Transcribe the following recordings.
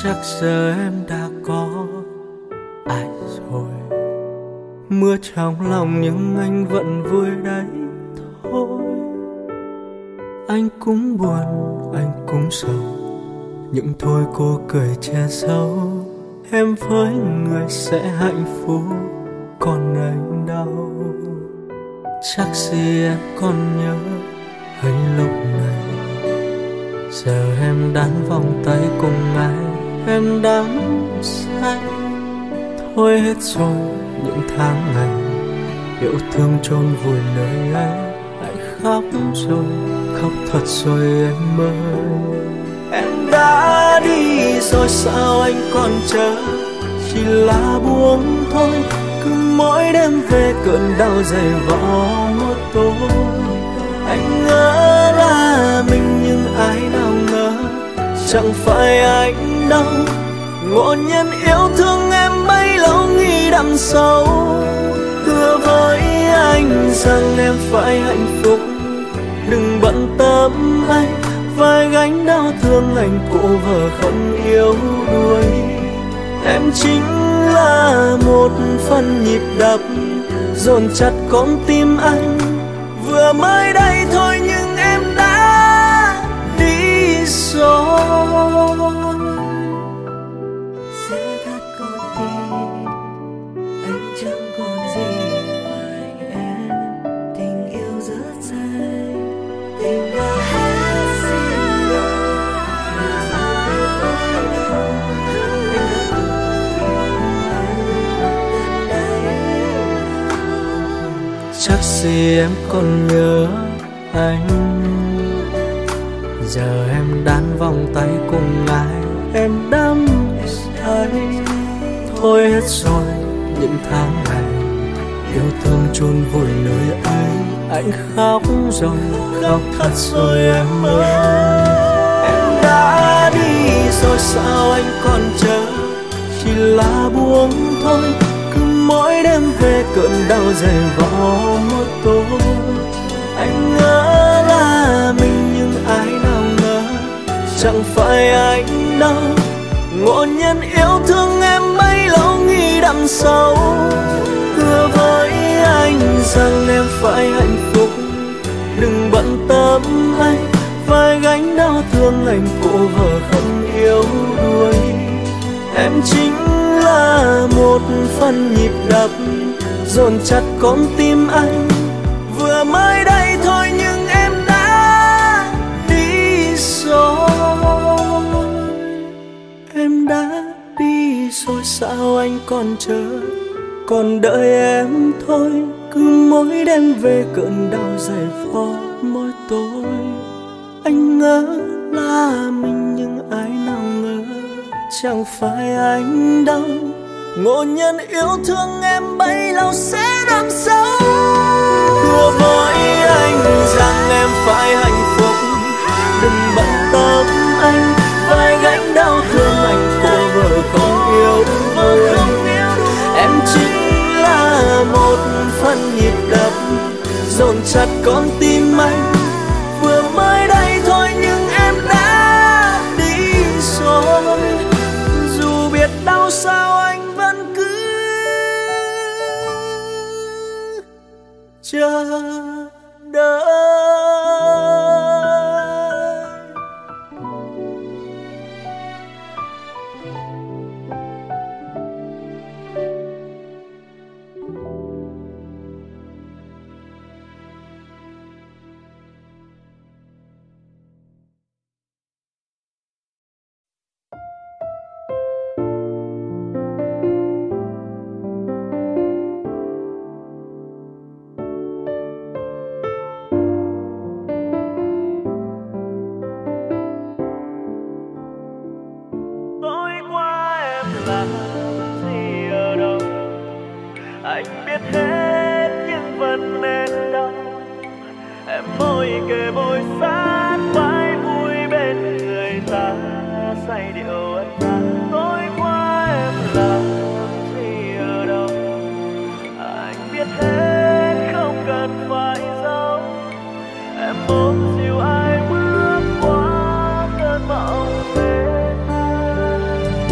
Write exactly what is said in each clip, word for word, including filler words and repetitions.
Chắc giờ em đã có ai rồi. Mưa trong lòng nhưng anh vẫn vui đấy thôi. Anh cũng buồn, anh cũng sầu, nhưng thôi cô cười che giấu. Em với người sẽ hạnh phúc, còn anh đâu. Chắc gì em còn nhớ hay lúc này giờ em đan vòng tay cùng ai em đắm say. Thôi hết rồi những tháng ngày yêu thương chôn vùi nơi ấy. Anh khóc rồi, khóc thật rồi em ơi. Em đã đi rồi sao anh còn chờ, chỉ là buông thôi. Cứ mỗi đêm về cơn đau dày vò một tối. Anh ngỡ là mình nhưng ai nào ngờ chẳng phải anh đâu. Ngộ nhân yêu thương em bấy lâu nghĩ đậm sâu. Hứa với anh rằng em phải hạnh phúc, đừng bận tâm anh. Vai gánh đau thương anh cô vợ không yêu đuối. Em chính là một phần nhịp đập dồn chặt con tim anh. Vừa mới đây thôi nhưng em đã đi rồi. Sẽ thắt con tim, anh chẳng còn gì ngoài em. Tình yêu rất dài, tình đã hết xin lỗi. Chắc gì em còn nhớ anh. Giờ em đan vòng tay cùng ai em đắm say. Thôi hết rồi những tháng ngày yêu thương chôn vùi nơi ấy. Anh khóc rồi, khóc thật rồi em ơi. Em đã đi rồi sao anh còn chờ, chỉ là buông thôi. Cứ mỗi đêm về cơn đau dày vò một tối. Anh ngỡ là mình nhưng ai nào ngờ chẳng phải anh đâu. Ngộ nhân yêu thương em bấy lâu nghĩ đậm sâu. Hứa với anh rằng em phải hạnh phúc, đừng bận tâm anh. Vai gánh đau thương anh cô vợ không yêu đuối. Em chính là một phần nhịp đập dồn chặt con tim anh. Vừa mới đây thôi nhưng em đã đi rồi. Em đã đi rồi sao anh còn chờ, còn đợi em thôi. Cứ mỗi đêm về cơn đau dày vò mỗi tối. Anh ngỡ là mình nhưng ai nào ngờ chẳng phải anh đâu. Ngộ nhân yêu thương em bấy lâu sẽ đậm sâu. Hứa với anh rằng em phải hạnh phúc, đừng bận tâm anh. Vai gánh đau thương anh cô vợ không yêu đuối. Em chính là một phần nhịp đập dồn chặt con tim anh. Vừa mới đây thôi nhưng em đã đi rồi. Dù biết đau sao anh vẫn cứ chờ đợi. Anh biết hết nhưng vẫn nên đau. Em môi kề môi sát vai vui bên người ta, say điệu ân ái. Tối qua em làm gì ở đâu? Anh biết hết không cần phải giấu. Em ôm dịu ai bước qua cơn mộng mê.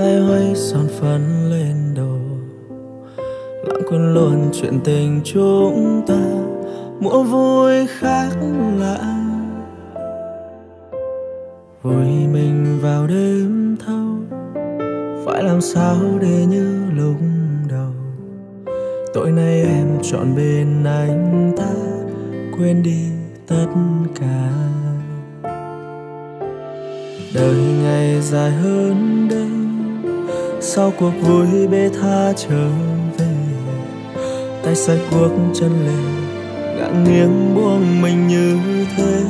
loay hoay son phấn lên đầu, lãng quên luôn chuyện tình chúng ta, mua vui khác lạ. Vùi mình vào đêm thâu, phải làm sao để như lúc đầu. Tối nay em chọn bên anh ta, quên đi tất cả. Đời ngày dài hơn đây, sau cuộc vui bê tha trở về. Tay xoay cuốc chân lên, ngả nghiêng buông mình như thế.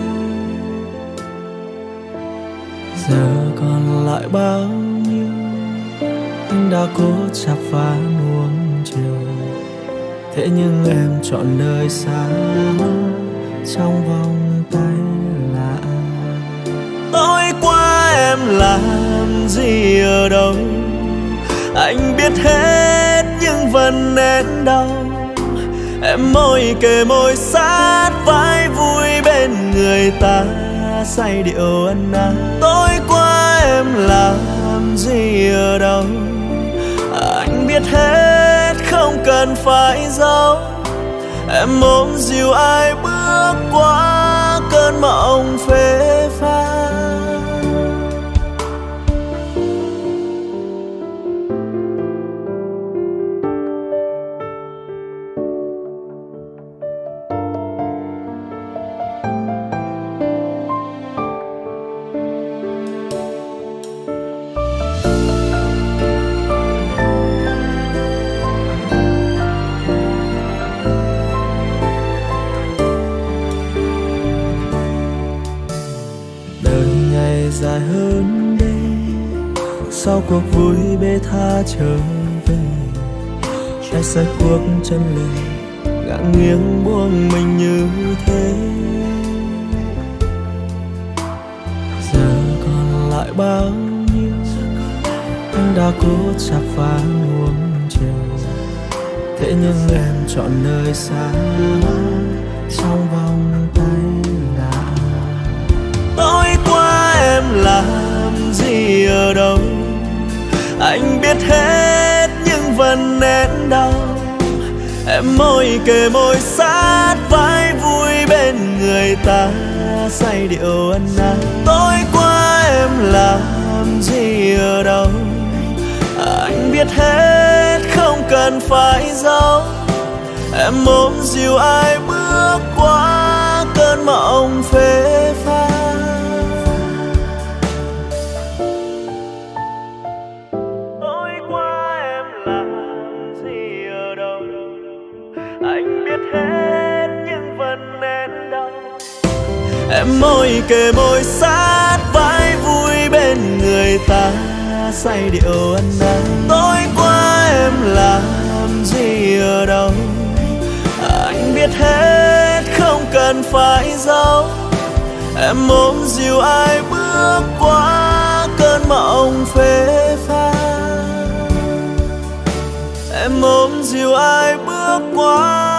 Giờ còn lại bao nhiêu, anh đã cố chắp vá nuông chiều. Thế nhưng em chọn đời xa, trong vòng tay lạ. Tối qua em làm gì ở đâu, anh biết hết nhưng vẫn nén đau. Em môi kề môi sát vai vui bên người ta, say điệu ân ái. Tối qua em làm gì ở đâu, anh biết hết không cần phải giấu. Em ôm dìu ai bước qua cơn mộng phê pha. Dài hơn đây, sau cuộc vui bê tha trở về. Tay xoay cuốc chân lên, ngả nghiêng buông mình như thế. Giờ còn lại bao nhiêu, anh đã cố chắp vá nuông chiều. Thế nhưng em chọn nơi xa, trong vòng tay lạ. Tối qua em làm gì ở đâu, anh biết hết nhưng vẫn nén đau. Em môi kề môi sát vai vui bên người ta, say điệu ân ái. Tối qua em làm gì ở đâu, anh biết hết không cần phải giấu. Em ôm dìu ai bước qua cơn mộng phê pha. Hết nhưng vẫn nén đau. Em môi kề môi sát vai vui bên người ta, say điệu ân ái. Tối qua em làm gì ở đâu, anh biết hết không cần phải giấu. Em ôm dìu ai bước qua cơn mộng phê pha. Em ôm dìu ai bước qua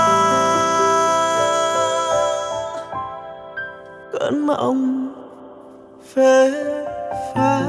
cơn mộng phê pha.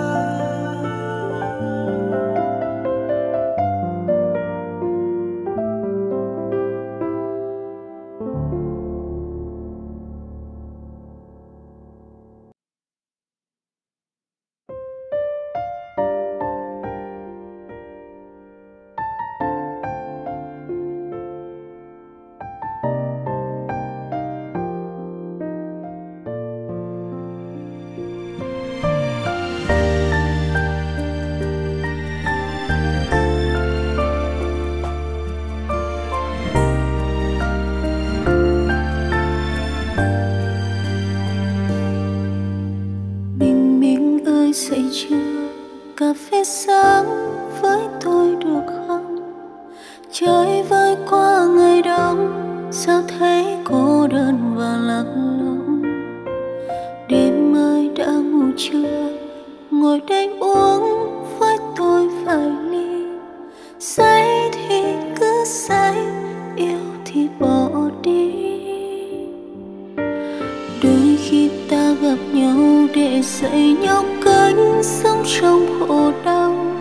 Dậy trưa cà phê sáng với tôi được không? Trời vơi qua ngày đông, sao thấy cô đơn và lạc lõng. Đêm ơi đã ngủ chưa, ngồi đây uống với tôi vài ly. Say thì cứ say, yêu thì bỏ đi. Đôi khi ta gặp nhau để dạy nhau cách sống trong khổ đau.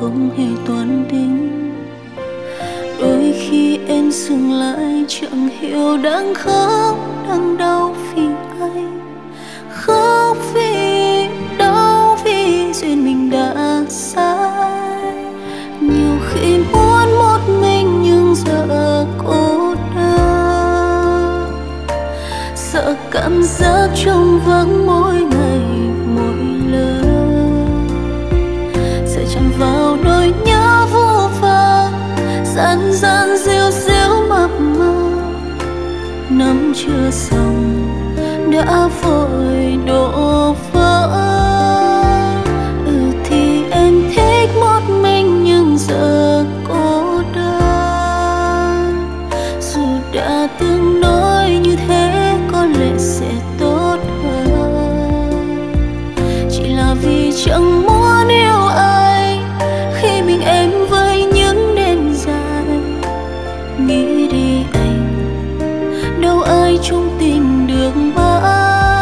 không hề toan tính. Đôi khi em dừng lại chẳng hiểu đang khóc đang đau vì ai. Khóc vì đau vì duyên mình đã sai. Nhiều khi muốn một mình nhưng giờ cô đơn. Sợ cảm giác trống vắng mỗi ngày mỗi lời. Sợ chạm vào nỗi nhớ vô vàn. Gian gian diêu diêu mập mờ. Năm chưa xong đã vội đổ vỡ. Ừ thì em thích một mình nhưng giờ cô đơn. Dù đã từng nói như thế có lẽ sẽ tốt hơn. Chỉ là vì chẳng muốn yêu ai khi mình em với những đêm dài. Nghĩ đi anh, đâu ai chung tình được mãi.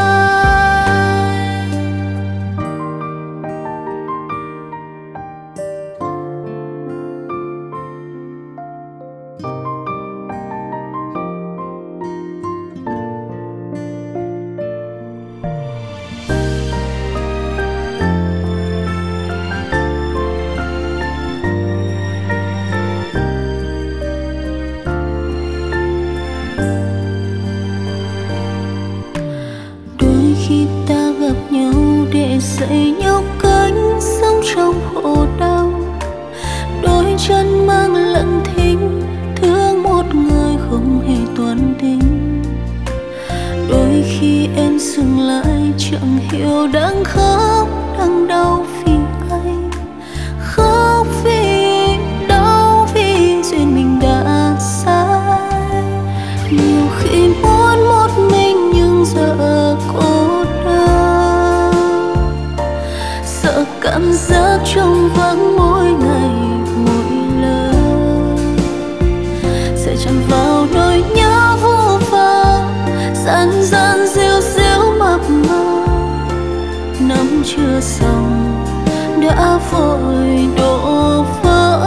Dạy nhau cánh sống trong khổ đau. Đôi chân mang lặng thinh thương một người không hề toan tính. Đôi khi em dừng lại chẳng hiểu đang khóc đang đau vì ai. Khóc vì đau vì duyên mình đã sai. Nhiều khi muốn một mình nhưng giờ cô đơn. Sợ cảm giác trống vắng mỗi ngày mỗi lời. Sợ chạm vào nỗi nhớ vô vàn. Gian gian diêu diêu mập mờ. Năm chưa xong đã vội đổ vỡ.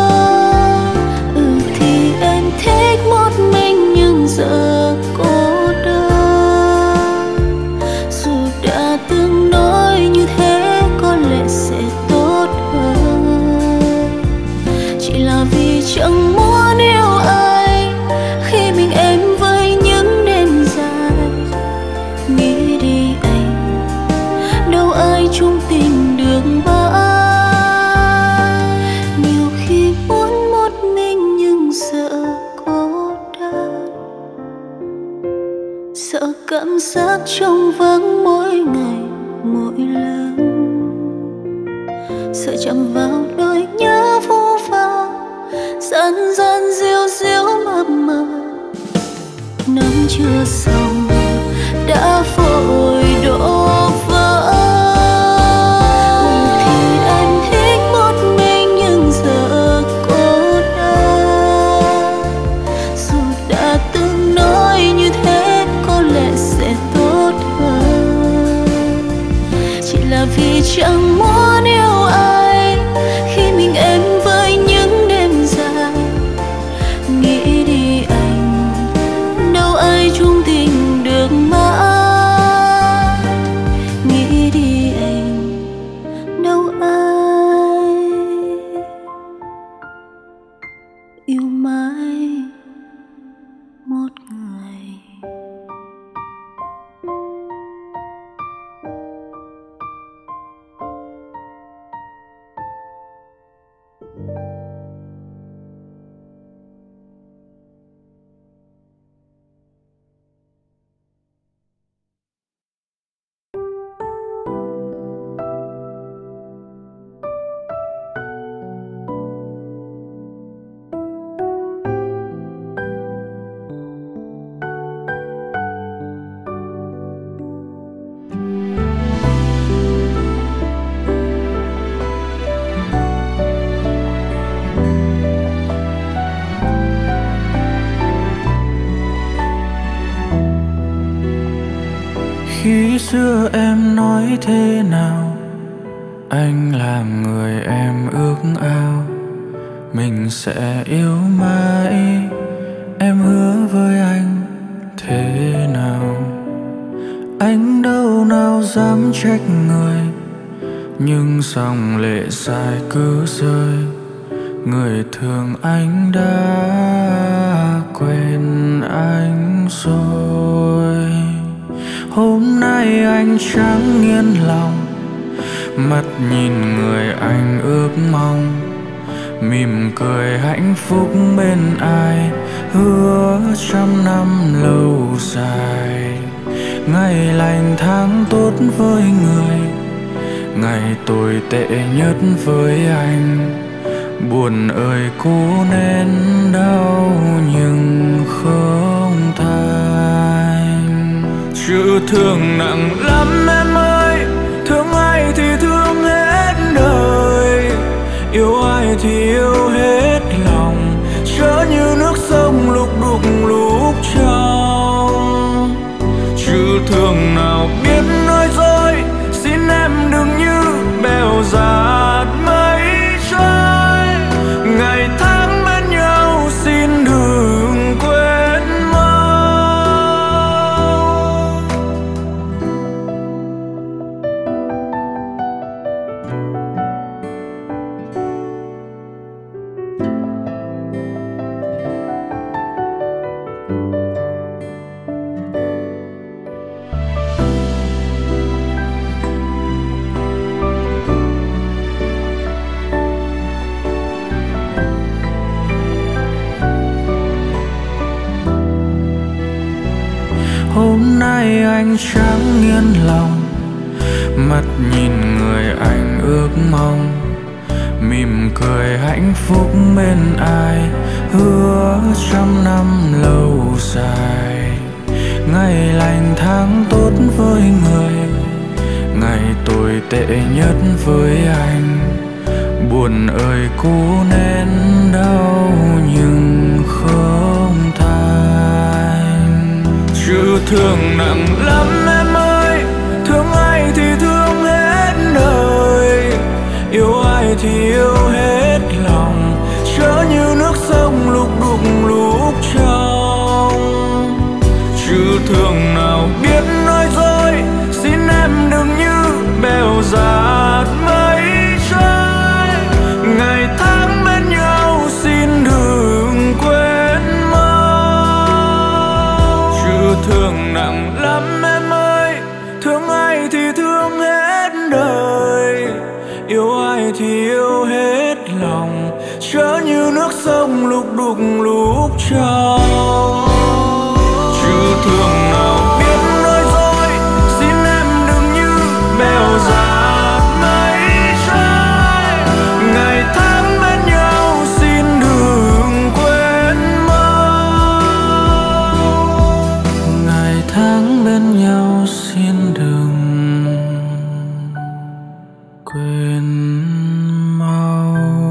Ừ thì em thích một mình nhưng giờ cô đơn. Dù đã từng nói như thế có lẽ sẽ tốt hơn. Chỉ là vì chẳng muốn yêu ai khi mình em với những đêm dài. Nghĩ đi anh, đâu ai chung tình được mãi. Nhiều khi muốn một mình nhưng sợ cô đơn. Sợ cảm giác trống vắng mỗi ngày mỗi lần. Sợ chạm vào nỗi nhớ vô vàn. Gian gian diêu diêu mập mờ. Năm chưa xong đã vội đổ vỡ. Ừ thì em thích một mình nhưng giờ cô đơn. Dù đã từng nói như thế có lẽ sẽ tốt hơn. Chỉ là vì chẳng muốn yêu ai khi mình em với những đêm dài. Nghĩ đi anh, đâu ai chung tình được mãi. Nghĩ đi anh, đâu ai yêu mãi một người. Khi xưa em nói thế nào anh là người em ước ao, mình sẽ yêu mãi. Em hứa với anh thế nào, anh đâu nào dám trách người, nhưng dòng lệ dài cứ rơi. Người thương anh đã quên anh rồi. Hôm nay anh chẳng yên lòng, mắt nhìn người anh ước mong, mỉm cười hạnh phúc bên ai, hứa trăm năm lâu dài. Ngày lành tháng tốt với người, ngày tồi tệ nhất với anh. Buồn ơi cố nén đau nhưng không thành. Chữ thương nặng lắm em ơi, thương ai thì thương hết đời, yêu ai thì yêu hết lòng, chớ như nước sông lúc đục lúc trong. Chữ thương nào biết nói dối, xin em đừng như bèo dạt mây trôi. Ngày tháng bên nhau xin đừng quên mau. Hôm nay anh chẳng yên lòng, mắt nhìn người anh ước mong, mỉm cười hạnh phúc bên ai, hứa trăm năm lâu dài. Ngày lành tháng tốt với người, ngày tồi tệ nhất với anh. Buồn ơi cố nén đau nhưng không thành. Chữ thương nặng lắm em ơi, thương ai thì thương hết đời, yêu ai thì yêu hết lòng, chớ như nước sông lúc đục lúc trong. Chữ thương nào biết nói dối, xin em đừng như bèo dạt mây trôi. Ngày tháng bên nhau xin đừng quên mau. Chữ thương nặng lắm em ơi, thương ai thì thương hết đời, yêu ai thì yêu hết lòng, chớ như nước sông lúc đục lúc trong. Chữ thương nào biết nói dối, xin em đừng như bèo dạt mây trôi. Ngày tháng bên nhau xin đừng quên mau. Ngày tháng bên nhau xin đừng quên mau.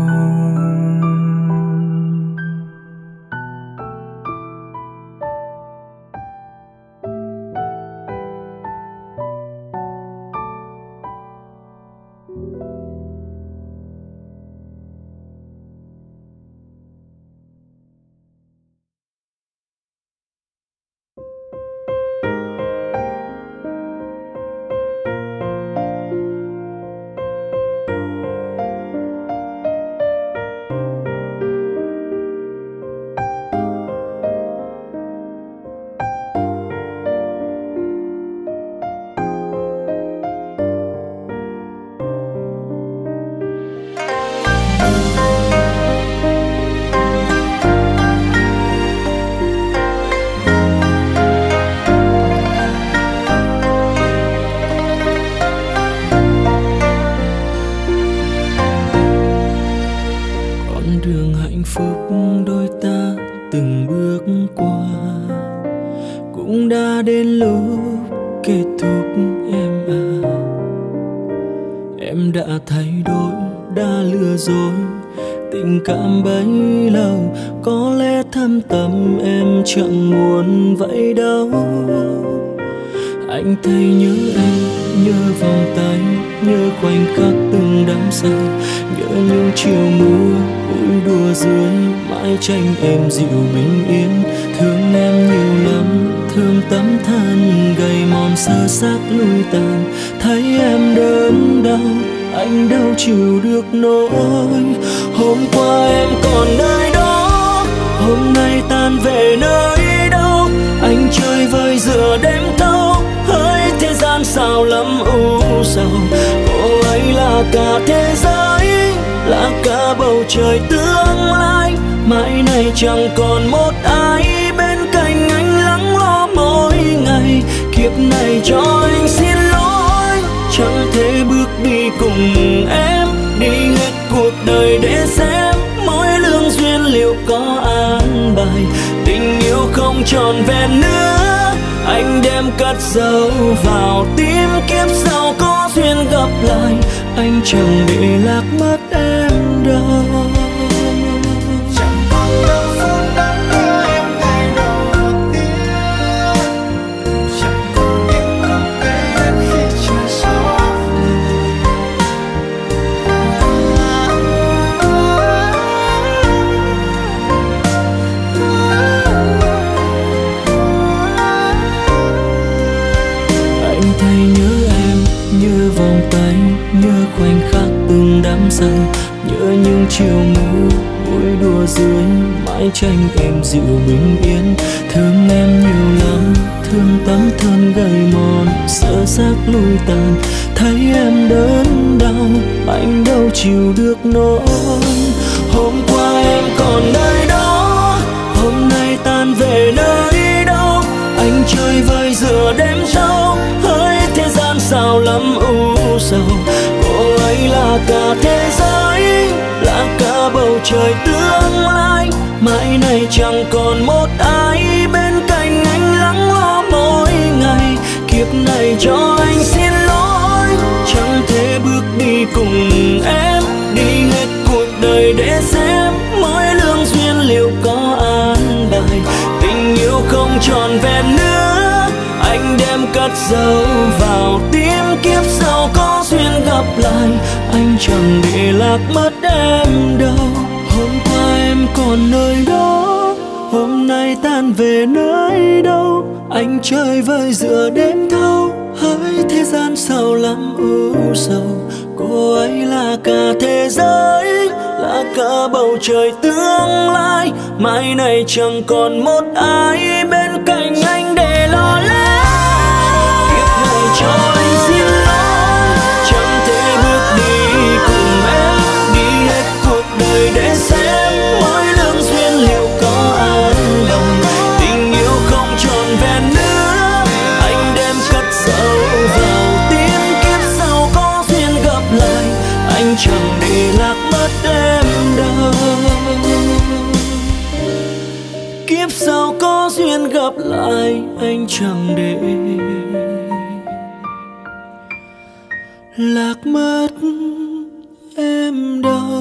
cũng đã đến lúc kết thúc em à. Em đã thay đổi, đã lừa dối, tình cảm bấy lâu có lẽ thâm tâm em chẳng muốn vậy đâu. Anh thấy nhớ em, nhớ vòng tay nhớ khoảnh khắc từng đắm say, nhớ những chiều mưa vui đùa dưới mái tranh em dịu bình yên. Thương em nhiều lắm, thương tấm thân gầy mòn sơ xác lui tàn, thấy em đớn đau anh đâu chịu được nỗi. Hôm qua em còn nơi đó, hôm nay tan về nơi đâu, anh chơi vơi giữa đêm thâu, hỡi thế gian sao lắm u sầu. Cô ấy là cả thế giới, là cả bầu trời tương lai, mãi này chẳng còn một ai bên cạnh anh lắng lo mỗi ngày. Kiếp này cho anh xin lỗi, chẳng thể bước đi cùng em, đi hết cuộc đời để xem mỗi lương duyên liệu có an bài. Tình yêu không tròn vẹn nữa, anh đem cất dấu vào tim, kiếp sau có duyên gặp lại, anh chẳng để lạc mất em đâu. Chẳng còn đâu phút đã nhớ em ngày đầu tiên, chẳng còn em không về em khi trời gió về. Anh thấy nhớ em như vòng tay, nhớ khoảnh khắc từng đắm say, nhớ những chiều mưa vui đùa dưới mái tranh em dịu bình yên. Thương em nhiều lắm, thương tấm thân gầy mòn sơ xác lui tàn, thấy em đớn đau anh đâu chịu được nỗi. Hôm qua em còn nơi đó, hôm nay tan về nơi đâu, anh chơi vơi giữa đêm thâu, hỡi thế gian sao lắm u sầu. Cô ấy là cả thế giới, là cả bầu trời tương lai, mãi này chẳng còn một ai bên cạnh anh lắng lo mỗi ngày. Kiếp này cho anh xin lỗi, chẳng thể bước đi cùng em, đi hết cuộc đời để xem mỗi lương duyên liệu có an bài. Tình yêu không tròn vẹn nữa, anh đem cất dấu vào tim, kiếp sau có duyên gặp lại, anh chẳng để lạc mất em đâu. Hôm qua em còn nơi đó, hôm nay tan về nơi đâu, anh chơi vơi giữa đêm thâu, hỡi thế gian sao lắm u sầu. Cô ấy là cả thế giới, là cả bầu trời tương lai, mãi này chẳng còn một ai bên cạnh anh để lo lắng. Kiếp này cho anh xin lỗi, chẳng thể bước đi cùng em, đi hết cuộc đời để xem mỗi lương duyên liệu có an bài. Tình yêu không tròn vẹn nữa, anh đem cất dấu vào tim, kiếp sau có duyên gặp lại, anh chẳng để lạc mất em đâu. Kiếp sau có duyên gặp lại, anh chẳng để lạc mất em đâu.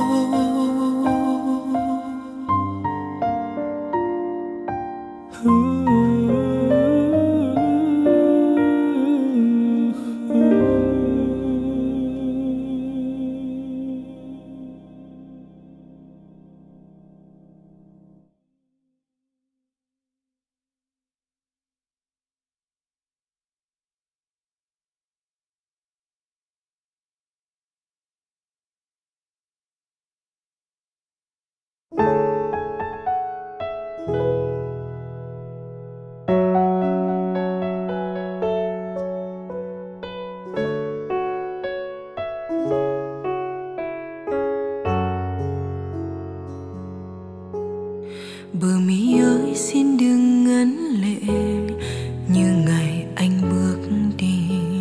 Bờ mi ơi xin đừng ngấn lệ, như ngày anh bước đi.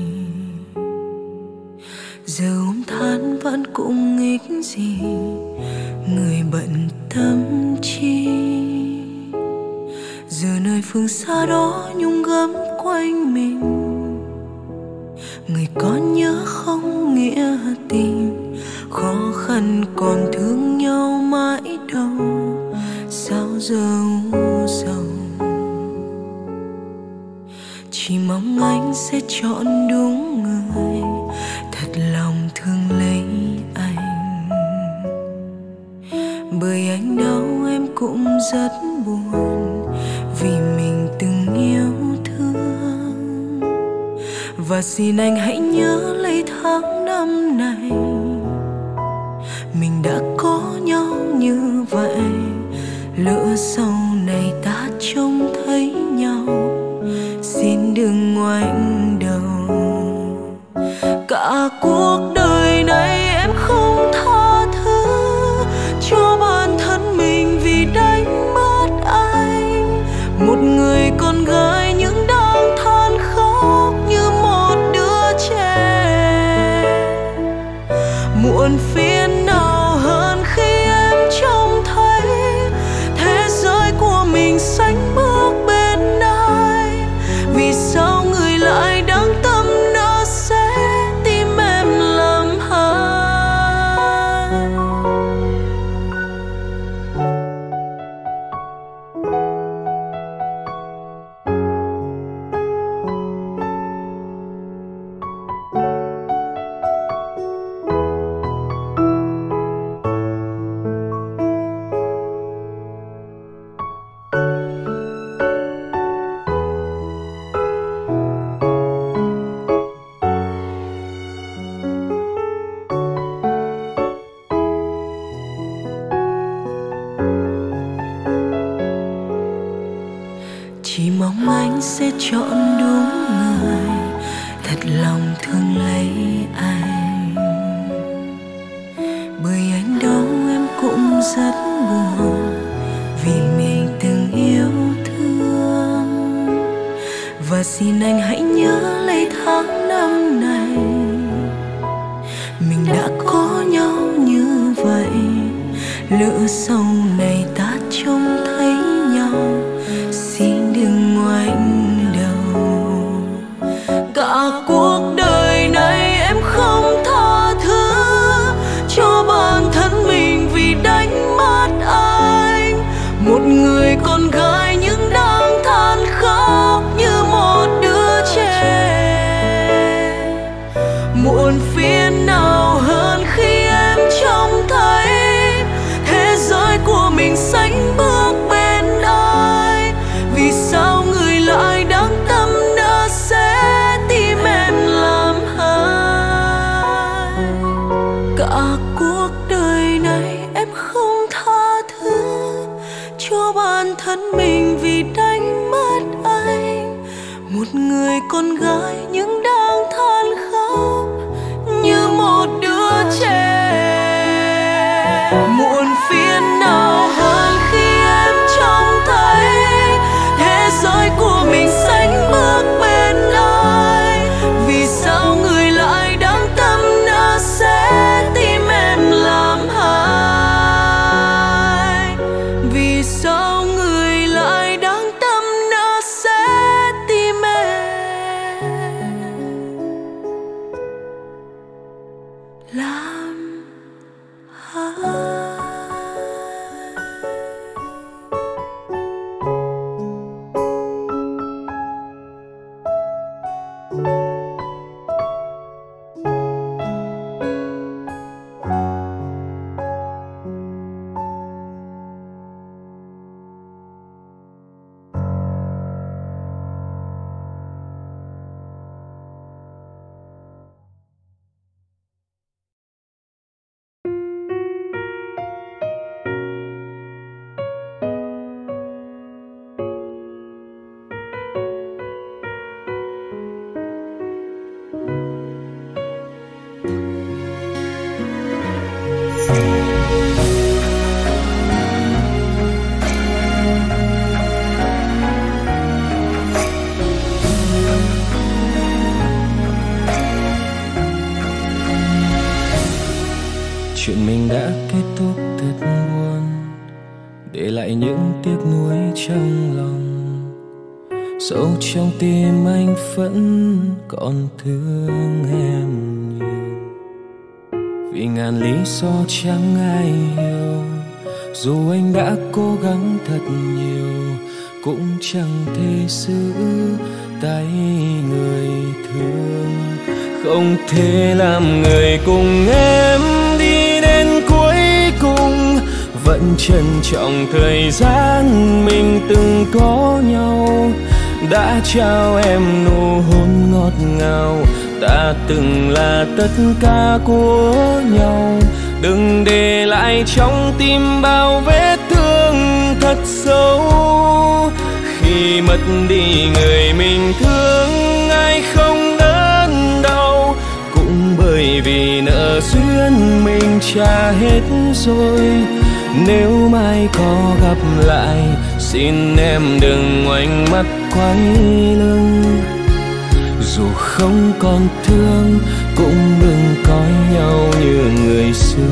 Giờ ôm than vẫn cũng nghịch gì, người bận tâm chi. Giờ nơi phương xa đó nhung gấm quanh mình, người có nhớ không nghĩa tình. Khó khăn còn thương nhau mãi đâu, sao giờ u sầu. Chỉ mong anh sẽ chọn đúng người, thật lòng Bởi anh đâu em cũng rất buồn, vì mình từng yêu thương. Và xin anh hãy nhớ lấy tháng năm này mình đã có nhau như vậy. Lỡ sau này ta trông thấy nhau, xin đừng ngoảnh đầu. Cả cuộc đời này em không tha thứ cho bản thân mình vì đánh mất anh. Một người con gái nhưng đang than khóc như một đứa trẻ. Muộn phiền nào hơn khi em trông thấy thế giới của mình sánh bước bên ai. Vì sao người lại đáng tâm nỡ sẽ tim em làm hai. Chỉ mong anh sẽ chọn đúng người, thật lòng thương lấy anh. Bởi anh đâu em cũng rất buồn, vì mình từng yêu thương. Và xin anh hãy nhớ lấy tháng năm này mình đã có nhau như vậy. Lỡ sau này ta trông thấy nhau, xin đừng ngoảnh đầu. Cả cuộc đời này em không tha thứ cho bản thân mình vì đánh mất anh. Một người con gái nhưng đang than khóc như một đứa trẻ. Muộn phiền nào hơn khi em trông thấy thế giới của mình sánh bước bên ai. Vì sao người lại đáng tâm nỡ sẽ tim em làm hai. Cả cuộc đời này em không tha thứ cho bản thân mình vì đánh mất anh. Một người con gái nhưng đang than khóc như một đứa trẻ. Muộn phiền nào hơn khi em trông thấy thế giới của mình sánh bước bên ai. Vì sao người lại đáng tâm nỡ sẽ tim em làm hai. Vì sao người lại đáng tâm nỡ sẽ tim em làm hai. Chuyện mình đã kết thúc thật buồn, để lại những tiếc nuối trong lòng. Sâu trong tim anh vẫn còn thương em nhiều, vì ngàn lý do chẳng ai hiểu. Dù anh đã cố gắng thật nhiều, cũng chẳng thể giữ tay người thương. Không thể làm người cùng em đi đến cuối cùng, vẫn vẫn trân trọng thời gian mình từng có nhau. Đã trao em nụ hôn ngọt ngào, ta từng là tất cả của nhau. Đừng để lại trong tim bao vết thương thật sâu. Khi mất đi người mình thương, ai không đớn đau, cũng bởi vì nợ duyên mình trả hết rồi. Nếu mai có gặp lại, xin em đừng ngoảnh mắt quay lưng. Dù không còn thương, cũng đừng coi nhau như người xưa.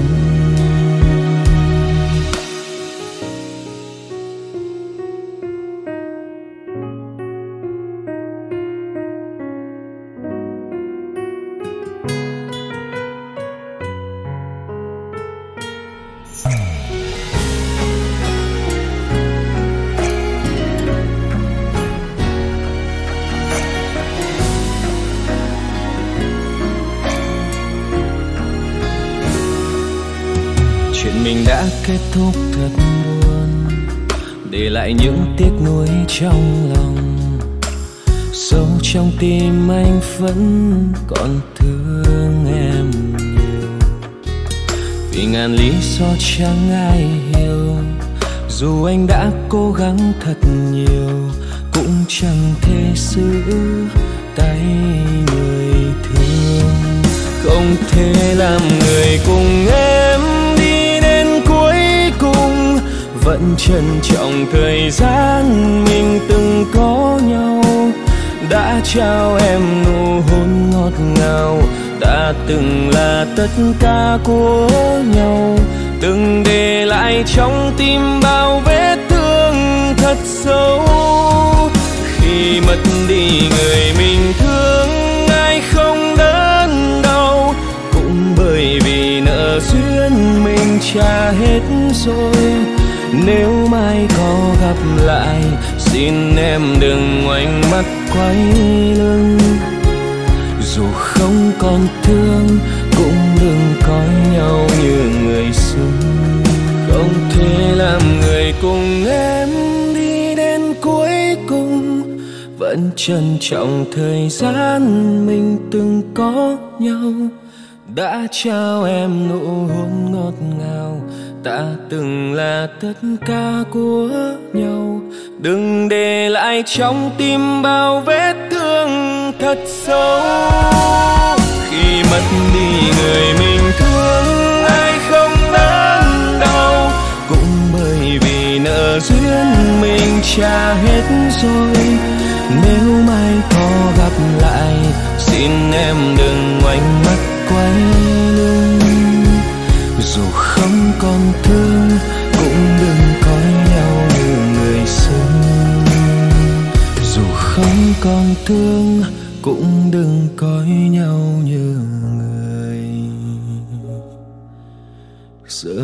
Mình đã kết thúc thật buồn, để lại những tiếc nuối trong lòng. Sâu trong tim anh vẫn còn thương em nhiều. Vì ngàn lý do chẳng ai hiểu, dù anh đã cố gắng thật nhiều, cũng chẳng thể giữ tay người thương. Không thể làm người cùng em vẫn trân trọng thời gian mình từng có nhau. Đã trao em nụ hôn ngọt ngào, đã từng là tất cả của nhau. Đừng để lại trong tim bao vết thương thật sâu. Khi mất đi người mình thương, ai không đớn đau, cũng bởi vì nợ duyên mình trả hết rồi. Nếu mai có gặp lại, xin em đừng ngoảnh mắt quay lưng. Dù không còn thương, cũng đừng coi nhau như người xưa. Không thể làm người cùng em đi đến cuối cùng, vẫn trân trọng thời gian mình từng có nhau. Đã trao em nụ hôn ngọt ngào, ta từng là tất cả của nhau. Đừng để lại trong tim bao vết thương thật sâu. Khi mất đi người mình thương, ai không đớn đau, cũng bởi vì nợ duyên mình trả hết rồi. Nếu mai có gặp lại, xin em đừng ngoảnh mắt quay lưng. Dù không còn thương, cũng đừng coi nhau như người xưa. Dù không còn thương, cũng đừng coi nhau như người xưa.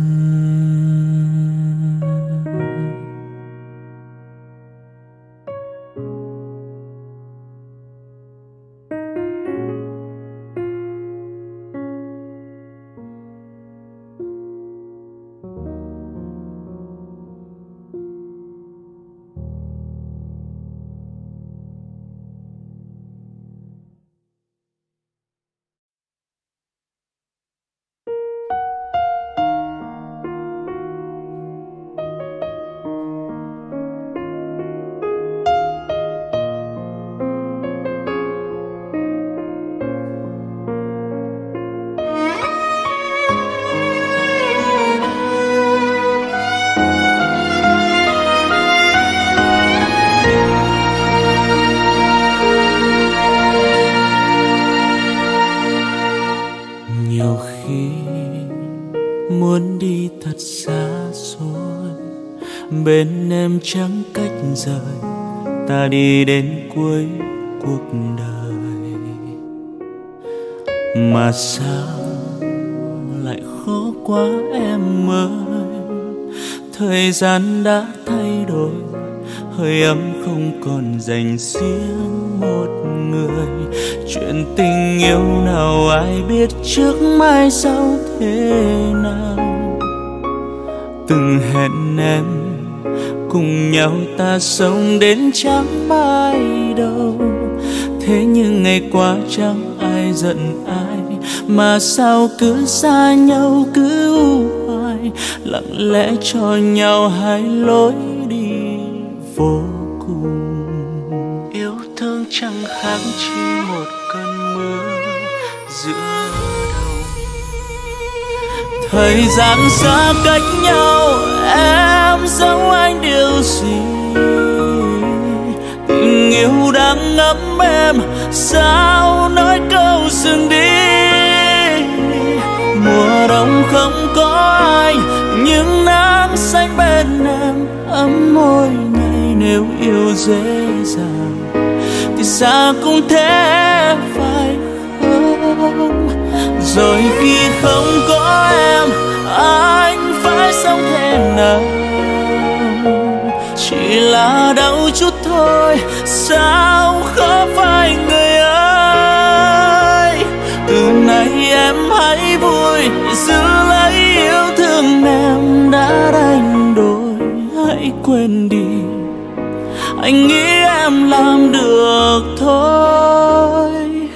muốn đi thật xa xôi, bên em chẳng cách rời, ta đi đến cuối cuộc đời. Mà sao lại khó quá em ơi, thời gian đã thay đổi, hơi ấm không còn dành riêng một người. Chuyện tình yêu nào ai biết trước mai sau thế nào, từ em, cùng nhau ta sống đến chẳng mai đâu. Thế nhưng ngày qua chẳng ai giận ai, mà sao cứ xa nhau cứ u hoài, lặng lẽ cho nhau hai lối đi vô cùng. Yêu thương chẳng khác chỉ một cơn mưa giữa đông. Thời gian xa cách nhau, em giấu anh điều gì? Tình yêu đang ngấm em, sao nói câu dừng đi? Mùa đông không có ai, nhưng nắng xanh bên em ấm môi ngày. Nếu yêu dễ dàng thì xa cũng thế phải không? Rồi khi không có em, anh phải sống thế nào? Chỉ là đau chút thôi, sao khó phải người ơi? Từ nay em hãy vui giữ lấy yêu thương em đã đánh đổi. Hãy quên đi, anh nghĩ em làm được thôi.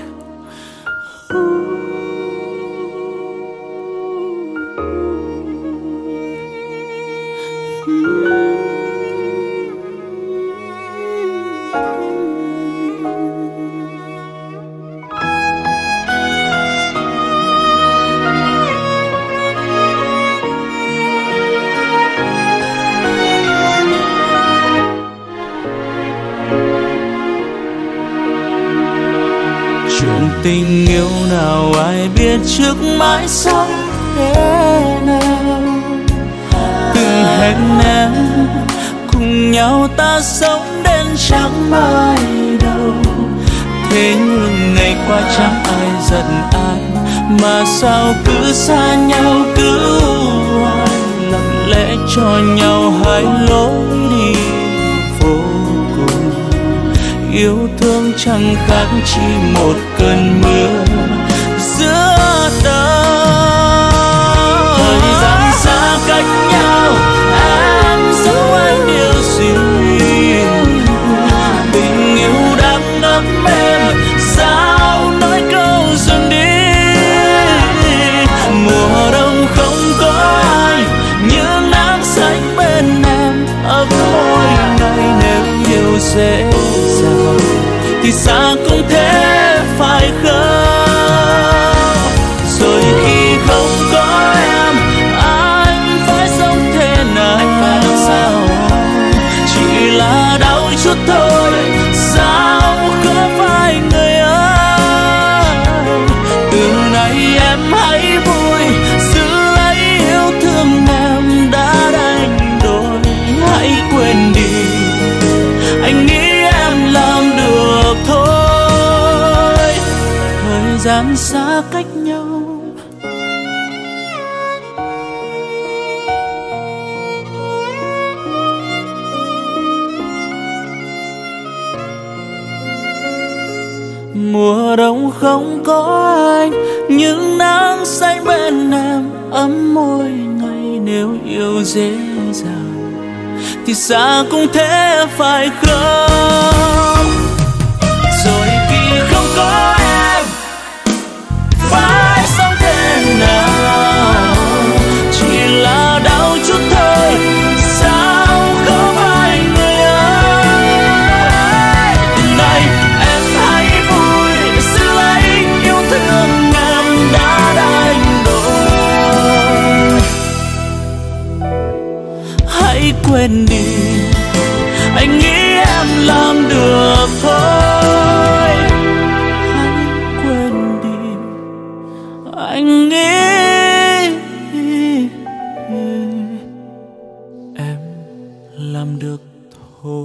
Chuyện tình yêu nào ai biết trước mãi sau thế nào. Từng hẹn em cùng nhau ta sống đến chẳng mai đâu. Thế nhưng ngày qua chẳng ai giận ai, mà sao cứ xa nhau cứ hoài, lặng lẽ cho nhau hai lối đi vô cùng. Yêu thương chẳng khác chỉ một cơn mưa giữa đông. Thời gian xa cách nhau, em giấu anh điều gì? Tình yêu đang ngấm em, sao nói câu dừng đi? Mùa đông không có ai, nhưng nắng xanh bên em ấm môi ngày. Nếu yêu dễ dàng thì xa cũng thế phải không? Rồi khi không có em, anh phải sống thế nào? Chỉ là đau chút thôi, sao khó phải người ơi? Từ nay em hãy vui giữ lấy yêu thương em đã đánh đổi. Hãy quên đi, anh nghĩ em làm được thôi. Thời gian xa cách nhau, mùa đông không có anh, nhưng nắng xanh bên em ấm môi ngày. Nếu yêu dễ dàng thì xa cũng thế phải không? Rồi khi không có em, phải sống thế nào? Chỉ là đau chút thôi, sao không phải người ơi? Từ nay em hãy vui giữ lấy yêu thương em đã đánh đổi. Hãy quên đi, anh nghĩ em làm được thôi. Hãy quên đi, anh nghĩ em làm được thôi.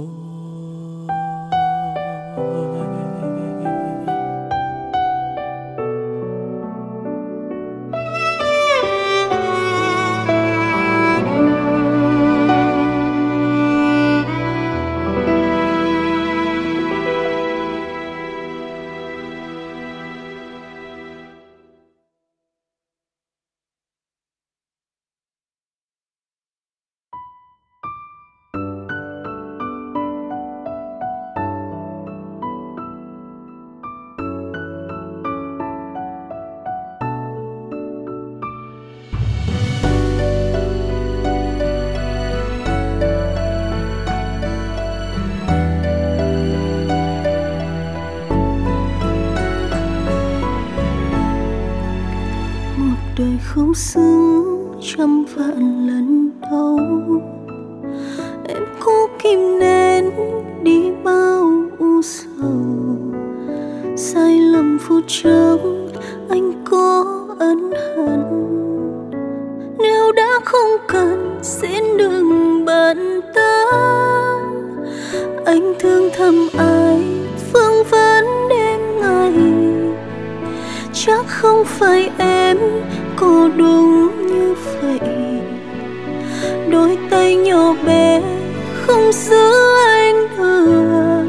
xứng trăm vạn lần đâu. Em cố kìm nén đi bao u sầu, sai lầm phút chốc anh có ân hận. Nếu đã không cần xin đừng bận tâm. Anh thương thầm ai phương vấn đêm ngày, chắc không phải em có đúng như vậy. Đôi tay nhỏ bé không giữ anh được,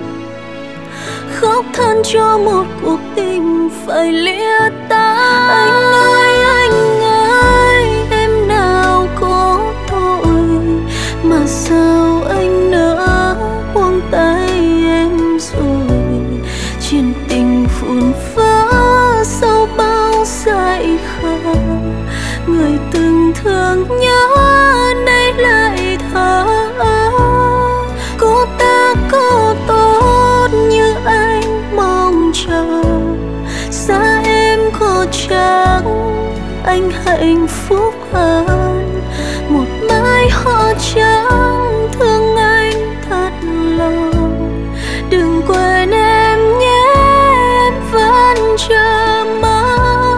khóc than cho một cuộc tình phải lìa tán. Anh ơi anh ơi, em nào có tội mà sao anh nỡ buông tay em rồi. Chuyện tình phun phá sau bao dại khờ, người từng thương nhớ nay lại thở. Cô ta có tốt như anh mong chờ, xa em có chắc anh hạnh phúc hơn. Một mái hoa trắng thương anh thật lòng, đừng quên em nhé, em vẫn chờ mong.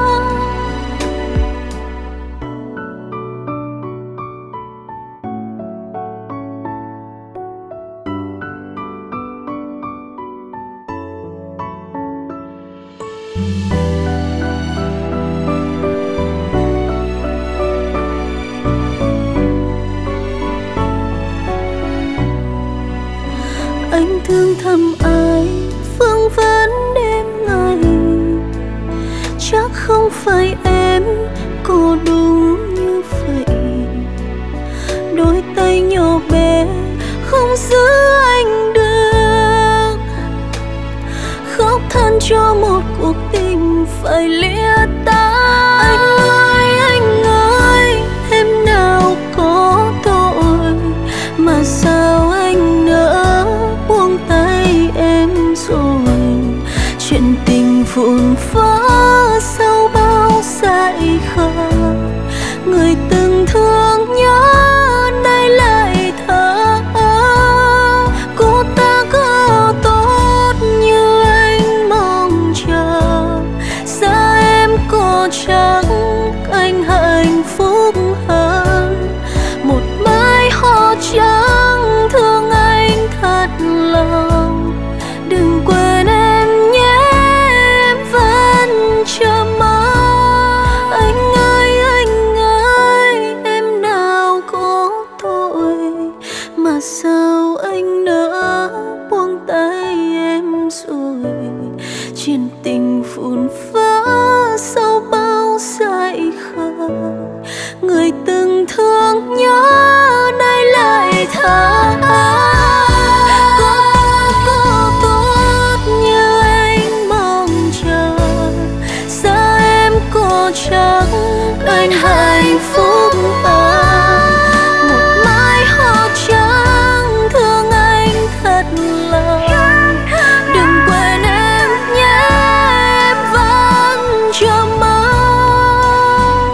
Anh thương thầm ai phương vấn đêm ngày, chắc không phải em có đúng như vậy. Đôi tay nhỏ bé không giữ anh được, khóc than cho một cuộc tình phải lìa tán. Anh ơi anh ơi, em nào có tội mà sao anh nỡ buông tay em rồi. Chuyện tình phun phá sau bao dại khờ, người từng thương nhớ nay lại thở. Cô ta có tốt như anh mong chờ, xa em có chắc anh hạnh phúc hơn. Một mái hoa trắng thương anh thật lòng, đừng quên em nhé, em vẫn chờ mong. Anh ơi anh ơi, em nào có tội mà sao anh nỡ buông tay em rồi. Chuyện tình phun phá sau bao dại khờ, người từng thương nhớ nay lại thở. Có có tốt như anh mong chờ, xa em có chắc anh hạnh phúc hơn. Một mái hoa trắng thương anh thật lòng, đừng quên em nhé, em vẫn chờ mong.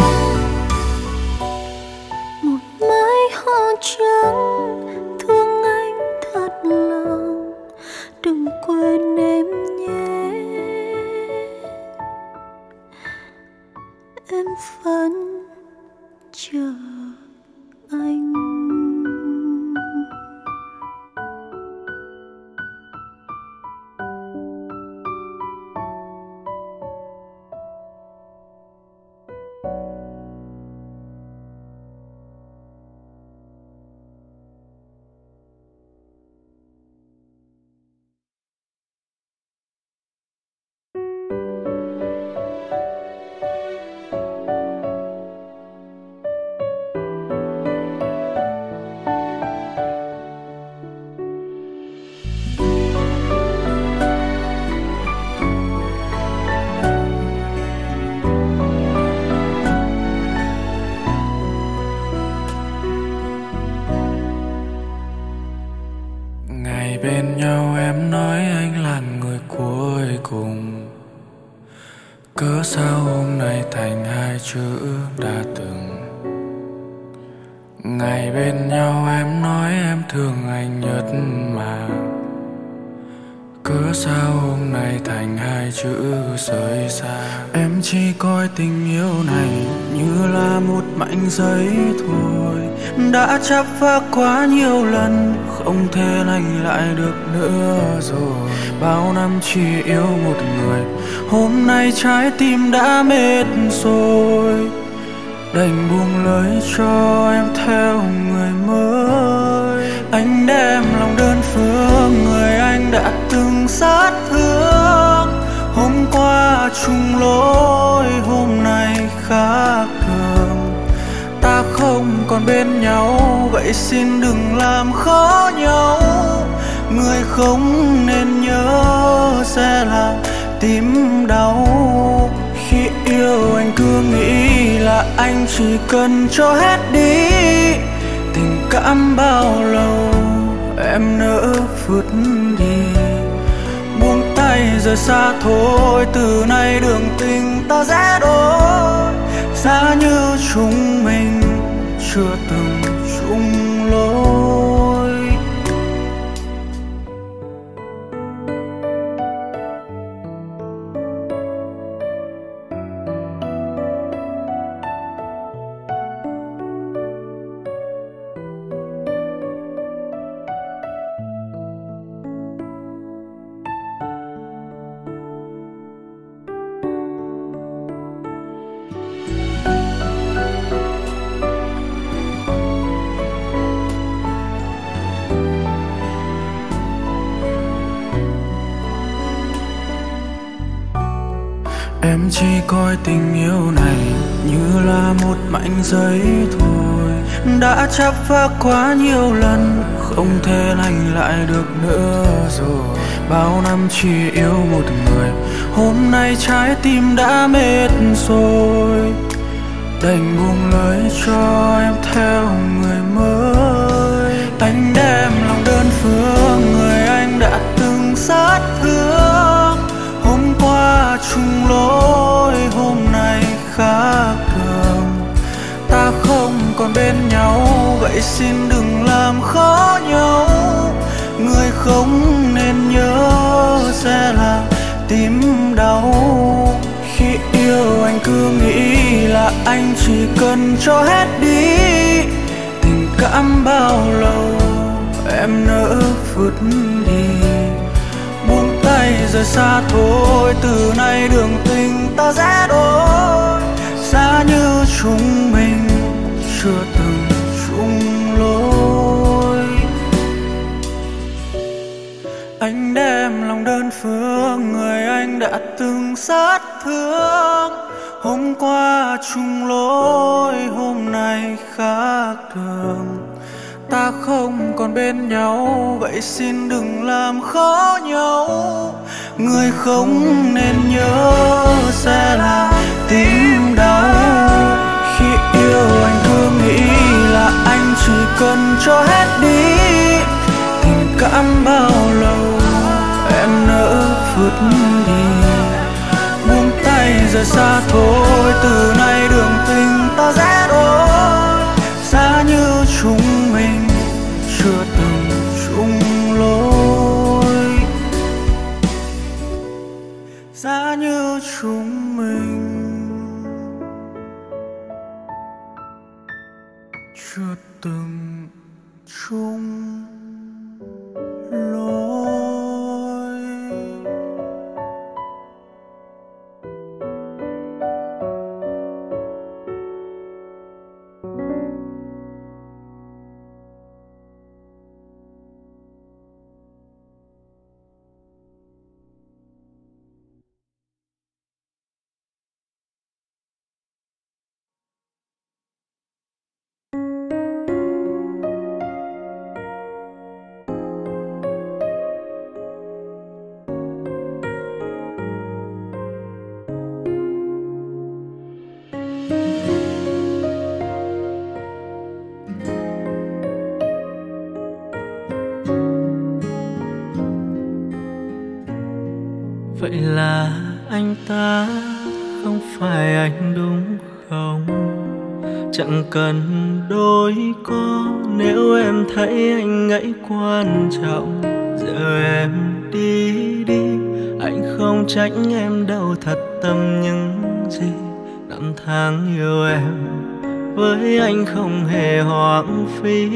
Một mái hoa trắng thương anh thật lòng, đừng quên em nhé, em vẫn chờ anh. ngày bên nhau em nói em thương anh nhất mà, cớ sao hôm nay thành hai chữ rời xa. Em chỉ coi tình yêu này như là một mảnh giấy thôi, đã chấp phá quá nhiều lần, không thể lành lại được nữa rồi. Bao năm chỉ yêu một người, hôm nay trái tim đã mệt rồi, đành buông lời cho em theo người mới. Anh đem lòng đơn phương người anh đã từng sát thương, hôm qua chung lối hôm nay khác thường. Ta không còn bên nhau, vậy xin đừng làm khó nhau. Người không nên nhớ sẽ làm tim đau. Khi yêu anh cứ nghĩ là anh chỉ cần cho hết đi, tình cảm bao lâu em nỡ vứt đi. Buông tay rời xa thôi, từ nay đường tình ta sẽ đôi, giá như chúng mình chưa từng chung lối. Em chỉ coi tình yêu này như là một mảnh giấy thôi, đã chấp phá quá nhiều lần, không thể lành lại được nữa rồi. Bao năm chỉ yêu một người, hôm nay trái tim đã mệt rồi, đành buông lời cho em theo người mới. Anh đem lòng đơn phương người anh đã từng sát thương, hôm qua chung lối hôm nay khác thường. Ta không còn bên nhau, vậy xin đừng làm khó nhau. Người không nên nhớ sẽ làm tim đau. Khi yêu anh cứ nghĩ là anh chỉ cần cho hết đi, tình cảm bao lâu em nỡ vứt đi. Buông tay rời xa thôi, từ nay đường tình ta sẽ đôi, giá như chúng mình chưa từng chung lối. Anh đem lòng đơn phương người anh đã từng sát thương, hôm qua chung lối hôm nay khác thường. Ta không còn bên nhau, vậy xin đừng làm khó nhau. Người không nên nhớ sẽ là tim đau. Khi yêu anh cứ nghĩ là anh chỉ cần cho hết đi, tình cảm bao lâu em nỡ vứt đi. Buông tay rời xa thôi, từ nay đường tình ta sẽ đôi, giá như chúng mình chưa từng chung lối, giá như chúng mình chưa từng chung lối. Vậy là anh ta không phải anh đúng không? chẳng cần đôi co. Nếu em thấy anh ấy quan trọng, giờ em đi đi. Anh không trách em đâu, thật tâm những gì năm tháng yêu em với anh không hề hoang phí.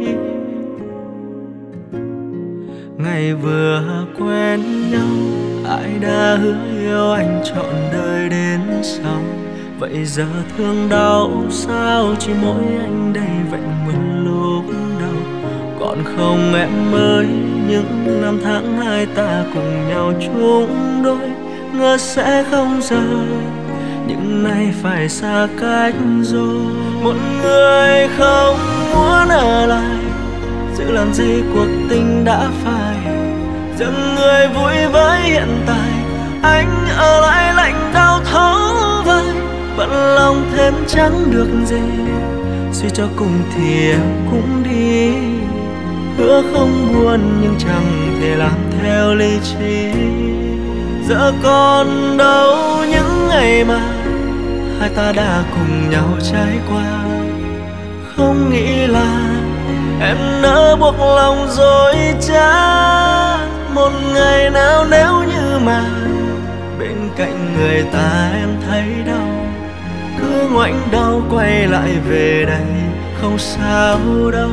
Ngày vừa quen nhau, ai đã hứa yêu anh trọn đời đến sau. Vậy giờ thương đau sao chỉ mỗi anh đây vẹn nguyên lúc đầu. Còn không em ơi, những năm tháng hai ta cùng nhau chung đôi, ngờ sẽ không rời, nhưng nay phải xa cách rồi. Một người không muốn ở lại, giữ làm gì cuộc tình đã phai. Dừng người vui với hiện tại, anh ở lại lạnh đau thấu vai. Bận lòng thêm chẳng được gì, suy cho cùng thì em cũng đi. Hứa không buồn nhưng chẳng thể làm theo lý trí. Giờ còn đâu những ngày mà hai ta đã cùng nhau trải qua. Không nghĩ là em nỡ buộc lòng dối trá. Một ngày nào nếu như mà bên cạnh người ta em thấy đau, cứ ngoảnh đầu quay lại về đây, không sao đâu.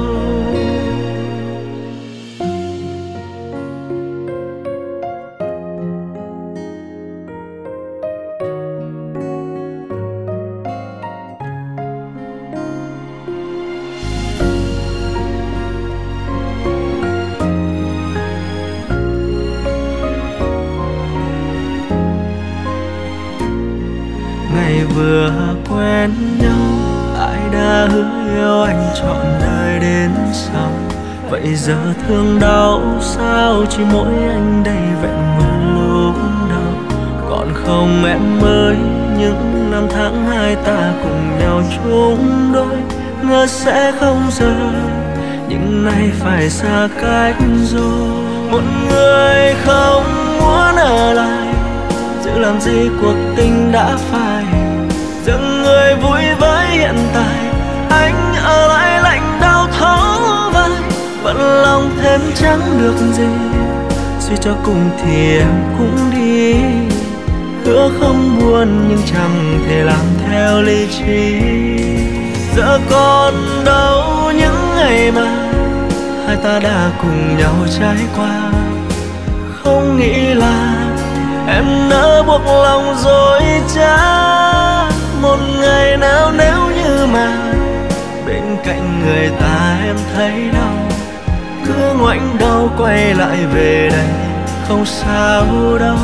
Vừa quen nhau, ai đã hứa yêu anh trọn đời đến sau. Vậy giờ thương đau sao chỉ mỗi anh đây vẹn nguyên lúc đầu. Còn không em ơi, những năm tháng hai ta cùng nhau chung đôi, ngờ sẽ không rời, nhưng nay phải xa cách rồi. Một người không muốn ở lại, giữ làm gì cuộc tình đã phai. Dừng người vui với hiện tại, anh ở lại lạnh đau thấu vai. Bận lòng thêm chẳng được gì, suy cho cùng thì em cũng đi. Hứa không buồn nhưng chẳng thể làm theo lý trí. Giờ còn đâu những ngày mà hai ta đã cùng nhau trải qua. Không nghĩ là em nỡ buộc lòng dối trá. Một ngày nào nếu như mà bên cạnh người ta em thấy đau, cứ ngoảnh đầu quay lại về đây, không sao đâu.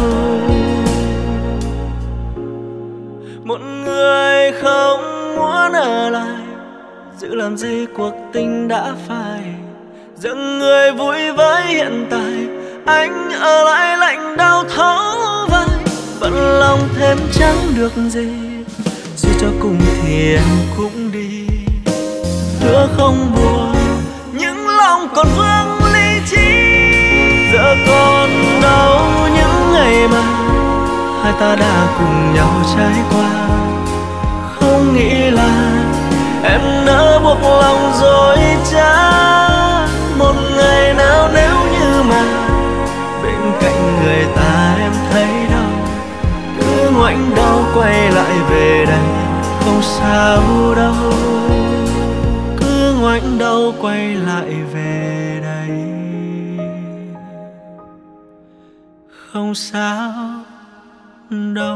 Một người không muốn ở lại, giữ làm gì cuộc tình đã phai. Dừng người vui với hiện tại, anh ở lại lạnh đau thấu vai. Bận lòng thêm chẳng được gì, suy cho cùng thì em cũng đi. Hứa không buồn nhưng lòng còn vương lý trí. Giờ còn đâu những ngày mà hai ta đã cùng nhau trải qua. Không nghĩ là em nỡ buộc lòng dối trá. Một ngày nào nếu như mà bên cạnh người ta em thấy đau, cứ ngoảnh đầu quay lại về đây, không sao đâu. Cứ ngoảnh đầu quay lại về đây, không sao đâu.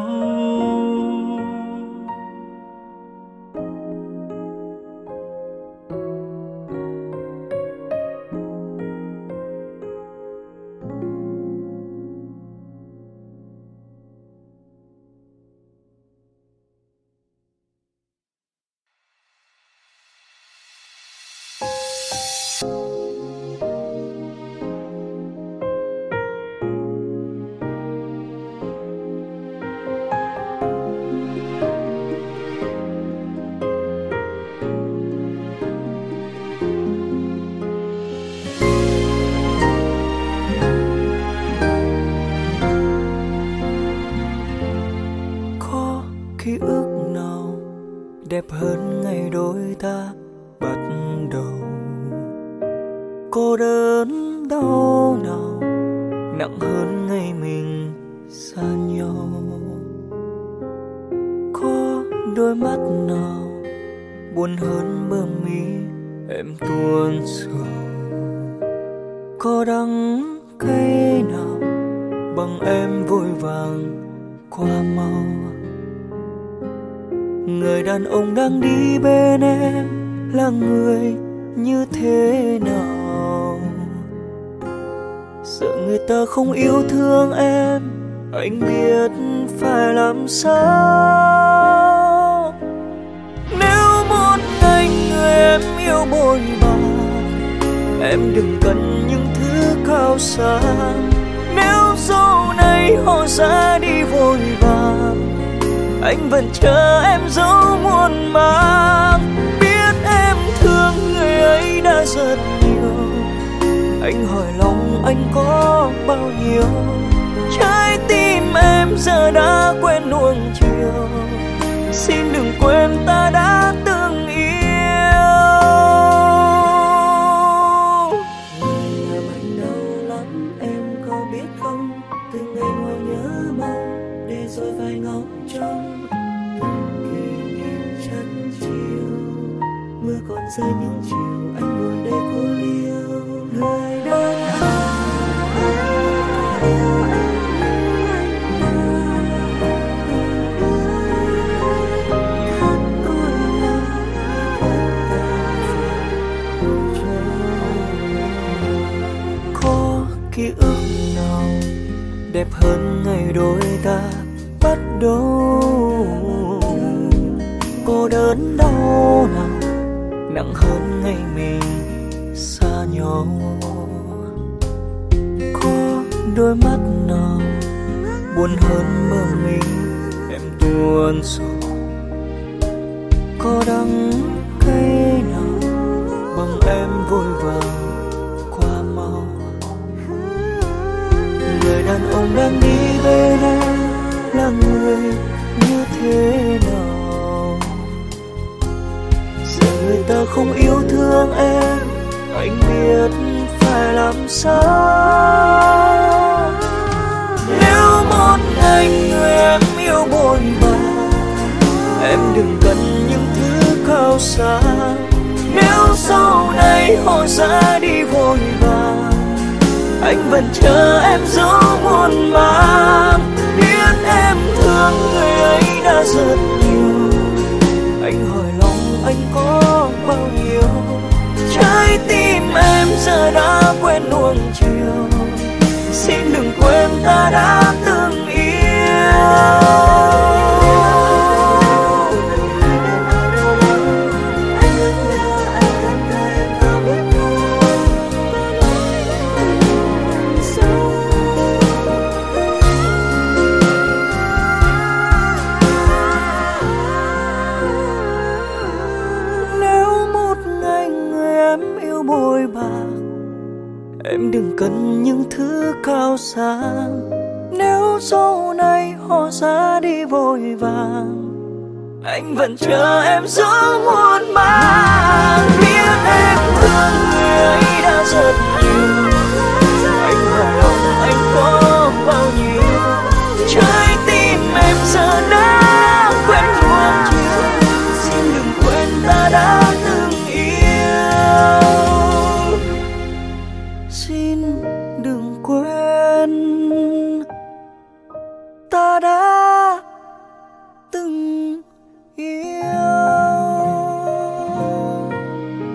ta bắt đầu. Cô đơn đau nào nặng hơn ngày mình xa nhau. Có đôi mắt nào buồn hơn bờ mi em tuôn sầu. Có đắng cay nào bằng em vội vàng qua mau. Người đàn ông đang đi bên em là người như thế nào? Sợ người ta không yêu thương em, anh biết phải làm sao. Nếu một ngày người em yêu bội bạc, em đừng cần những thứ cao xa. Nếu sau này họ ra đi vội vàng, anh vẫn chờ em dấu muôn màng. Biết em thương người ấy đã rất nhiều, anh hỏi lòng anh có bao nhiêu. Trái tim em giờ đã quen nuông chiều, xin đừng quên ta đã từng yêu. Người làm anh đau lắm em có biết không? Từng ngày ngồi nhớ mong để rồi phải ngóng trông. Từng kỷ niệm chân chiều, mưa còn rơi những chiều anh ngồi đây cô liêu. Người đàn ký ức nào đẹp hơn ngày đôi ta bắt đầu. Cô đơn đau nào nặng hơn ngày mình xa nhau. Có đôi mắt nào buồn hơn mơ mình em tuôn sầu. Có đắng cay nào bằng em vội vàng qua mau. Người đàn ông đang đi bên em là người như thế nào? Giờ người ta không yêu thương em, anh biết phải làm sao. Nếu một ngày người em yêu bội bạc, em đừng cần những thứ cao xa. Nếu sau này họ ra đi vội vàng, anh vẫn chờ em dấu muôn màng. Biết em thương người ấy đã rất nhiều, anh hỏi lòng anh có bao nhiêu. Trái tim em giờ đã quen nuông chiều, xin đừng quên ta đã từng yêu. Em đừng cần những thứ cao xa. Nếu sau này họ ra đi vội vàng, anh vẫn chờ em giữa muôn màng. Biết em thương người ấy đã rất nhiều, anh hỏi lòng anh có bao nhiêu. Trái tim em giờ đã quen nuông chiều, xin đừng quên ta đã từng yêu. Xin đừng quên ta đã từng yêu.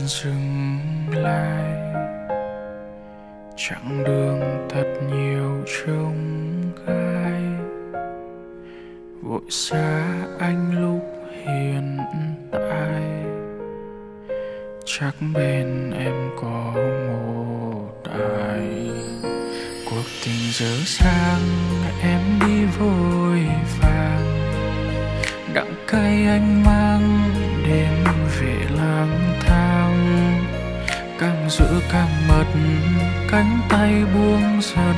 dừng lại. Chặng đường thật nhiều chông gai, vội xa anh lúc hiện tại. Chắc bên em có một ai. Cuộc tình dở dang em đi vội vàng, đắng cay anh mang đêm về lang thang. Càng giữ càng mật, cánh tay buông dần,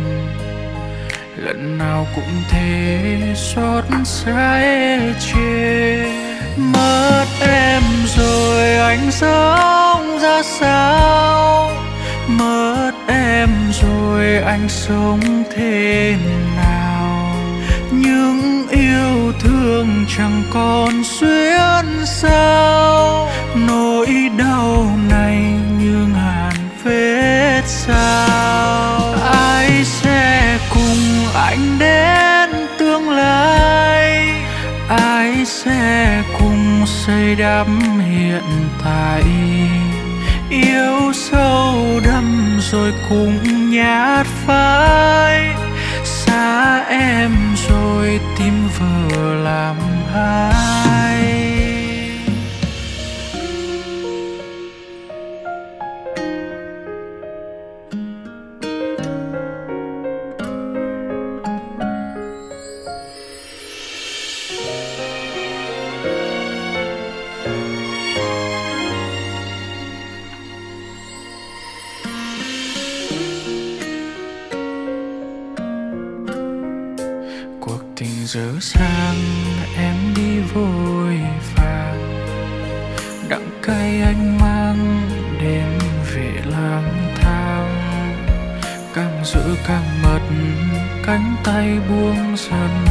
lần nào cũng thế xót xa ê chê. Mất em rồi anh sống ra sao, mất em rồi anh sống thế nào. Những yêu thương chẳng còn xuyên sao, nỗi đau này như ngàn vết sao. Ai sẽ cùng anh đến tương lai, ai sẽ cùng xây đắp hiện tại. Yêu sâu đậm rồi cùng nhát phai, xa em rồi tim vỡ làm hai. Dở dang em đi vội vàng, đắng cay anh mang đêm về lang thang. Càng giữ càng mật, cánh tay buông dần,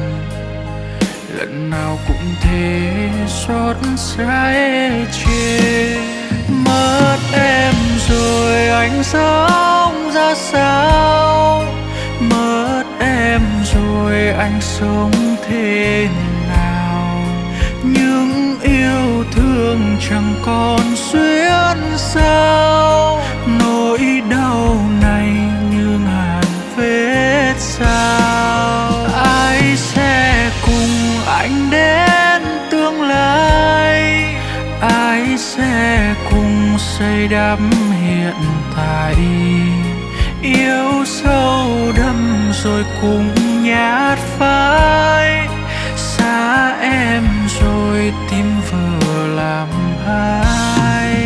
lần nào cũng thế xót xa ê chê. Mất em rồi anh sống ra sao, mất em rồi anh sống thế nào. Những yêu thương chẳng còn xuyên sao, nỗi đau này như ngàn vết sao. Ai sẽ cùng anh đến tương lai, ai sẽ cùng xây đắp hiện tại. Yêu sâu đậm rồi cùng nhát phai, xa em rồi tim vỡ làm hai.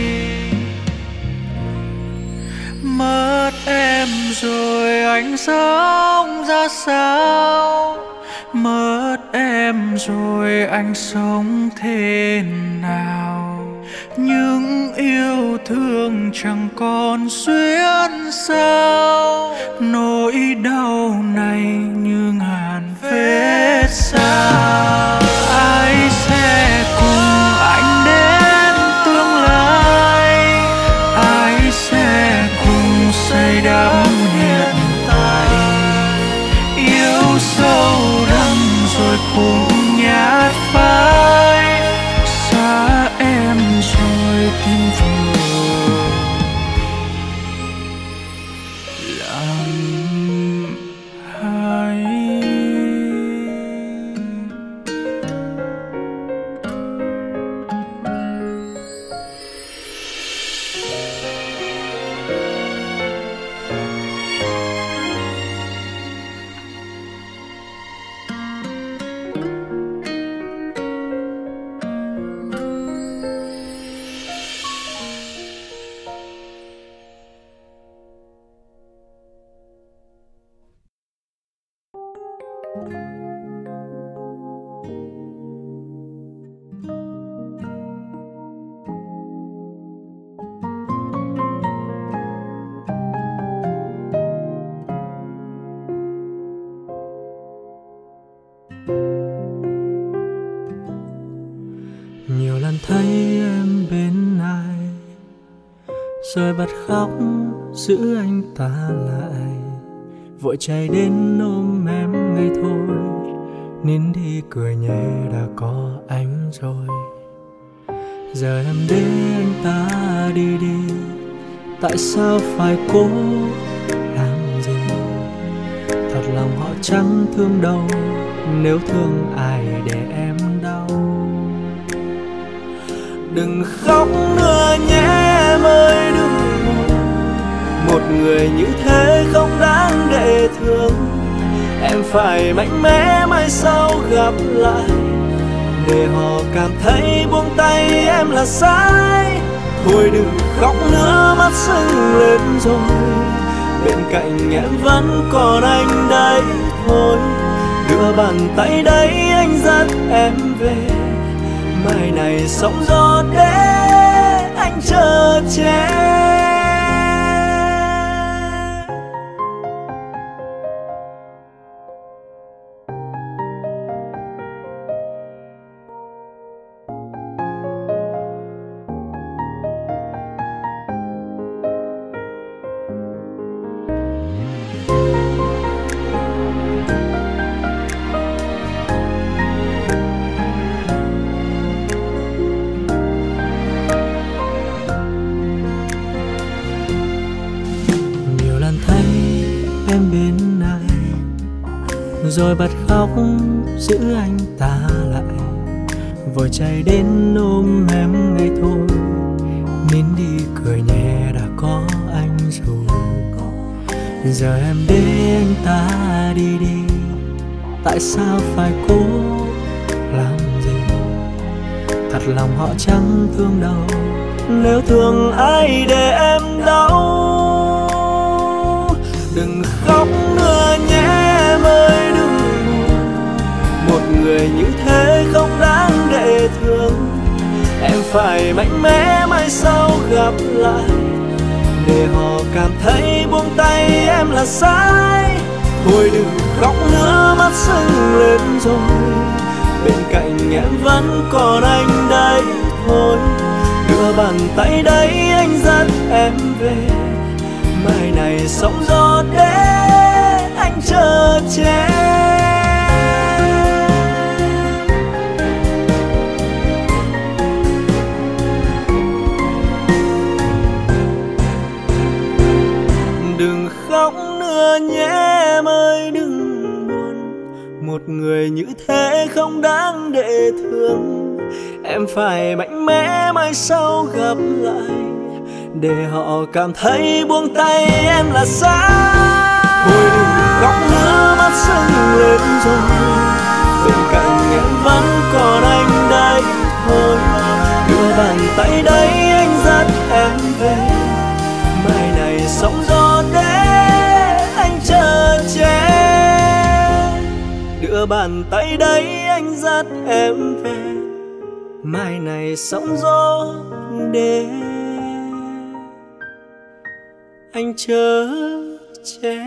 Mất em rồi anh sống ra sao, mất em rồi anh sống thế nào. Những yêu thương chẳng còn xuyên sao, nỗi đau này như ngàn vết sao. Ai sẽ cùng anh đến tương lai, ai sẽ cùng xây đắp hiện tại. Yêu sâu đậm rồi cùng nhát phai, xa em rồi tim vỡ làm hai. Nhiều lần thấy em bên ai, rồi bật khóc giữ anh ta lại, vội chạy đến ôm em ngay thôi, nín đi cười nhẹ đã có anh rồi. Giờ em để anh đi đi, tại sao phải cố làm gì? Thật lòng họ chẳng thương đâu, nếu thương ai để em đau. Đừng khóc nữa nhé em ơi, đừng buồn, một người như thế không đáng để thương. Em phải mạnh mẽ mai sau gặp lại, để họ cảm thấy buông tay em là sai. Thôi đừng khóc nữa, mắt sưng lên rồi, bên cạnh em vẫn còn anh đấy thôi. Đưa bàn tay đấy anh dắt em về, mai này sóng gió để anh chờ che. Rồi bật khóc giữ anh ta lại, vội chạy đến ôm em ngay thôi. Nín đi cười nhẹ đã có anh rồi, giờ em để anh ta đi đi, tại sao phải cố làm gì? Thật lòng họ chẳng thương đâu, nếu thương ai để em đau. Đừng khóc nữa nhé em ơi, đừng buồn, một người như thế không đáng để thương. Em phải mạnh mẽ mai sau gặp lại, để họ cảm thấy buông tay em là sai. Thôi đừng khóc nữa, mắt sưng lên rồi, bên cạnh em vẫn còn anh đấy thôi. Đưa bàn tay đấy anh dắt em về, mai này sóng gió để anh chờ che. Đừng khóc nữa nhé em ơi, đừng buồn, một người như thế không đáng để thương. Em phải mạnh mẽ mai sau gặp lại, để họ cảm thấy buông tay em là sai. Thôi đừng khóc nữa, mắt sưng lên rồi, bên cạnh em vẫn còn anh đấy thôi. Đưa bàn tay đấy anh dắt em về, mai này sóng gió để anh chờ che. Đưa bàn tay đấy anh dắt em về, mai này sóng gió để anh chở che.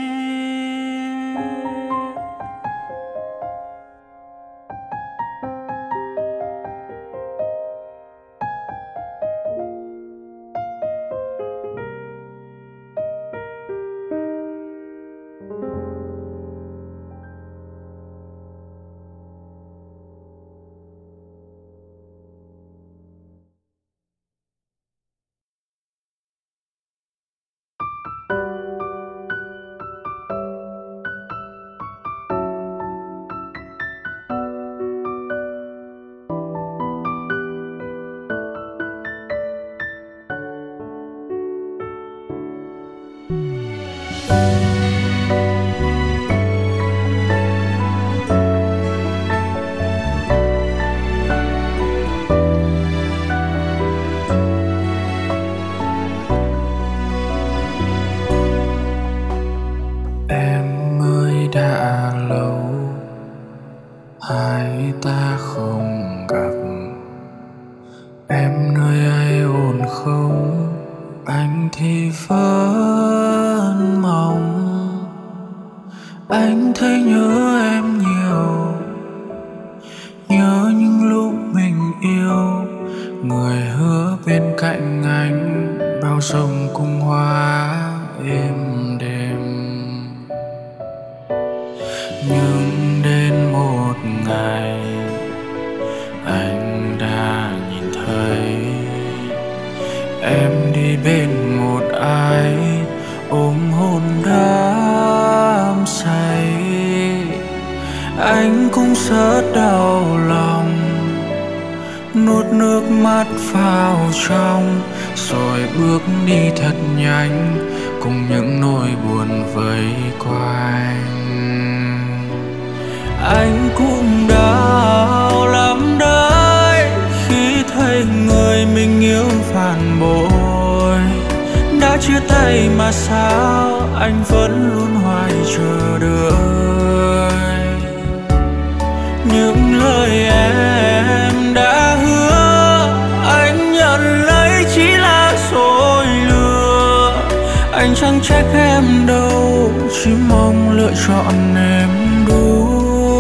Em đi bên một ai ôm hôn đắm say, anh cũng rất đau lòng, nuốt nước mắt vào trong rồi bước đi thật nhanh cùng những nỗi buồn vây quanh. Anh cũng đau lắm đấy khi thấy người mình yêu phản bội. Đã chia tay mà sao anh vẫn luôn hoài chờ đợi. Những lời em đã hứa anh nhận lấy chỉ là dối lừa. Anh chẳng trách em đâu, chỉ mong lựa chọn em đúng.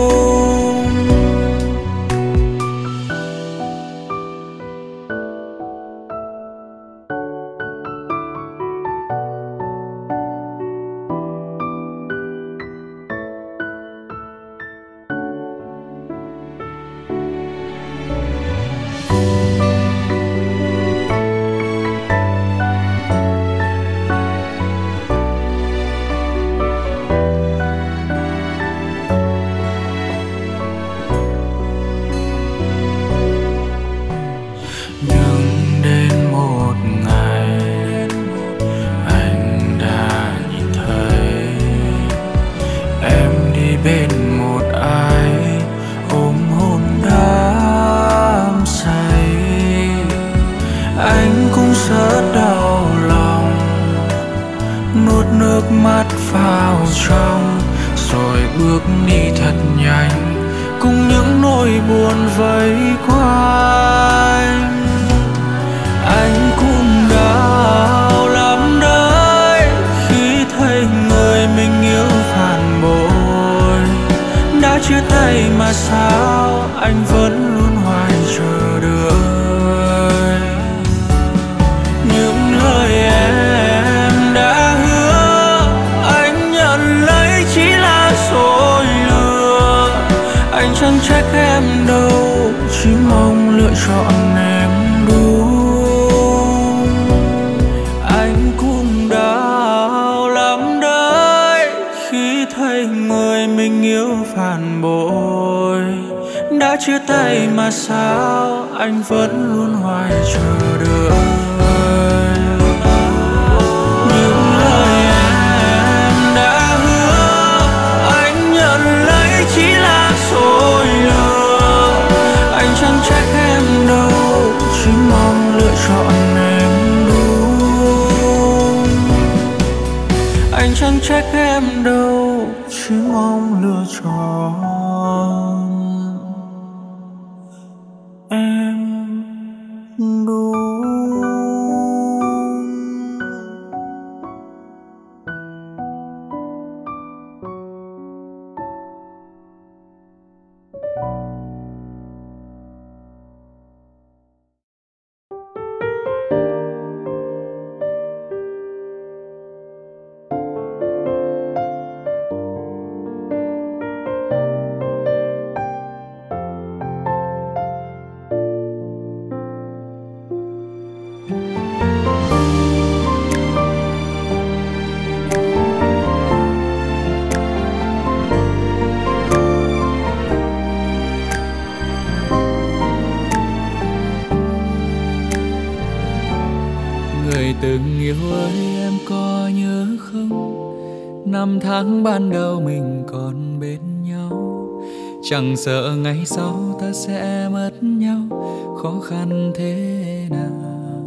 Từng yêu ơi em có nhớ không, năm tháng ban đầu mình còn bên nhau. Chẳng sợ ngày sau ta sẽ mất nhau, khó khăn thế nào.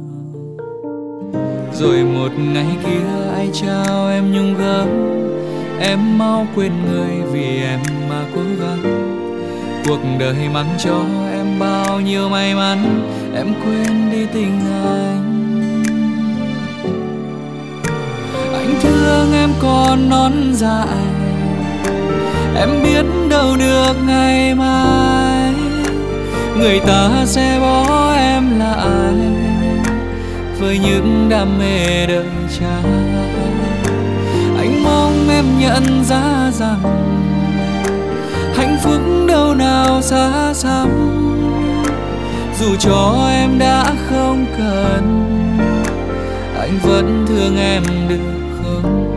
Rồi một ngày kia ai trao em nhung gấm, em mau quên người vì em mà cố gắng. Cuộc đời mang cho em bao nhiêu may mắn, em quên đi tình anh. Anh thương em còn non dại, em biết đâu được ngày mai người ta sẽ bỏ em lại với những đam mê đời trai. Anh mong em nhận ra rằng hạnh phúc đâu nào xa xăm, dù cho em đã không cần anh vẫn thương em được không?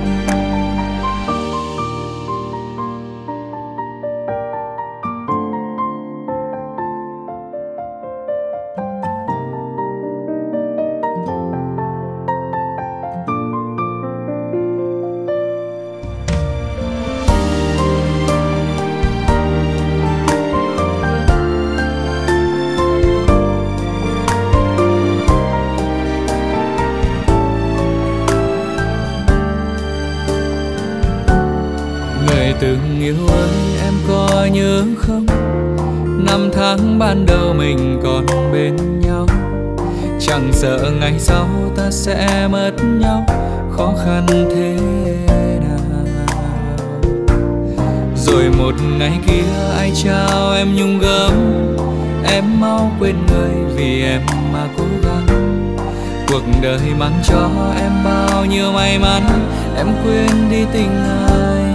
Từng yêu ơi em có nhớ không? Năm tháng ban đầu mình còn bên nhau, chẳng sợ ngày sau ta sẽ mất nhau, khó khăn thế nào. Rồi một ngày kia ai trao em nhung gấm, em mau quên người vì em mà cố gắng. Cuộc đời mang cho em bao nhiêu may mắn, em quên đi tình anh.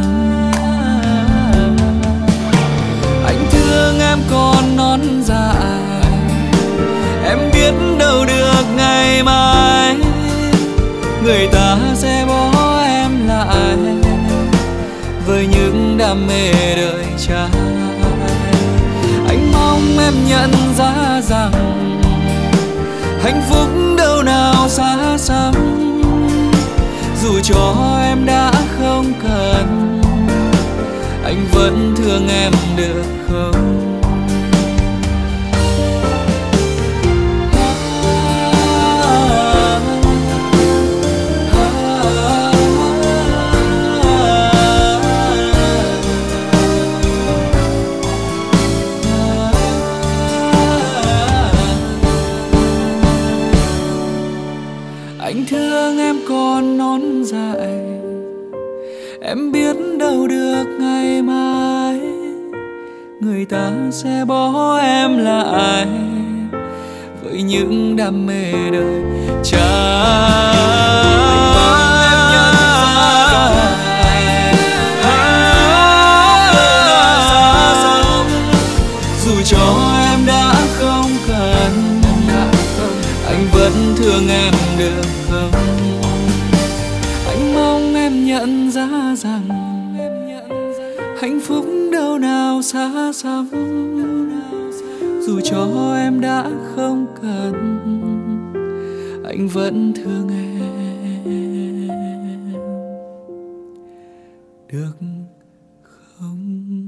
Anh thương em còn non dại, em biết đâu được ngày mai người ta sẽ bỏ em lại với những đam mê đời trai. Anh mong em nhận ra rằng hạnh phúc đâu nào xa xăm, dù cho em đã không cần, anh vẫn thương em được không? Anh thương em còn non dại, em biết đâu được ngày mai người ta sẽ bỏ em lại với những đam mê đời trai. Dù cho em đã không cần, anh vẫn thương em được không? Anh mong em nhận ra rằng hạnh phúc đâu nào xa xăm, dù cho em đã không cần, anh vẫn thương em được không?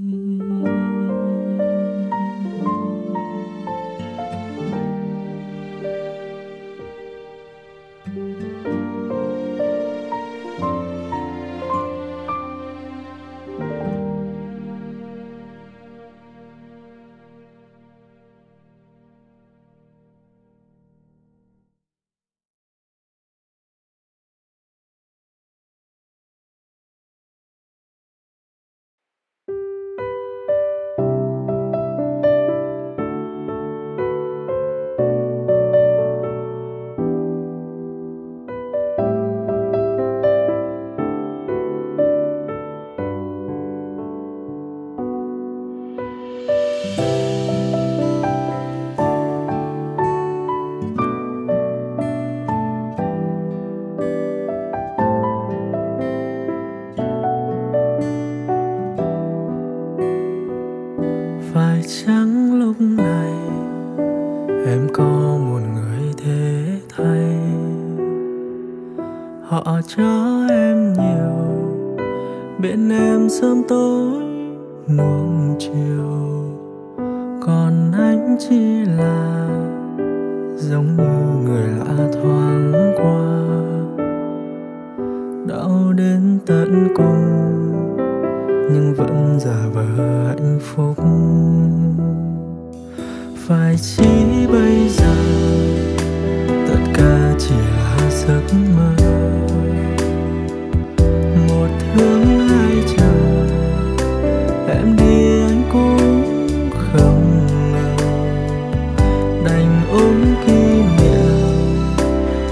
Phải chăng lúc này em có một người thế thay, họ cho em nhiều, bên em sớm tối nuông chiều, còn anh chỉ là giống như người lạ thoáng qua, đau đến tận cùng nhưng vẫn giả vờ hạnh phúc. Phải chỉ bây giờ tất cả chỉ là giấc mơ, một thương hai chờ, em đi anh cũng không ngờ, đành ôm kỷ niệm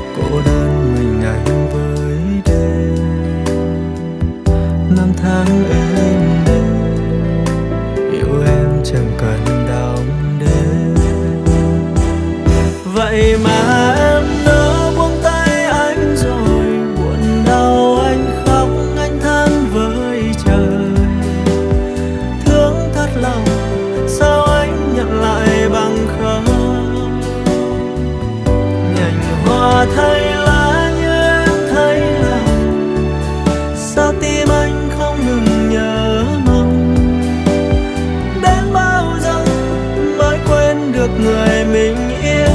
hoa thay lá như em thấy lòng. Sao tim anh không ngừng nhớ mong, đến bao giờ mới quên được người mình yêu.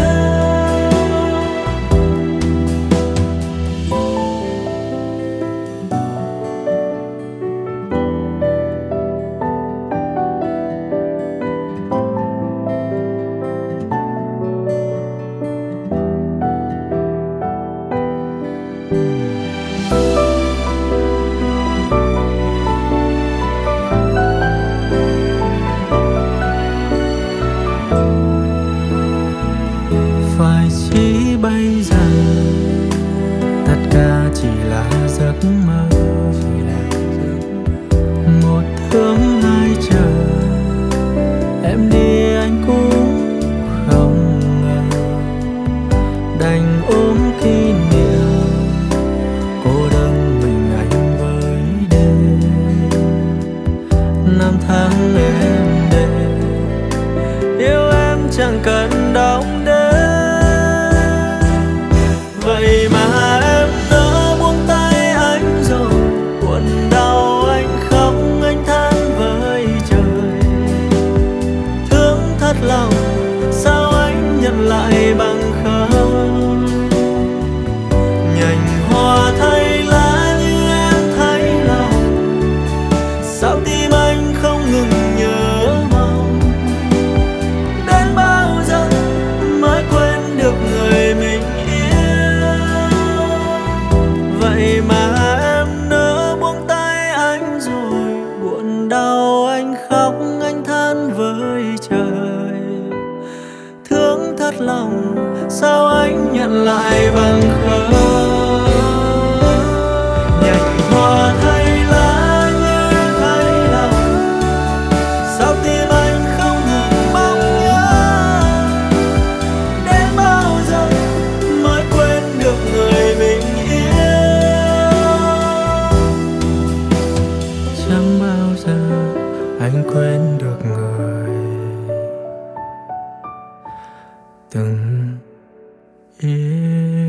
Phải chỉ bây giờ tất cả chỉ là giấc mơ, một thương hai chờ. Em đi anh cũng không ngờ, đành ôm kỷ niệm cô đơn mình anh với đêm. Năm tháng em để yêu em chẳng cần đong đến. Vậy mà em đã buông tay anh rồi, buồn đau anh khóc anh than với trời. Thương thật lòng sao anh nhận lại bằng không. Nhành hoa thay lá như em thấy lòng. Sao tim anh không ngừng nhớ mong, đến bao giờ mới quên được người mình yêu. Vậy mà em nỡ buông tay anh rồi, buồn đau anh khóc anh than với trời. Thương thật lòng sao anh nhận lại bằng không. Nhành hoa thay lá như em thấy lòng. Sao tim anh không ngừng mong nhớ, đến bao giờ mới quên được người mình yêu. Chẳng bao giờ anh quên được người từng yêu.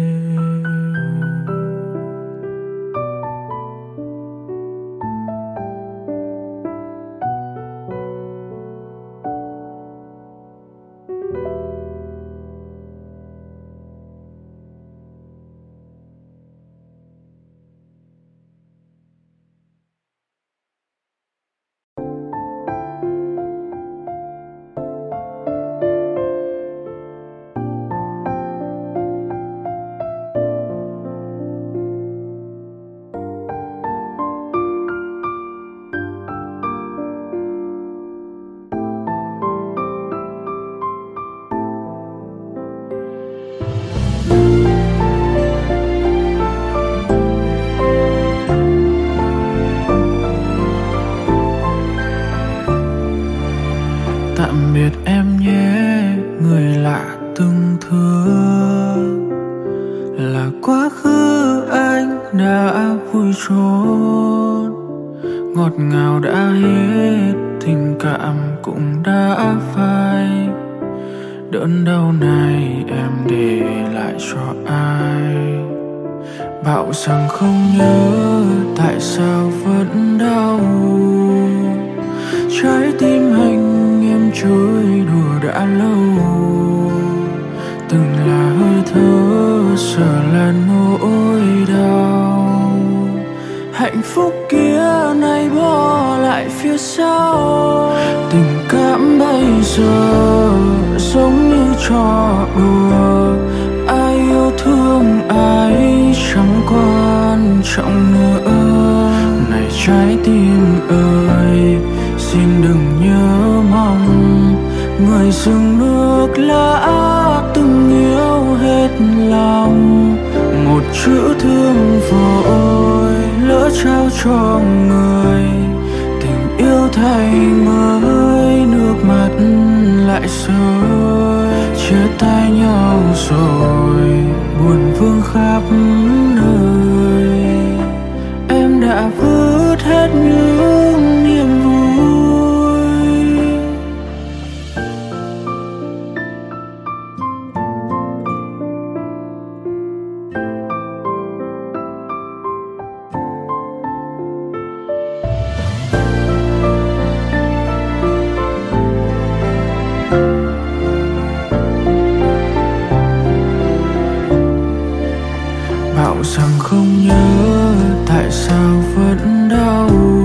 Tạm biệt em nhé, người lạ từng thương. Là quá khứ anh đã vui trốn, ngọt ngào đã hết, tình cảm cũng đã phai. Đớn đau này em để lại cho ai? Bảo rằng không nhớ, tại sao vẫn đau? Trái tim anh em trôi đùa đã lâu, từng là hơi thở giờ là nỗi đau. Hạnh phúc kia nay bỏ lại phía sau, tình cảm bây giờ giống như trò đùa. Ai yêu thương ai chẳng quan trọng nữa. Này trái tim ơi, xin đừng nhớ mong người dưng nước lã từng yêu hết lòng. Một chữ thương vội lỡ trao cho người, tình yêu thay mới nước mắt lại rơi. Chia tay nhau rồi buồn vương khắp nơi, em đã vứt hết những niềm vui. bảo rằng không nhớ tại sao vẫn đau.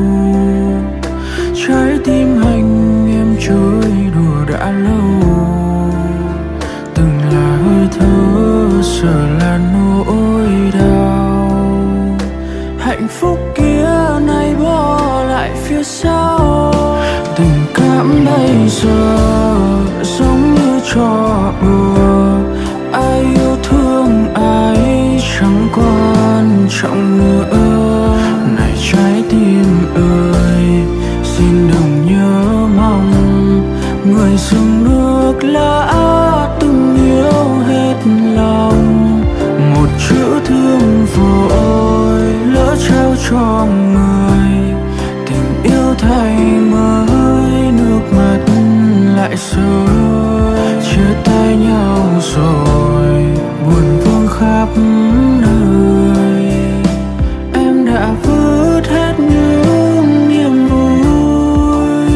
Trái tim anh em chơi đùa đã lâu, từng là hơi thở giờ là nỗi đau. Hạnh phúc kia nay bỏ lại phía sau, tình cảm bây giờ giống như trò đùa. Ai yêu thương ai chẳng quan trọng nữa. Này trái tim ơi, xin đừng nhớ mong người dừng nước lã từng yêu hết lòng. Một chữ thương vội lỡ trao cho người, tình yêu thay mới nước mắt lại rơi. Chia tay nhau rồi buồn vương khắp nơi, em đã vứt hết những niềm vui.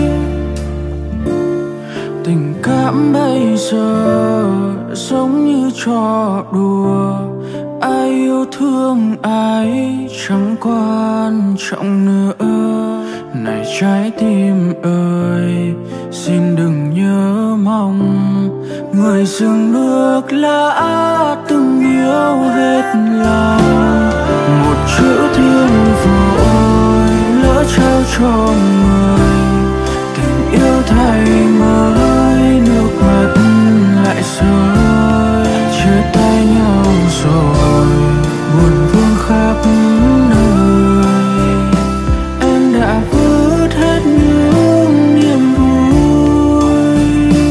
Tình cảm bây giờ giống như trò đùa, ai yêu thương ai chẳng quan trọng nữa. Này trái tim ơi, xin đừng nhớ mong người dừng nước lã từng yêu hết lòng. Một chữ thương vội lỡ trao cho người, tình yêu thay mới nước mắt lại rơi. Chia tay nhau rồi buồn vương khắp nơi, em đã vứt hết những niềm vui.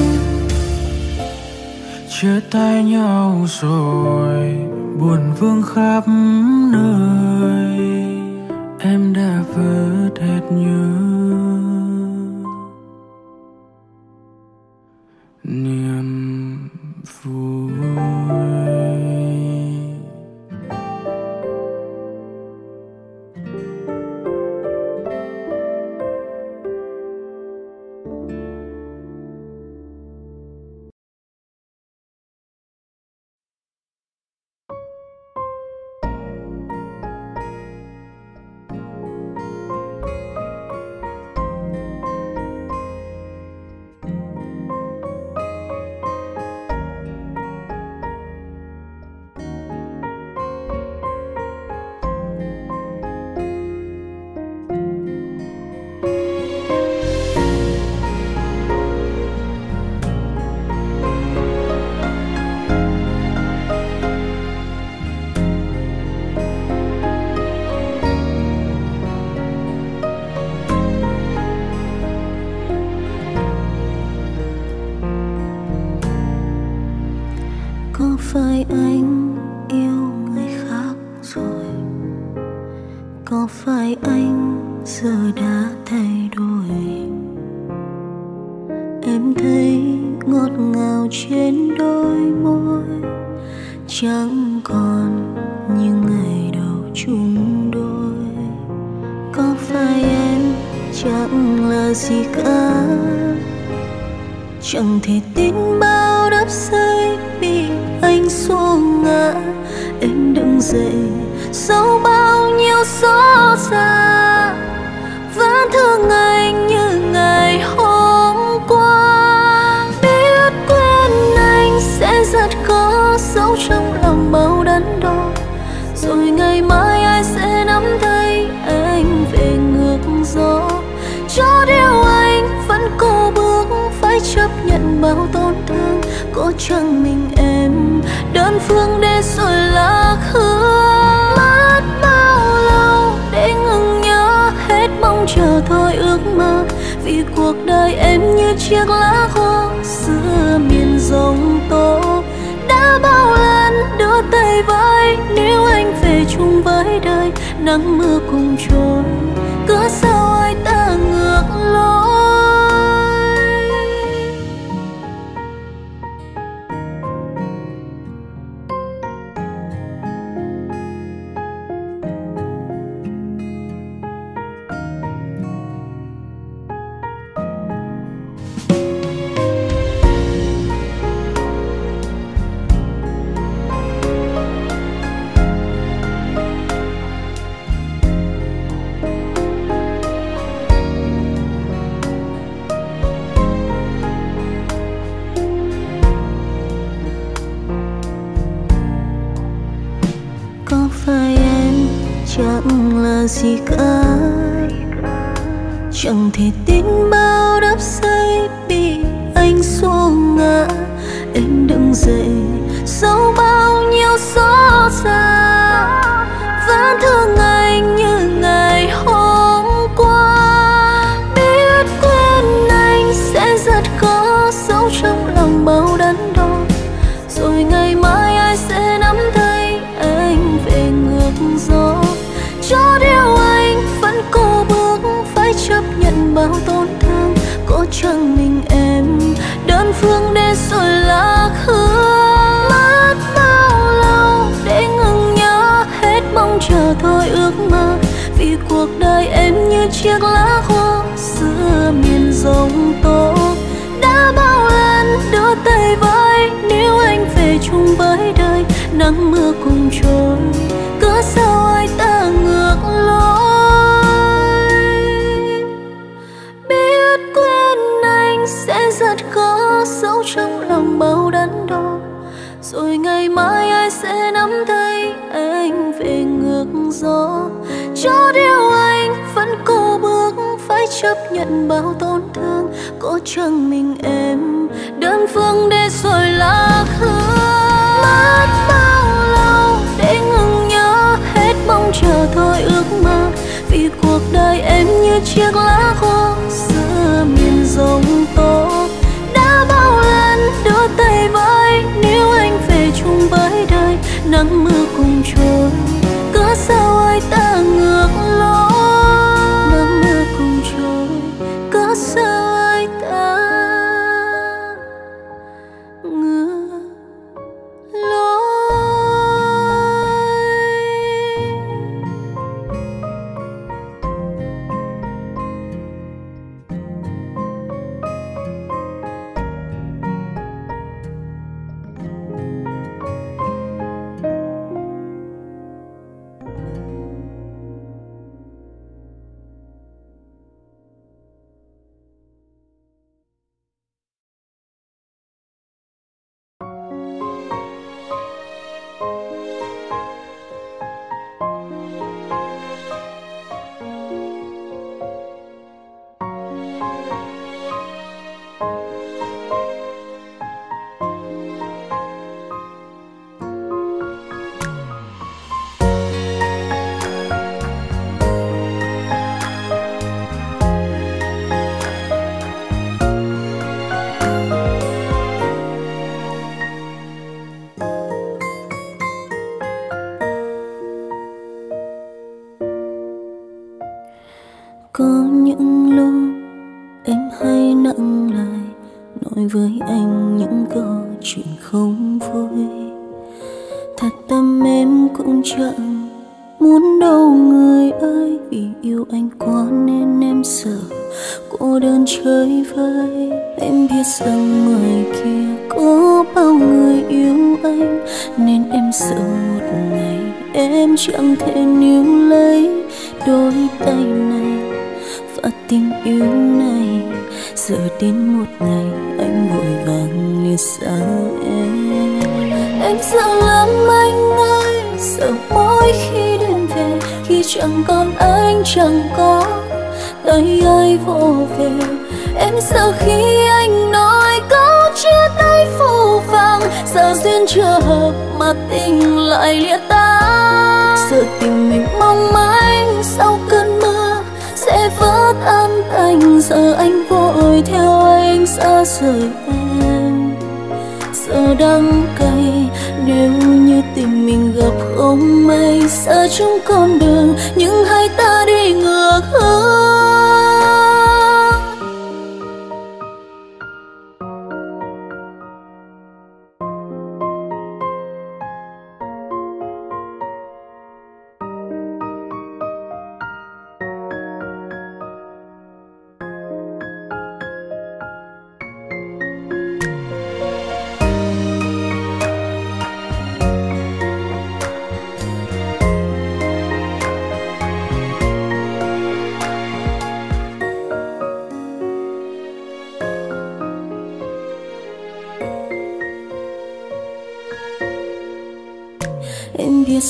Chia tay nhau rồi buồn vương khắp nơi, em đã vứt hết những niềm vui. Có phải anh yêu người khác rồi? Có phải anh giờ đã thay đổi? Em thấy ngọt ngào trên đôi môi, chẳng còn như ngày đầu chung đôi. Có phải em chẳng là gì cả, chẳng thể tin bao đắp xây bị anh xô ngã. Em đứng dậy sau bao nhiêu xót xa, vẫn thương anh như ngày hôm qua. Biết quên anh sẽ rất khó, giấu trong lòng bao đắn đo. Rồi ngày mai ai sẽ nắm tay anh về ngược gió. Cho điều anh vẫn cố bước, phải chấp nhận bao tổn thương. Có chẳng mình em đơn phương để rồi lạc hương. Mất bao lâu để ngừng nhớ, hết mong chờ thôi ước mơ. Vì cuộc đời em như chiếc lá khô giữa miền giông tố. Đã bao lần đưa tay với, nếu anh về chung với đời, nắng mưa cùng trôi, cớ sao ai ta ngược lối. có phải em chẳng là gì cả, chẳng thể tin bao đắp xây bị anh xô ngã. Em đứng dậy sau bao nhiêu xót xa, vẫn thương anh như ngày hôm qua. Biết quên anh sẽ rất khó, giấu trong lòng bao đắn đo, rồi ngày mai ai sẽ nắm tay anh về ngược gió. Cho điều anh vẫn cố bước, phải chấp nhận bao tổn thương. Có chẳng mình em đơn phương để rồi lạc hương. Mất bao lâu để ngừng nhớ, hết mong chờ thôi ước mơ. Vì cuộc đời em như chiếc lá hoa giữa miền giông tố. Đã bao lần đưa tay với, nếu anh về chung với đời, nắng mưa cùng trôi, cớ sao ai ta ngược lối. Biết quên anh sẽ rất khó, giấu trong lòng bao đắn đo, rồi ngày mai ai sẽ nắm tay anh về ngược gió. Cho điều anh vẫn cố bước, phải chấp nhận bao tổn thương. Có chẳng mình em đơn phương để rồi lạc hương. Mất bao lâu để ngừng nhớ, hết mong chờ thôi ước mơ. Vì cuộc đời em như chiếc lá hoa giữa miền giông tố. Đã bao lần đưa tay với, nếu anh về chung với đời, nắng mưa cùng trôi, cớ sao ai ta ngược lối. Nắng mưa cùng trôi, cớ sao ai ta ngược lối. Có những lúc em hay nặng lời, nói với anh những câu chuyện không vui. Thật tâm em cũng chẳng muốn đâu người ơi, vì yêu anh quá nên em sợ cô đơn chơi vơi. Em biết rằng ngoài kia có bao người yêu anh, nên em sợ một ngày em chẳng thể níu lấy đôi tay này và tình yêu này. Giờ đến một ngày anh vội vàng lìa xa em. Em sợ lắm anh ơi, sợ mỗi khi đêm về, khi chẳng còn anh chẳng có tay ai vỗ về. Em sợ khi anh nói câu chia tay phũ phàng, sợ duyên chưa hợp mà tình lại lìa ta. Sợ tình mình mong manh sau cơn mưa sẽ vỡ tan tành. Giờ anh vội theo anh xa rời em. Giờ đắng cay nếu như tình mình gặp không may, xa chung con đường nhưng hai ta đi ngược hướng.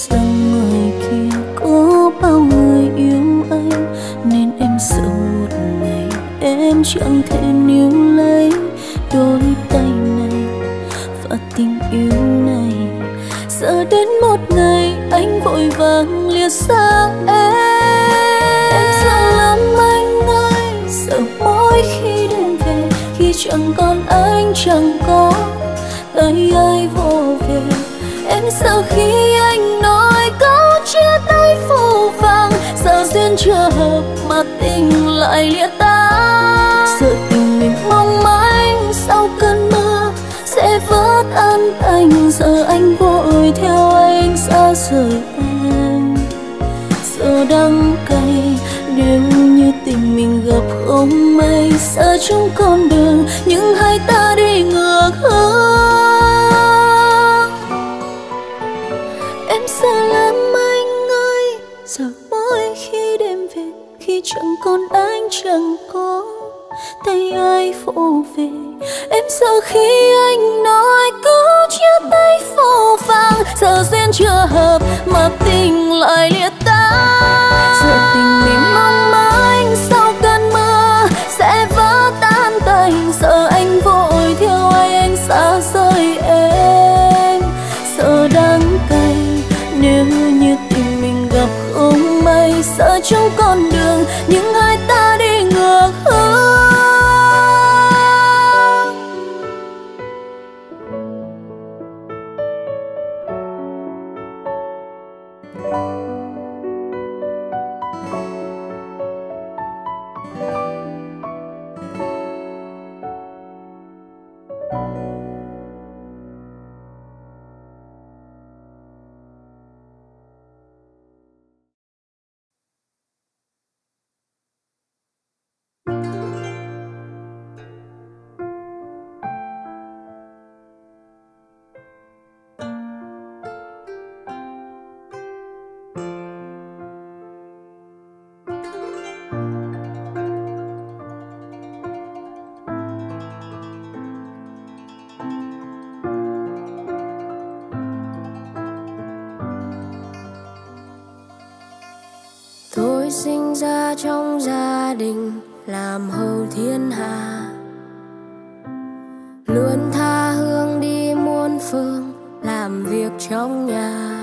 rằng ngoài kia có bao người yêu anh, nên em sợ một ngày em chẳng thể níu lấy đôi tay này và tình yêu này. Sợ đến một ngày anh vội vàng lìa xa em. Em sợ lắm anh ơi, sợ mỗi khi đêm về, khi chẳng còn anh chẳng có tay ai vô về. Em sợ khi anh nói câu chia tay phũ phàng, sợ duyên chưa hợp mà tình lại lìa ta. Sợ tình mình mong manh sau cơn mưa sẽ vỡ tan tành, sợ anh vội theo anh xa rời em. Sợ đắng cay nếu như tình mình gặp không may, sợ trong con đường nhưng hai ta đi ngược hướng. Em sợ lắm anh ơi, sợ mỗi khi đêm về, khi chẳng còn anh chẳng có tay ai vỗ về. Em sợ khi anh nói cứ chia tay phũ phàng, sợ duyên chưa hợp mà tình lại lìa ta. Sợ tình mình mong manh sau cơn mưa sẽ vỡ tan tành, sợ anh vội theo ai anh xa rời em. Sợ đắng cay nếu như tình mình gặp không may, sợ trong con đường nhưng hai ta đi ngược hướng. Tôi sinh ra trong gia đình làm hầu thiên hạ, luôn tha hương đi muôn phương làm việc trong nhà.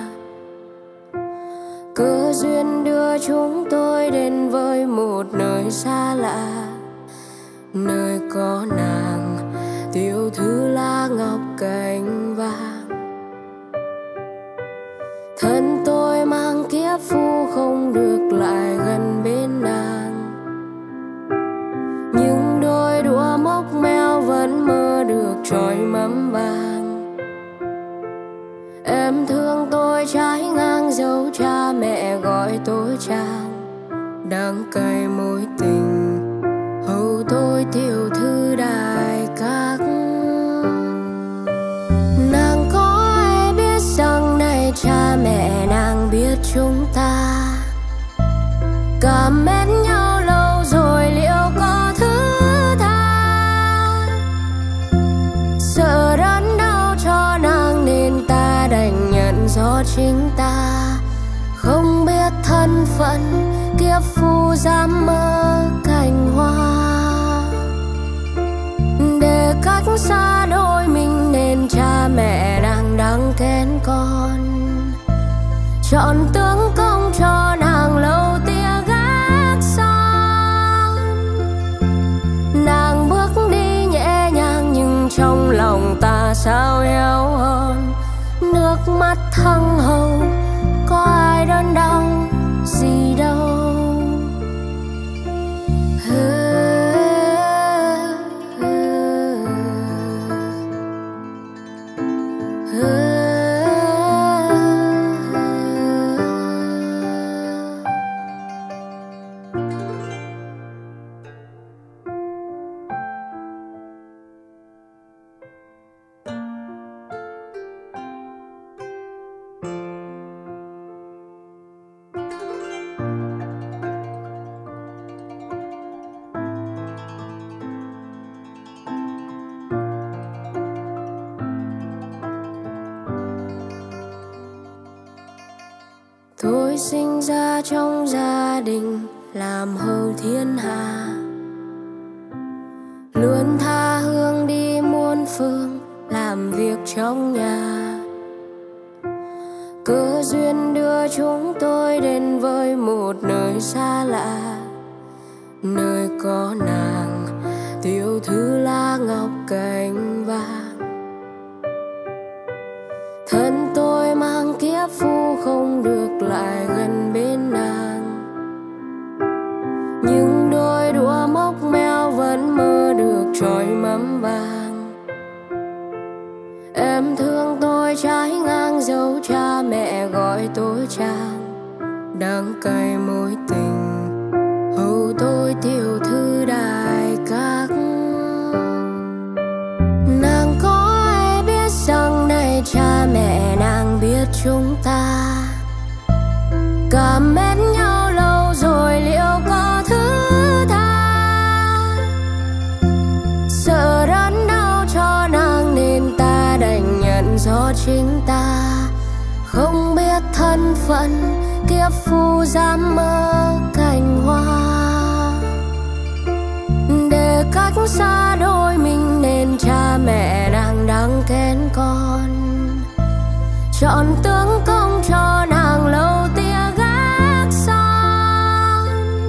Cơ duyên đưa chúng tôi đến với một nơi xa lạ, nơi có nàng tiểu thư lá ngọc cành vàng. Thân tôi mang kiếp phu không được lại gần bên nàng, nhưng đôi đũa móc meo vẫn mơ được trôi mắm vàng. Em thương tôi trái ngang dấu cha mẹ gọi tôi chàng, đắng cay mối tình hầu tôi tiểu thư đại các. Nàng có ai biết rằng này cha mẹ nàng biết chúng ta cảm mến nhau lâu rồi liệu có thứ tha. Sợ đớn đau cho nàng nên ta đành nhận do chính ta không biết thân phận kiếp phu dám mơ cành hoa. Để cách xa đôi mình nên cha mẹ nàng đang kén con, chọn tướng công cho nàng lâu tia gác son. Nàng bước đi nhẹ nhàng nhưng trong lòng ta sao héo hon, nước mắt thăng hầu có ai đớn đau gì đâu. Tôi sinh ra trong gia đình làm hầu thiên hạ, luôn tha hương đi muôn phương làm việc trong nhà. Cơ duyên đưa chúng tôi đến với một nơi xa lạ, nơi có nàng tiểu thư lá ngọc cành vàng. Thân tôi mang kiếp phu không được lại gần bên nàng, nhưng đôi đũa móc meo vẫn mơ được trôi mắm vàng. Em thương tôi trái ngang dấu cha mẹ gọi tôi Trang, đắng cay mối tình hầu tôi tiểu thư đại các. Nàng có ai biết rằng này cha mẹ nàng biết chúng ta cảm mến nhau lâu rồi liệu có thứ tha. Sợ đớn đau cho nàng nên ta đành nhận do chính ta không biết thân phận kiếp phu dám mơ cành hoa. Để cách xa đôi mình nên cha mẹ nàng đang kén con, chọn tướng công cho nàng lâu tia gác son.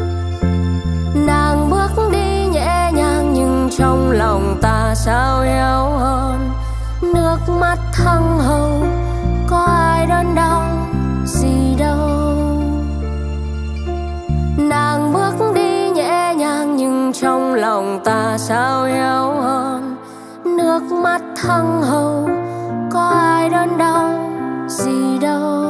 Nàng bước đi nhẹ nhàng nhưng trong lòng ta sao héo hon. Nước mắt thăng hầu có ai đớn đau gì đâu. Nàng bước đi nhẹ nhàng nhưng trong lòng ta sao héo hon. Nước mắt thăng hầu có ai đớn đau gì đâu.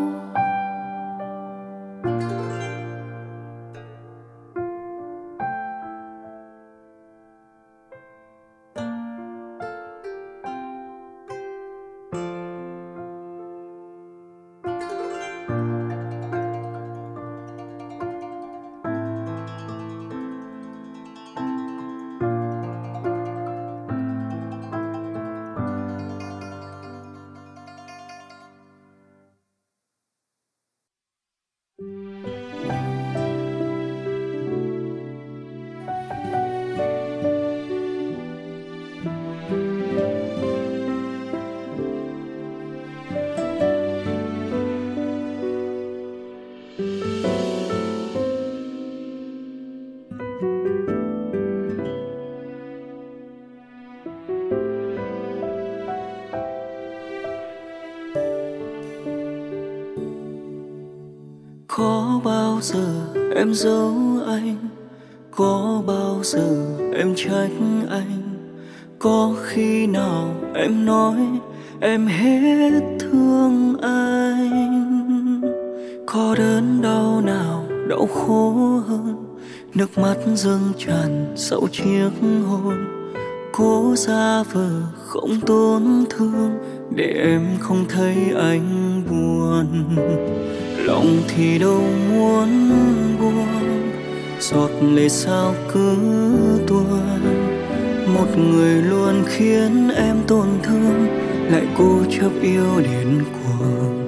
Có bao giờ em giấu anh, có bao giờ em trách anh, có khi nào em nói em hết thương anh. Có đớn đau nào đau khổ hơn nước mắt dâng tràn sau chiếc hôn. Cố giả vờ không tổn thương để em không thấy anh buồn. Lòng thì đâu muốn buông, giọt lệ sao cứ tuôn. Một người luôn khiến em tổn thương, lại cố chấp yêu đến cuồng.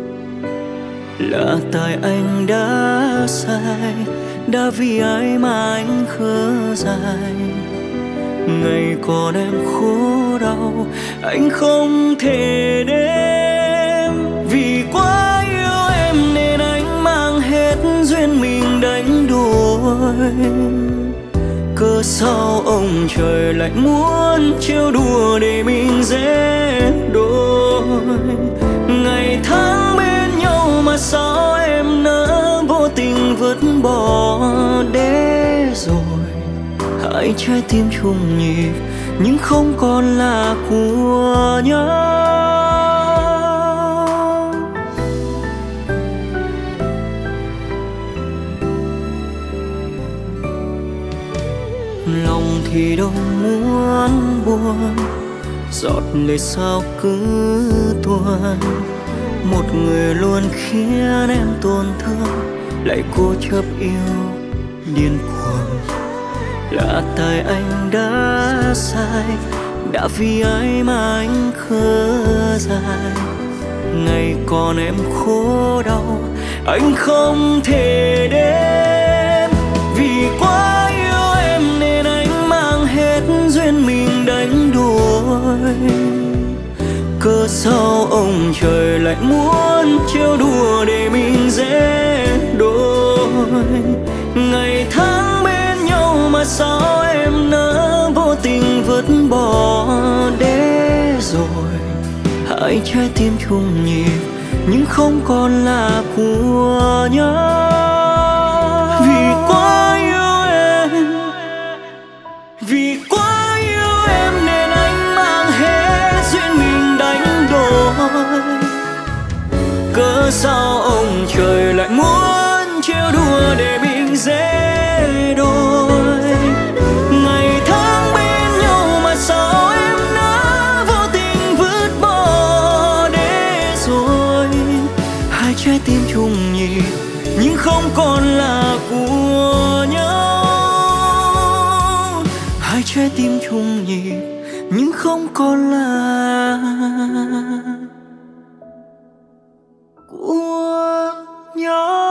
Là tại anh đã sai, đã vì ai mà anh khờ dại. Ngày còn em khổ đau, anh không thể đếm. Vì quá yêu em nên anh mang hết duyên mình đánh đổi. Cớ sao ông trời lại muốn trêu đùa để mình dễ đôi. Ngày tháng bên nhau mà sao em nỡ vô tình vứt bỏ để rồi. Hai trái tim chung nhịp nhưng không còn là của nhau. Lòng thì đâu muốn buồn, giọt lệ sao cứ tuôn. Một người luôn khiến em tổn thương, lại cố chấp yêu điên cuồng. Là tại anh đã sai, đã vì ai mà anh khờ dại. Ngày còn em khổ đau, anh không thể đến. Vì quá yêu em nên anh mang hết duyên mình đánh đổi. Cớ sao ông trời lại muốn trêu đùa để mình dễ đôi. Ngày tháng bên nhau mà sao em nỡ vô tình vứt bỏ để rồi hai trái tim chung nhịp nhưng không còn là của nhau. Vì quá yêu em, vì quá yêu em nên anh mang hết duyên mình đánh đổi. Cớ sao ông trời lại muốn trêu đùa để mình dễ đôi. Ngày tháng bên nhau mà sao em đã vô tình vứt bỏ để rồi hai trái tim chung nhịp nhưng không còn là của nhau. Hai trái tim chung nhịp nhưng không còn là của nhau.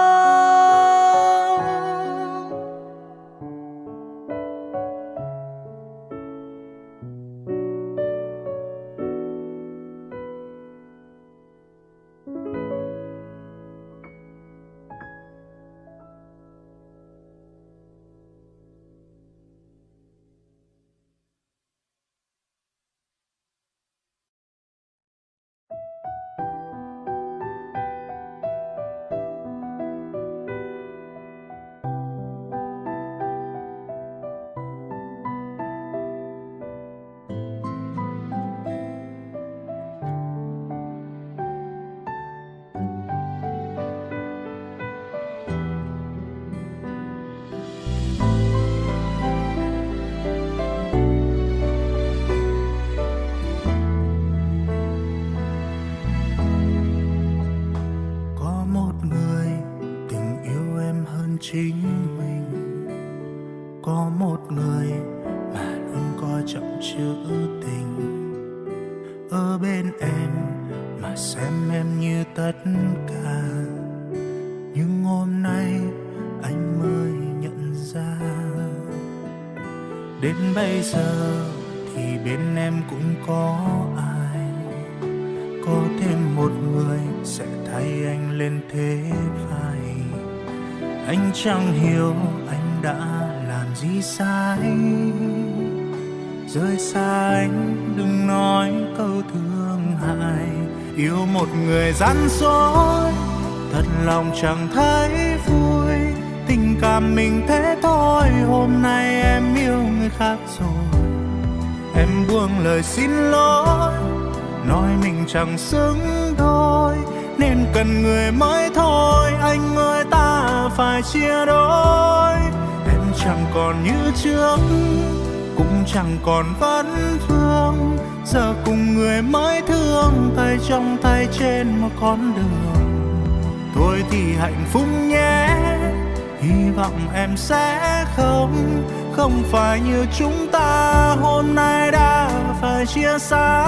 Chính mình có một người mà luôn coi trọng chữ tình ở bên em mà xem em như tất cả. Nhưng hôm nay anh mới nhận ra đến bây giờ thì bên em cũng có ai, có thêm một người sẽ thay anh lên thế vai. Anh chẳng hiểu anh đã làm gì sai, rời xa anh đừng nói câu thương hại. Yêu một người gian dối, thật lòng chẳng thấy vui. Tình cảm mình thế thôi, hôm nay em yêu người khác rồi. Em buông lời xin lỗi, nói mình chẳng xứng đôi, nên cần người mới thôi. Anh ơi ta phải chia đôi. Em chẳng còn như trước, cũng chẳng còn vấn vương. Giờ cùng người mới thương, tay trong tay trên một con đường. Thôi thì hạnh phúc nhé, hy vọng em sẽ không Không phải như chúng ta hôm nay đã phải chia xa.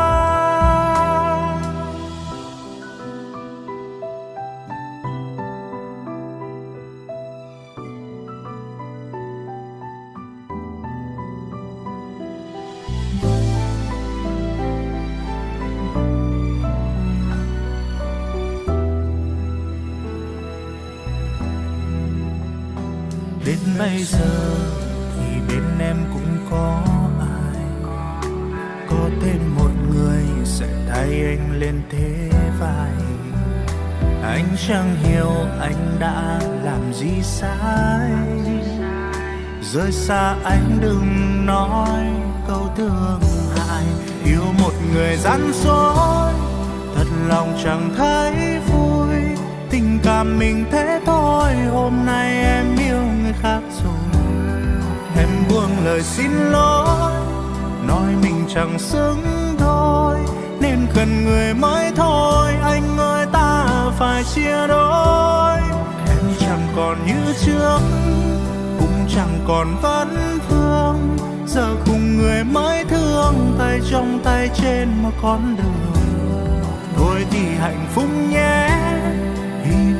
Đến bây giờ thì bên em cũng có ai, có thêm một người sẽ thay anh lên thế vai. Anh chẳng hiểu anh đã làm gì sai, rời xa anh đừng nói câu thương hại. Yêu một người gian dối, thật lòng chẳng thấy vui. Tình cảm mình thế thôi, hôm nay em yêu người khác rồi. Em buông lời xin lỗi, nói mình chẳng xứng đôi, nên cần người mới thôi. Anh ơi ta phải chia đôi. Em chẳng còn như trước, cũng chẳng còn vấn vương. Giờ cùng người mới thương, tay trong tay trên một con đường. Thôi thì hạnh phúc nhé, hy vọng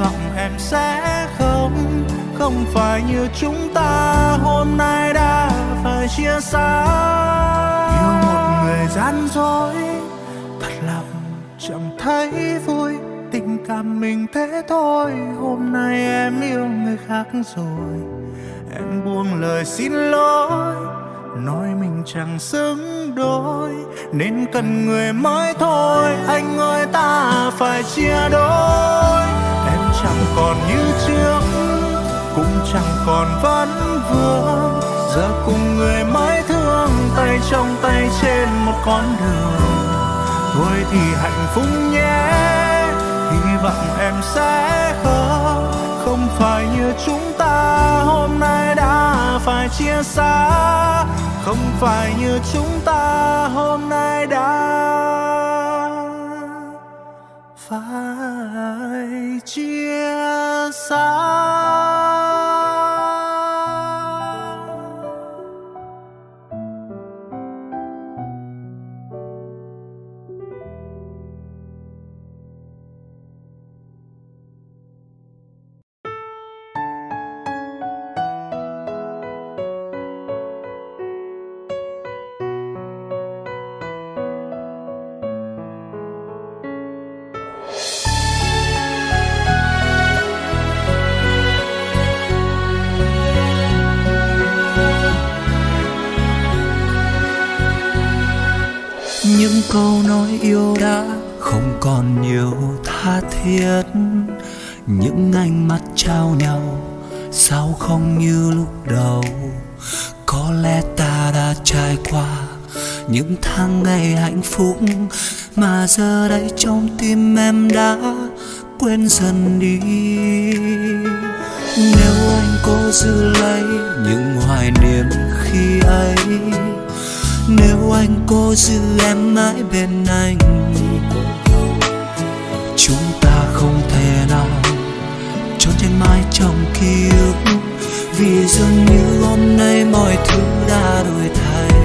em sẽ không, không phải như chúng ta hôm nay đã phải chia xa. Yêu một người gian dối, thật lòng chẳng thấy vui, tình cảm mình thế thôi. Hôm nay em yêu người khác rồi, em buông lời xin lỗi, nói mình chẳng xứng đôi, nên cần người mới thôi. Anh ơi ta phải chia đôi, em chẳng còn như trước, cũng chẳng còn vấn vương, giờ cùng người mới thương, tay trong tay trên một con đường. Thôi thì hạnh phúc nhé, hy vọng em sẽ không, không phải như chúng ta hôm nay đã phải chia xa, không phải như chúng ta hôm nay đã phải chia xa. Những câu nói yêu đã không còn nhiều tha thiết, những ánh mắt trao nhau sao không như lúc đầu. Có lẽ ta đã trải qua những tháng ngày hạnh phúc, mà giờ đây trong tim em đã quên dần đi. Nếu anh cố giữ lấy những hoài niệm khi ấy, nếu anh cố giữ em mãi bên anh, chúng ta không thể nào trốn tránh mãi trong ký ức, vì dường như hôm nay mọi thứ đã đổi thay.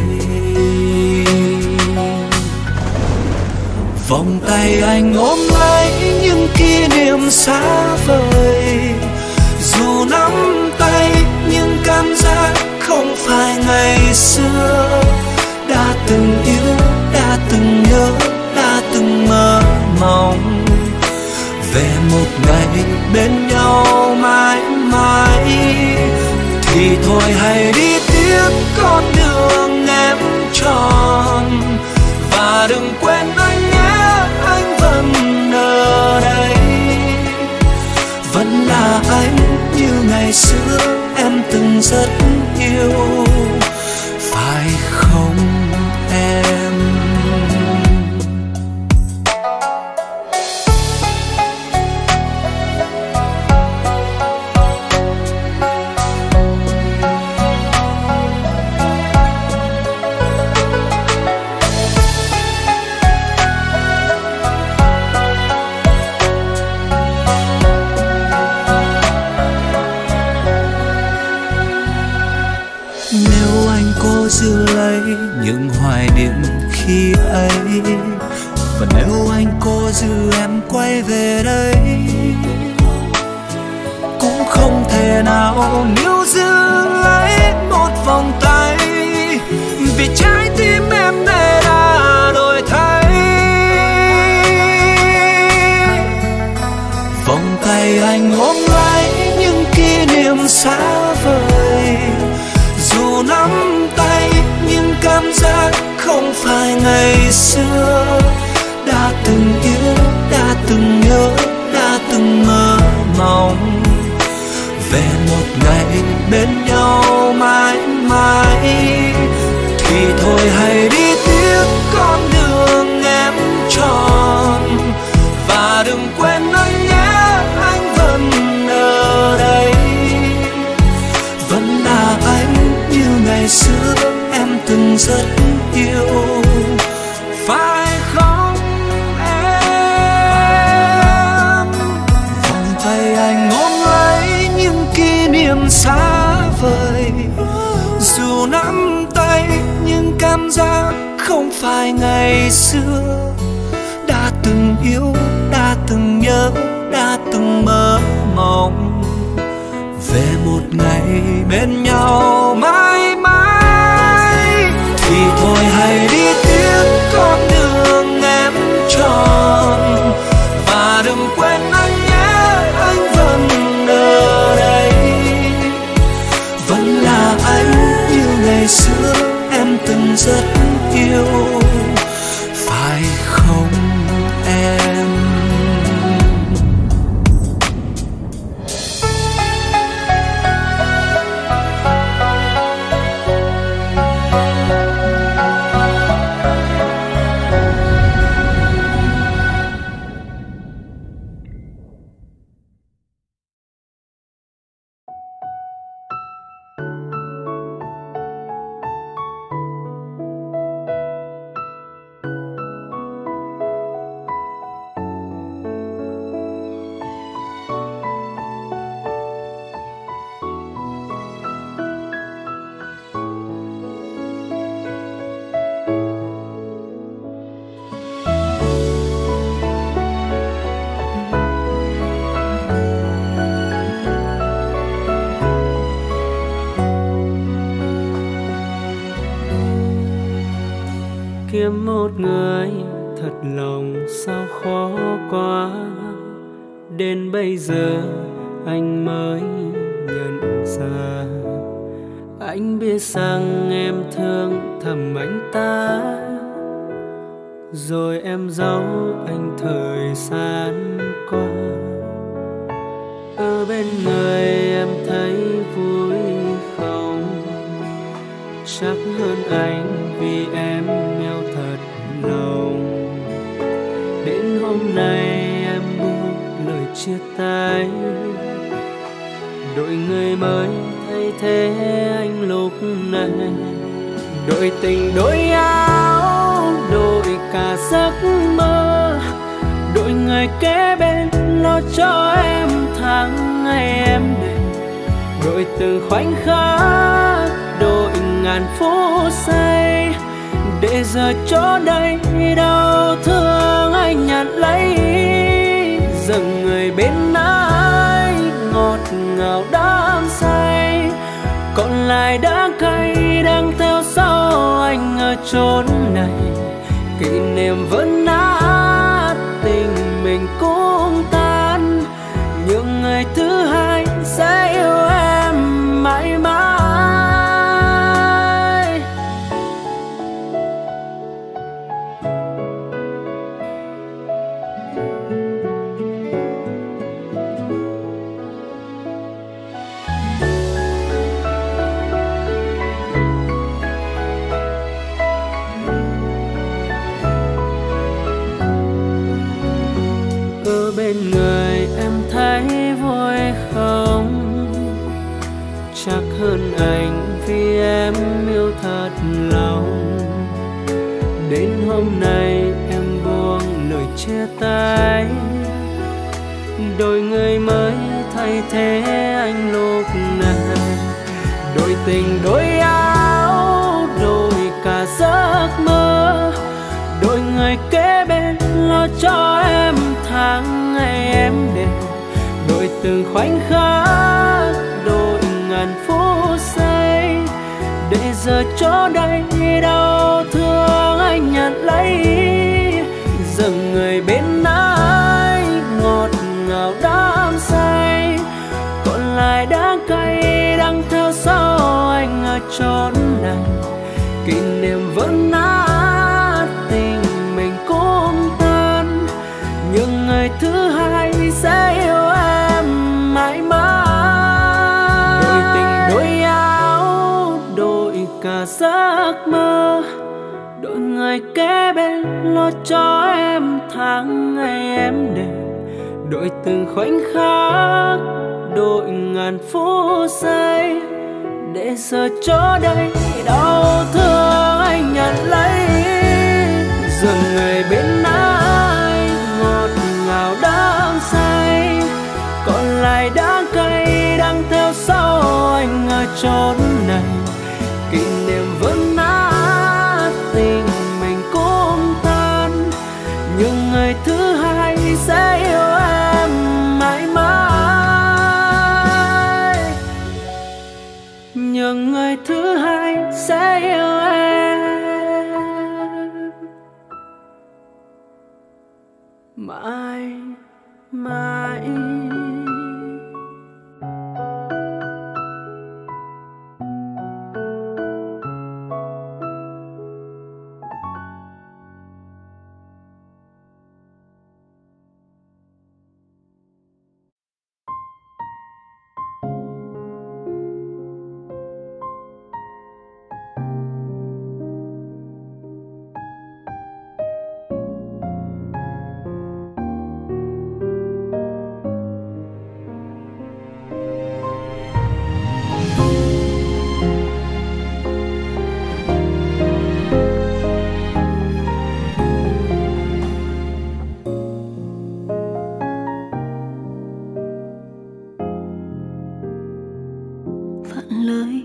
Vòng tay anh ôm lấy những kỷ niệm xa vời, dù nắm tay nhưng cảm giác không phải ngày xưa. Đã từng yêu, đã từng nhớ, đã từng mơ mộng về một ngày bên nhau mãi mãi. Thì thôi hãy đi tiếp con đường em chọn, và đừng quên anh nhé, anh vẫn ở đây. Vẫn là anh như ngày xưa em từng rất yêu, phải không em? Nếu anh cố giữ lấy những hoài niệm khi ấy, và nếu anh cố giữ em quay về đây, cũng không thể nào níu giữ lấy một vòng tay, vì trái tim em đây đã đổi thay. Vòng tay anh ôm lấy những kỷ niệm xa vời, dù nắm tay nhưng cảm giác không phải ngày xưa. Đã từng yêu, đã từng nhớ, đã từng mơ mộng về một ngày bên nhau mãi mãi. Thì thôi hãy đi tiếp con đường em chọn, và đừng quên anh nhé, anh vẫn ở đây. Vẫn là anh như ngày xưa em từng rất yêu, phải không em? Vòng tay anh ôm lấy những kỷ niệm xa vời, dù nắm tay nhưng cảm giác không phải ngày xưa. Đã từng yêu, đã từng nhớ, đã từng mơ mộng ngày bên nhau mãi mãi. Thì thôi hãy đi tiếp con đường em chọn, và đừng quên anh nhé, anh vẫn ở đây. Vẫn là anh như ngày xưa em từng rất yêu, phải không em? Kiếm một người thật lòng sao khó quá, đến bây giờ anh mới nhận ra. Anh biết rằng em thương thầm anh ta, rồi em giấu anh thời gian qua. Ở bên người em thấy vui không? Chắc hơn anh vì em yêu thật lòng. Đến hôm nay em buông lời chia tay, đổi người mới thay thế anh lúc này. Đổi tình đổi áo, đổi cả giấc mơ, đổi người kế bên lo cho em tháng ngày em đêm. Đổi từng khoảnh khắc, đổi ngàn phút giây, để giờ chỗ đây đau thương anh nhận lấy. Dừng người bên anh ngọt ngào đắm say, còn lại đã cay đang theo sau anh ở chốn này. Kỷ niệm vẫn nát, tình mình cũng tan, nhưng người thứ hai sẽ yêu em mãi mãi. Bên người em thấy vui không? Chắc hơn anh vì em yêu thật lòng. Đến hôm nay em buông lời chia tay, đổi người mới thay thế anh lúc này. Đổi tình đổi áo, đổi cả giấc mơ, đổi người kế bên lo cho em tháng ngày em đêm. Đổi từng khoảnh khắc, đổi ngàn phút giây, để giờ chỗ đây đau thương anh nhận lấy. Dừng người bên anh ngọt ngào đắm say, còn lại đã cay đang theo sau anh ở chốn này. Kỷ niệm vẫn nát, tình mình cũng tan, nhưng người thứ hai sẽ yêu em mãi mãi. Đổi tình đổi áo, đổi cả giấc mơ, đổi người kế bên lo cho em tháng ngày em đêm. Đổi từng khoảnh khắc, đổi ngàn phút giây, để giờ chỗ đây đau thương anh nhận lấy. Dừng người bên anh ngọt ngào đắm say, còn lại đã cay đang theo sau anh ở chốn này. Kỷ niệm vẫn nát, tình mình cũng tan, nhưng người thứ hai sẽ yêu em mãi mãi.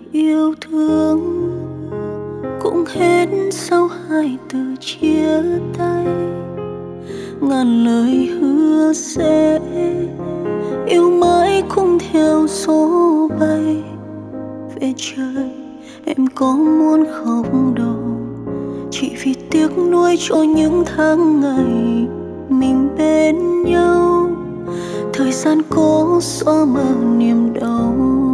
yêu thương cũng hết sau hai từ chia tay. Ngàn lời hứa sẽ yêu mãi không theo gió bay. Về trời em có muốn khóc đâu, chỉ vì tiếc nuối cho những tháng ngày mình bên nhau. Thời gian có xóa mờ niềm đau,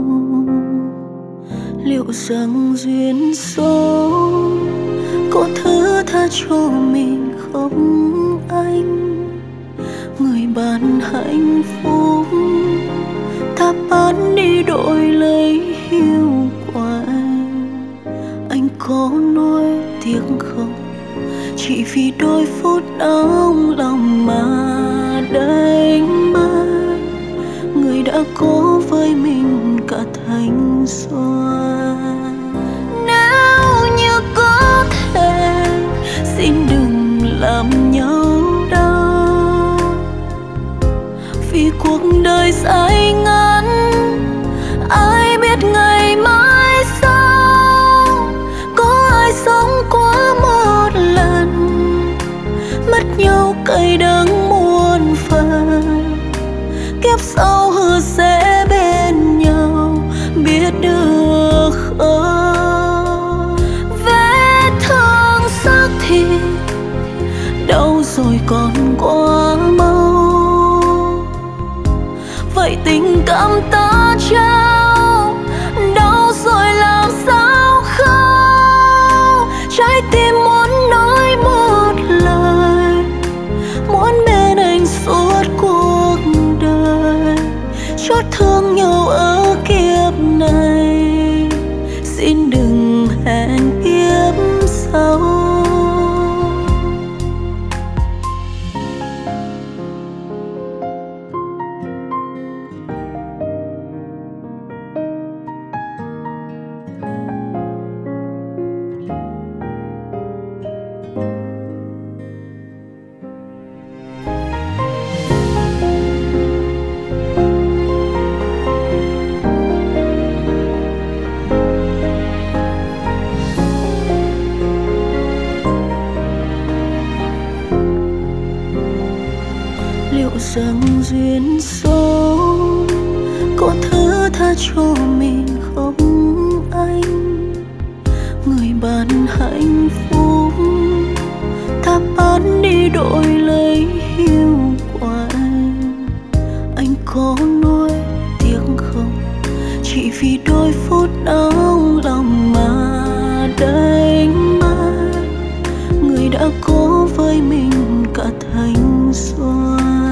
liệu rằng duyên số có thứ tha cho mình không anh? Người bạn hạnh phúc ta bán đi đổi lấy hiu quạnh. Anh có nói tiếc không, chỉ vì đôi phút nóng lòng mà đánh mất người đã có với mình cả thanh xuân. Nếu như có thể xin đừng làm nhau đau, vì cuộc đời dài ngắn ai biết ngày mai sau. Có ai sống quá một lần, mất nhau cay đắng muôn phần. Kiếp sau hứa sẽ bên nhau, biết được không? Vết thương xác thịt đau rồi còn quá mau. Vậy tình cảm ta trao đau rồi làm sao khóc? Trái tim muốn nói một lời, muốn bên anh suốt cuộc đời. Chót thương nhau ở kiếp này, xin đừng hẹn kiếp sau. Rằng duyên số có thứ tha cho mình không anh? Người bạn hạnh phúc ta bán đi đổi lấy hiu quạnh. Anh có nói tiếc không, chỉ vì đôi phút nóng lòng mà đánh mất người đã có với mình cả thanh xuân.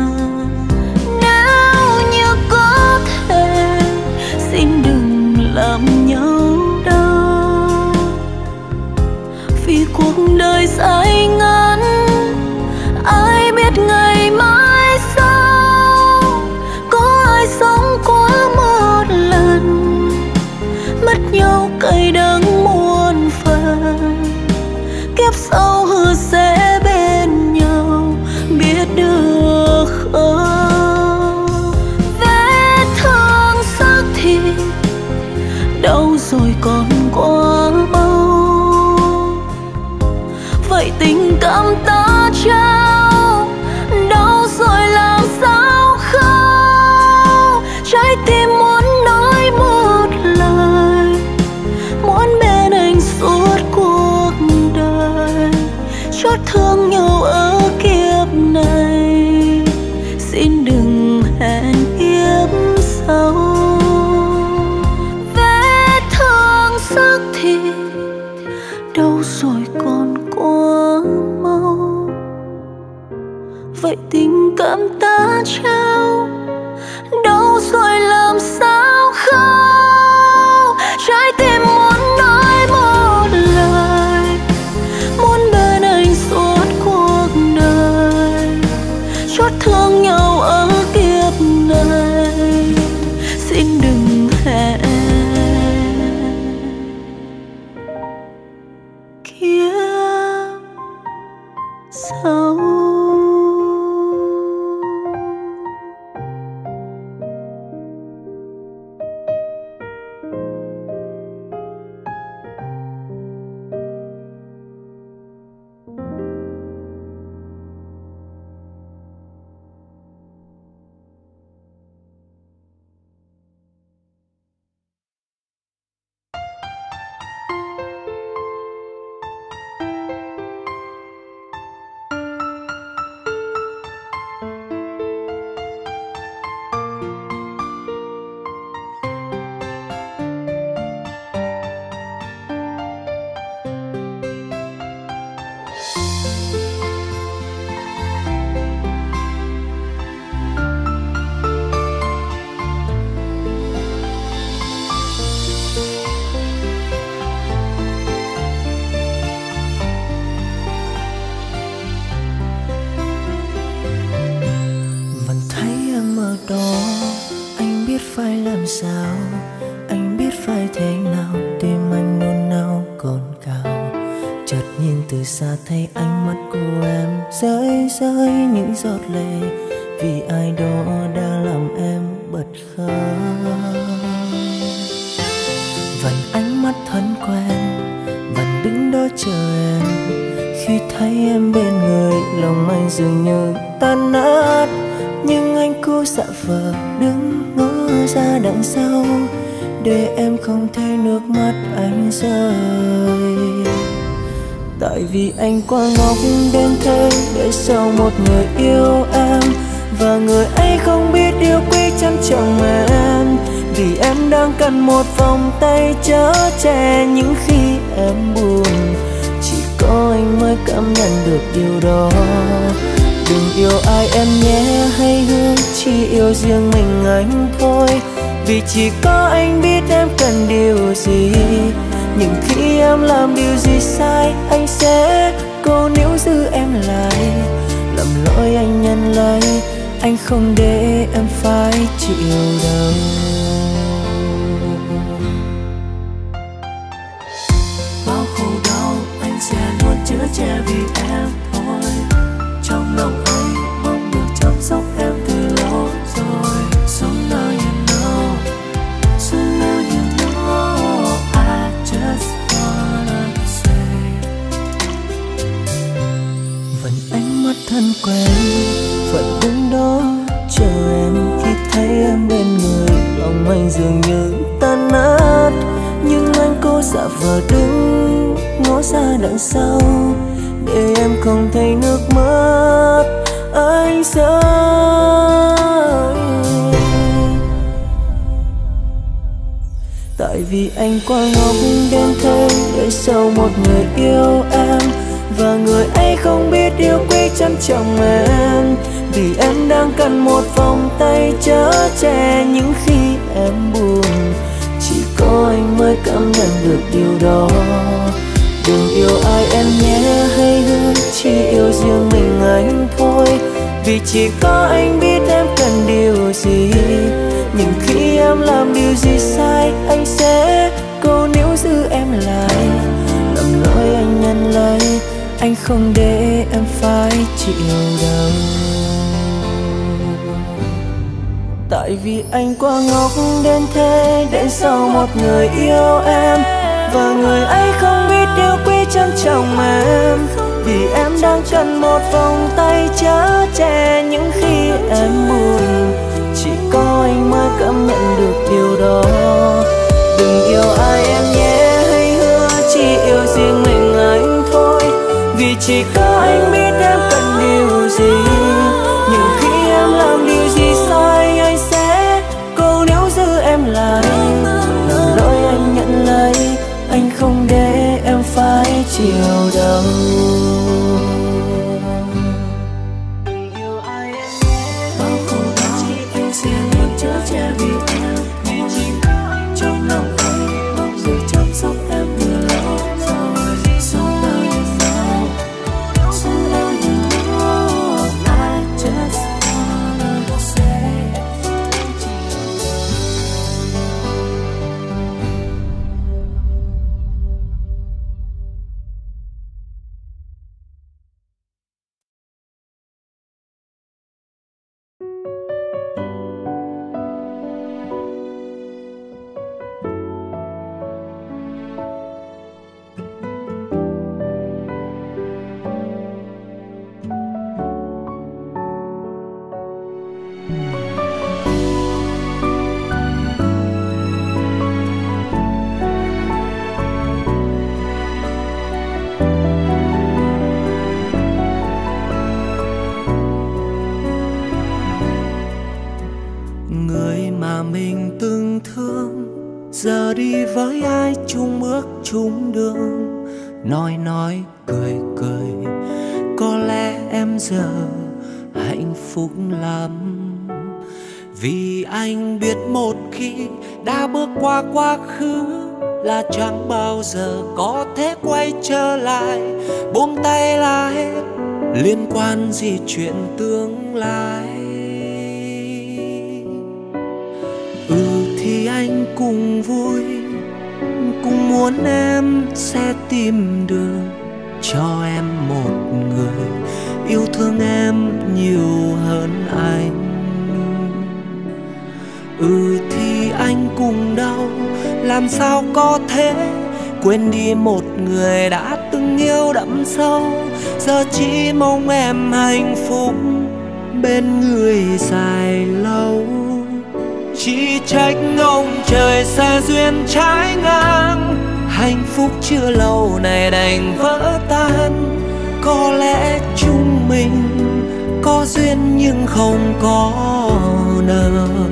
Xin đừng làm nhau đau, vì cuộc đời dài ngắn ai biết ngày mai sau. Có ai sống quá một lần, mất nhau cay đắng muôn phần. Kiếp sau hứa sẽ bên nhau, biết được không? Đau rồi còn quá mau. Vậy tình cảm ta trao đau rồi làm sao khóc? Trái tim muốn nói một lời, muốn bên anh suốt cuộc đời. Chót thương nhau ở kiếp này, xin đừng hẹn kiếp sau. Xác thịt đau rồi còn quá mau. phải làm sao, anh biết phải thế nào, tim anh nôn nao cồn cào. Chợt nhìn từ xa thấy ánh mắt của em rơi rơi những giọt lệ, vì ai đó đã làm em bật khóc. Vẫn ánh mắt thân quen, vẫn đứng đó chờ em. Khi thấy em bên người, lòng anh dường như tan nát. Nhưng anh cố giả vờ đứng ngó ra đằng sau, để em không thấy nước mắt anh rơi. Tại vì anh quá ngốc đến thế, để sau một người yêu em, và người ấy không biết yêu quý trân trọng em. Vì em đang cần một vòng tay chở che những khi em buồn, chỉ có anh mới cảm nhận được điều đó. Đừng yêu ai em nhé, hãy hứa chỉ yêu riêng mình anh thôi. Vì chỉ có anh biết em cần điều gì. Nhưng khi em làm điều gì sai, anh sẽ cố níu giữ em lại. Lầm lỗi anh nhận lấy, anh không để em phải chịu đau. Bao khổ đau anh sẽ luôn chữa che vì em thôi. Trong lòng anh mong được chăm sóc em từ lâu rồi. So now you know, so now you know, I just wanna say. Vẫn ánh mắt thân quen, vẫn đứng đó chờ em. Khi thấy em bên người, lòng anh dường như tan nát. Nhưng anh cố giả vờ đứng ngó ra đằng sau, để em không thấy nước mắt anh rơi. Tại vì anh quá ngốc đến thế, để sau một người yêu em, và người ấy không biết yêu quý trân trọng em. Vì em đang cần một vòng tay chở che những khi em buồn, chỉ có anh mới cảm nhận được điều đó. Đừng yêu ai em nhé, hãy hứa chỉ yêu riêng mình anh thôi. Vì chỉ có anh biết em cần điều gì. Nhưng khi em làm điều gì sai, anh sẽ cố níu giữ em lại. Lầm lỗi anh nhận lấy, anh không để em phải chịu đau. Tại vì anh quá ngốc đến thế, để sau một người yêu em, và người ấy không biết yêu quý trân trọng em. Vì em đang cần một vòng tay chở che những khi em buồn, chỉ có anh mới cảm nhận được điều đó. Đừng yêu ai em nhé, hãy hứa chỉ yêu riêng mình anh thôi. Vì chỉ có anh biết em cần điều gì. Nhưng khi em làm điều gì sai, anh sẽ cố níu giữ em lại. Lầm lỗi anh nhận lấy, anh không để em phải chịu đau. Bao khổ đau anh sẽ luôn chở che vì em thôi. Trong lòng anh mong được chăm sóc em từ lâu rồi. So now you know, so now you know, I just wanna say. Người mà mình từng thương giờ đi với ai chung bước chung đường, nói nói cười cười, có lẽ em giờ hạnh phúc lắm. Vì anh biết một khi đã bước qua quá khứ là chẳng bao giờ có thể quay trở lại. Buông tay là hết, liên quan gì chuyện tương lai. Ừ, cùng vui, cũng muốn em sẽ tìm được cho em một người yêu thương em nhiều hơn anh. Ừ thì anh cùng đau, làm sao có thể quên đi một người đã từng yêu đậm sâu. Giờ chỉ mong em hạnh phúc bên người dài lâu. Chỉ trách ông trời sẽ duyên trái ngang, hạnh phúc chưa lâu này đành vỡ tan. Có lẽ chúng mình có duyên nhưng không có nợ.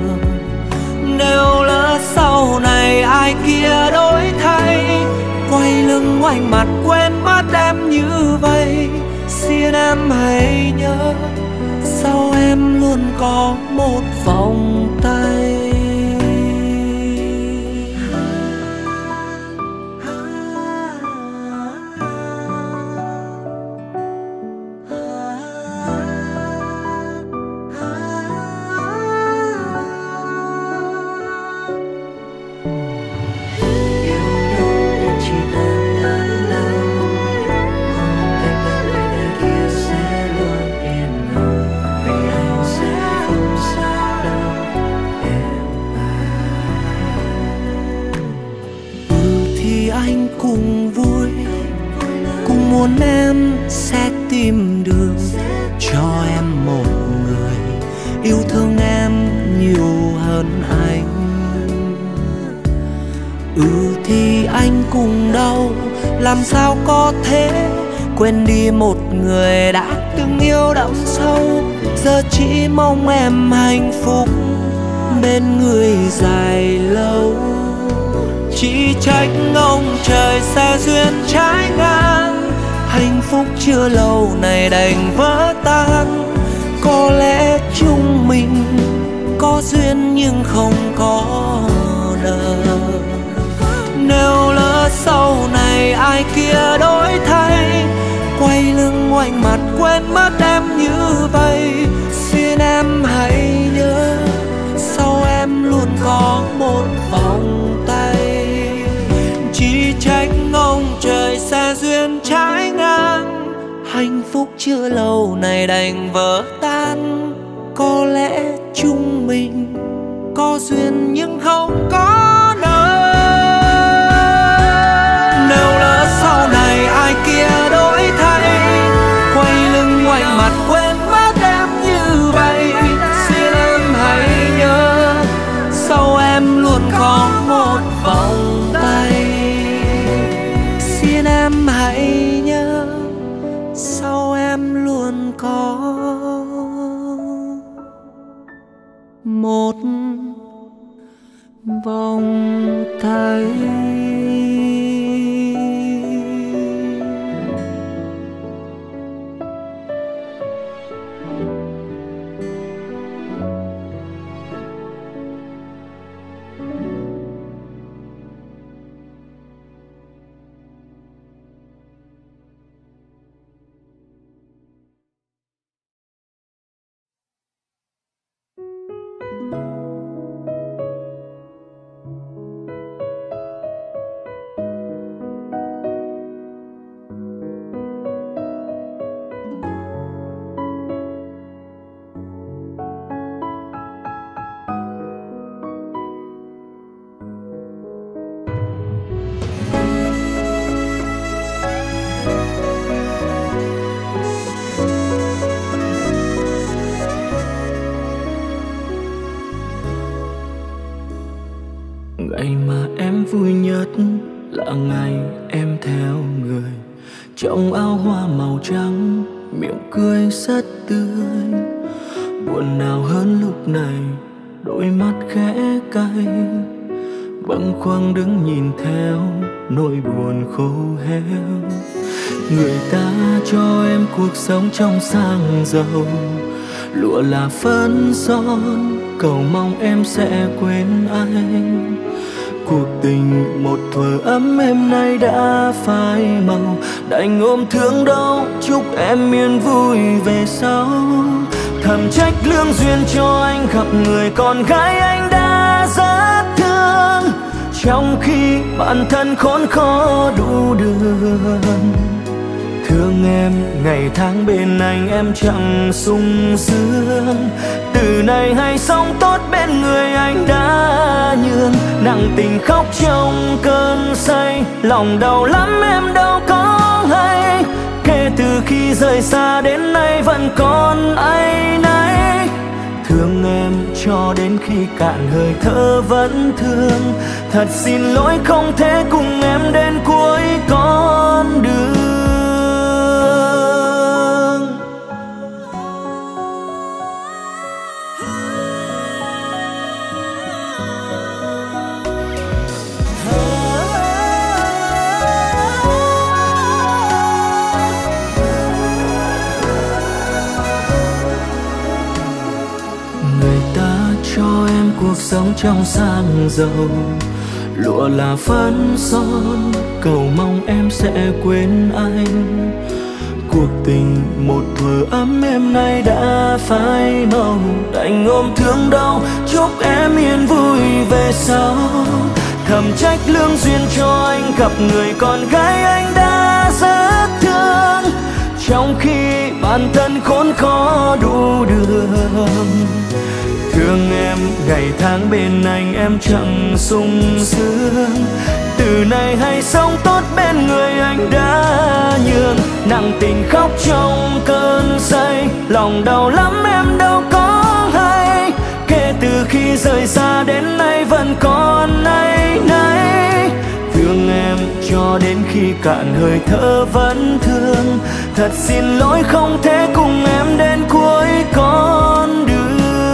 Nếu lỡ sau này ai kia đổi thay, quay lưng ngoảnh mặt quên mất em như vậy, xin em hãy nhớ sau em luôn có một vòng tay. Muốn em sẽ tìm được cho em một người yêu thương em nhiều hơn anh. Ừ thì anh cùng đau, làm sao có thể quên đi một người đã từng yêu đậm sâu. Giờ chỉ mong em hạnh phúc bên người dài lâu. Chỉ trách ông trời sẽ duyên trái ngang, hạnh phúc chưa lâu này đành vỡ tan. Có lẽ chúng mình có duyên nhưng không có nợ. Nếu lỡ sau này ai kia đổi thay, quay lưng ngoảnh mặt quên mất em như vậy, xin em hãy nhớ sau em luôn có một vòng tay. Chỉ trách ông trời sẽ duyên trái ngang, hạnh phúc chưa lâu này đành vỡ tan. Có lẽ chúng mình có duyên nhưng không có nợ. Nếu lỡ sau này ai kia đổi thay, quay lưng ngoảnh mặt quên mất em như vậy, xin em hãy nhớ sau em luôn có một vòng tay. Xin em hãy nhớ sau em luôn có một vòng tay. Ngày mà em vui nhất là ngày em theo người, trong áo hoa màu trắng, miệng cười rất tươi. Buồn nào hơn lúc này, đôi mắt khẽ cay, bâng khuâng đứng nhìn theo nỗi buồn khô héo. Người ta cho em cuộc sống trong sang giàu, lụa là phấn son, cầu mong em sẽ quên anh. Cuộc tình một thuở ấm êm nay đã phai màu, đành ôm thương đau chúc em yên vui về sau. Thầm trách lương duyên cho anh gặp người con gái anh đã rất thương, trong khi bản thân khốn khó đủ đường. Thương em ngày tháng bên anh em chẳng sung sướng, từ nay hay sống tốt bên người anh đã nhường. Nặng tình khóc trong cơn say, lòng đau lắm em đâu có hay. Kể từ khi rời xa đến nay vẫn còn áy náy. Thương em cho đến khi cạn hơi thở vẫn thương. Thật xin lỗi không thể cùng em đến cuối con đường. Cuộc sống trong sang giàu, lụa là phấn son, cầu mong em sẽ quên anh. Cuộc tình một thuở ấm êm nay đã phai màu, đành ôm thương đau chúc em yên vui về sau. Thầm trách lương duyên cho anh gặp người con gái anh đã rất thương, trong khi bản thân khốn khó đủ đường. Thương em ngày tháng bên anh em chẳng sung sướng, từ nay hãy sống tốt bên người anh đã nhường. Nặng tình khóc trong cơn say, lòng đau lắm em đâu có hay. Kể từ khi rời xa đến nay vẫn còn áy náy. Thương em cho đến khi cạn hơi thở vẫn thương. Thật xin lỗi không thể cùng em đến cuối con đường.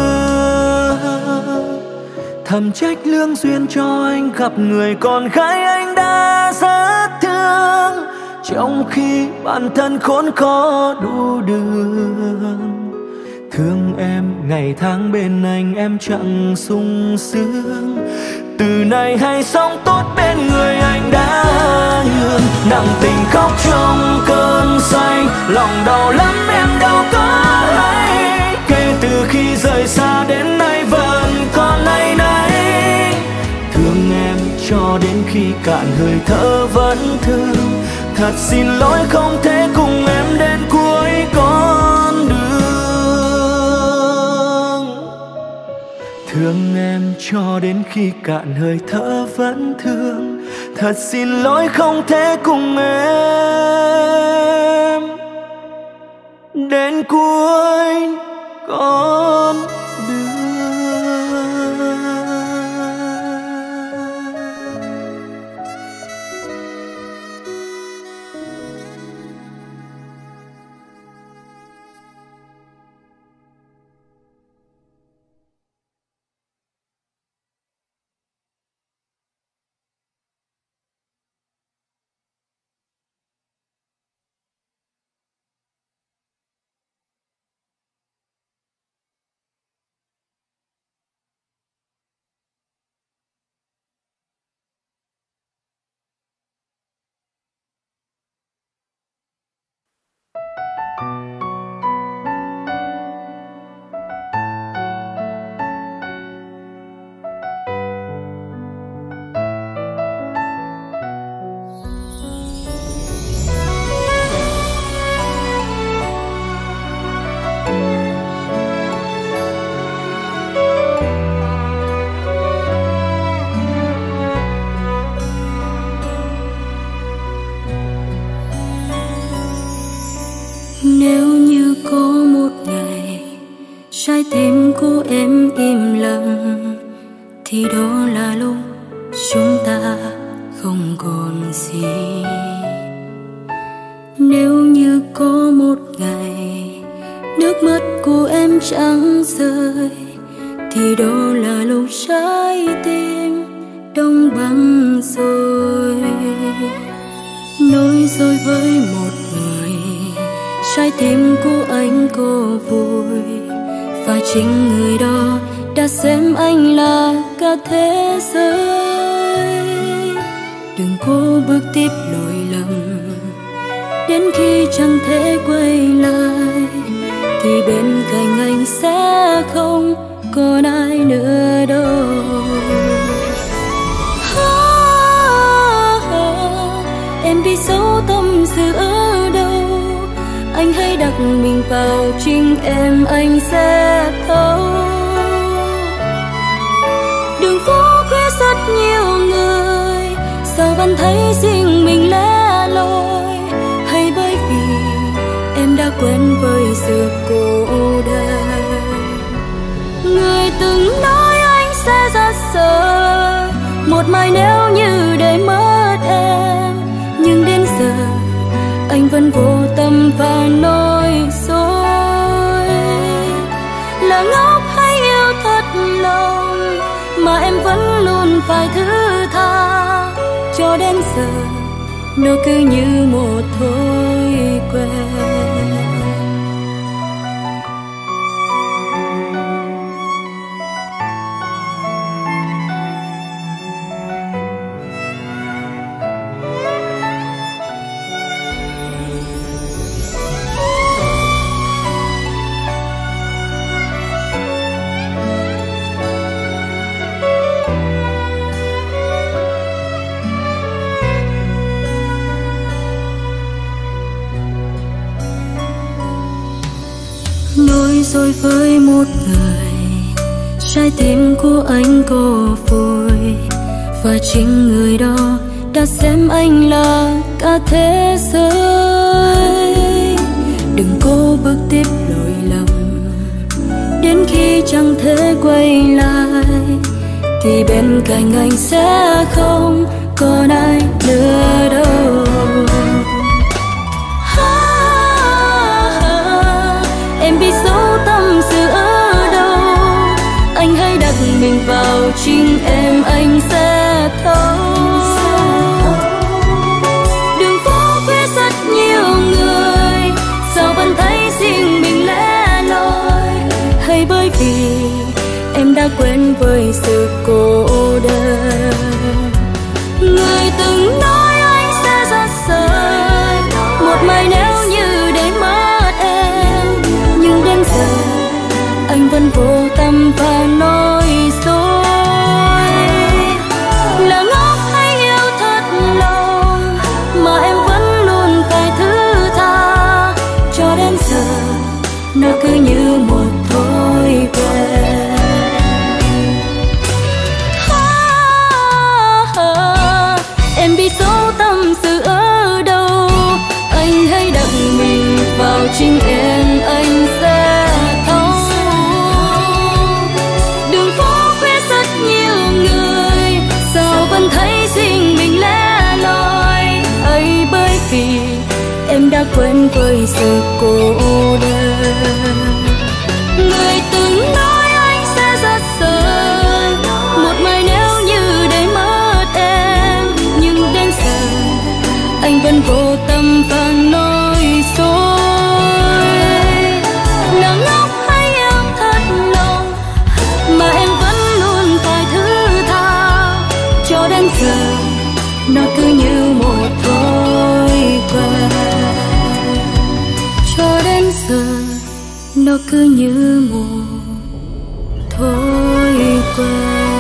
Thầm trách lương duyên cho anh gặp người con gái anh đã rất thương, trong khi bản thân khốn khó đủ đường. Thương em ngày tháng bên anh em chẳng sung sướng, từ nay hãy sống tốt bên người anh đã nhường. Nặng tình khóc trong cơn say, lòng đau lắm em đâu có hay. Kể từ khi rời xa đến nay vẫn còn áy náy. Thương em cho đến khi cạn hơi thở vẫn thương. Thật xin lỗi không thể cùng em đến cuối con đường. Thương em cho đến khi cạn hơi thở vẫn thương. Thật xin lỗi không thể cùng em đến cuối con đường. Nếu như có một ngày trái tim của em im lặng, thì đó là lúc chúng ta không còn gì. Nếu như có một ngày nước mắt của em chẳng rơi, thì đó là lúc trái tim đông băng rồi. Nói rồi với một người trái tim của anh có vui, và chính người đó đã xem anh là cả thế giới. Đừng cố bước tiếp lỗi lầm, đến khi chẳng thể quay lại thì bên cạnh anh sẽ không còn ai nữa đâu. đặt mình vào chính em anh sẽ thấu. Đường phố khuya rất nhiều người, sao vẫn thấy riêng mình lẻ loi? Hay bởi vì em đã quen với sự cô đơn? Người từng nói anh sẽ rất sợ một mai nếu như để mất em, nhưng đến giờ anh vẫn vô tâm và nói dối. Là ngốc hay yêu thật lòng mà em vẫn luôn phải thứ tha, cho đến giờ nó cứ như một thói quen. Nói rồi với một người, trái tim của anh có vui, và chính người đó đã xem anh là cả thế giới. Đừng cố bước tiếp lỗi lầm, đến khi chẳng thể quay lại thì bên cạnh anh sẽ không còn ai nữa đâu. Em biết dấu tâm sự ở đâu, anh hãy đặt mình vào chính em anh sẽ thấu. Đường phố khuya rất nhiều người, sao vẫn thấy riêng mình lẻ loi? Hay bởi vì em đã quen với sự cô đơn? Người từng nói anh sẽ rất sợ một mai nếu như để mất em, nhưng đến giờ anh vẫn vô tâm và nói dối. Là ngốc hay yêu thật lòng mà em vẫn luôn phải thứ tha, cho đến giờ nó cứ như một thói quen. Em biết dấu tâm sự ở đâu, anh hãy đặt mình vào chính em anh sẽ thấu. Đường phố khuya rất nhiều người, sao vẫn thấy riêng mình lẻ loi? Ấy bởi vì em đã quen với sự cô đơn. Người từng nói anh sẽ rất sợ một mai nếu như để mất em, nhưng đến giờ anh vẫn vô tâm và nói dối. Là ngốc hay yêu thật lòng mà em vẫn luôn phải thứ tha, cho đến giờ nó cứ như một thói quen. Cho đến giờ nó cứ như một thói quen.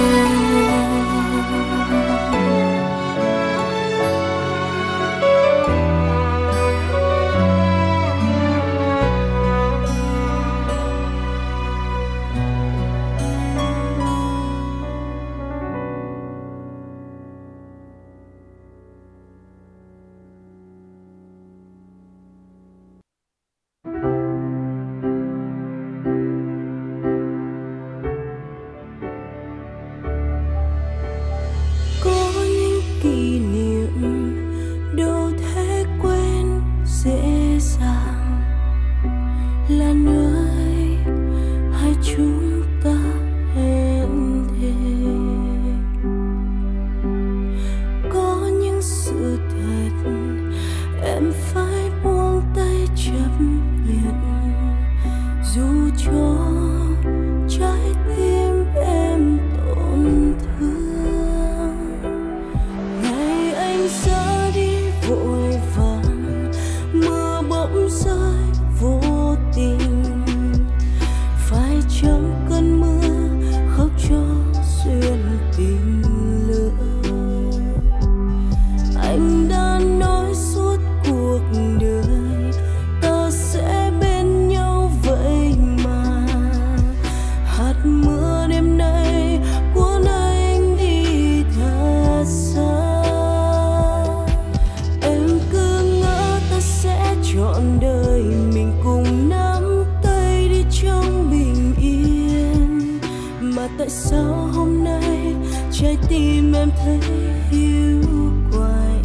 trái tim em thấy hiu quạnh.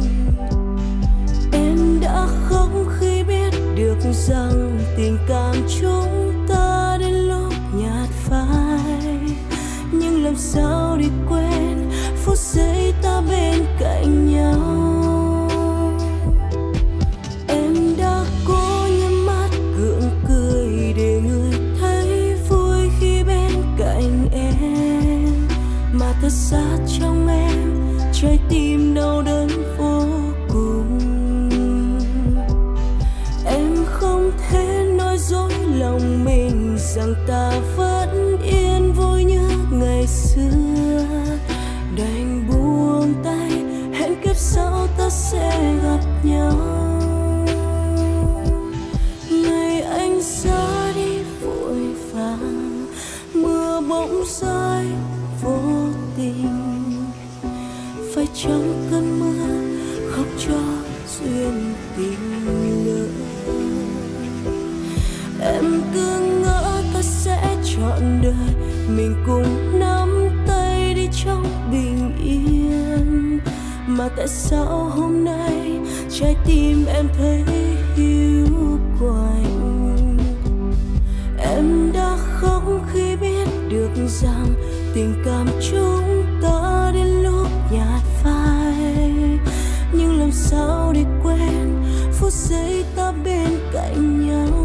Em đã khóc khi biết được rằng tình cảm chúng ta đến lúc nhạt phai, nhưng làm sao để quên phút giây ta bên cạnh nhau. Em đã cố nhắm mắt gượng cười để người thấy vui khi bên cạnh em, mà thật ra trong em trái tim đau đớn vô cùng. Em không thể nói dối lòng mình rằng ta vẫn yên vui như ngày xưa, đành buông tay hẹn kiếp sau ta sẽ gặp nhau. Ngày anh ra đi vội vàng, mưa bỗng rơi vô tình, phải trong cơn mưa khóc cho duyên tình lỡ. Em cứ ngỡ ta sẽ trọn đời mình cùng nắm tay đi trong bình yên, mà tại sao hôm nay trái tim em thấy hiu quạnh. Em đã khóc khi biết được rằng tình cảm chúng ta đến lúc nhạt phai, nhưng làm sao để quên phút giây ta bên cạnh nhau.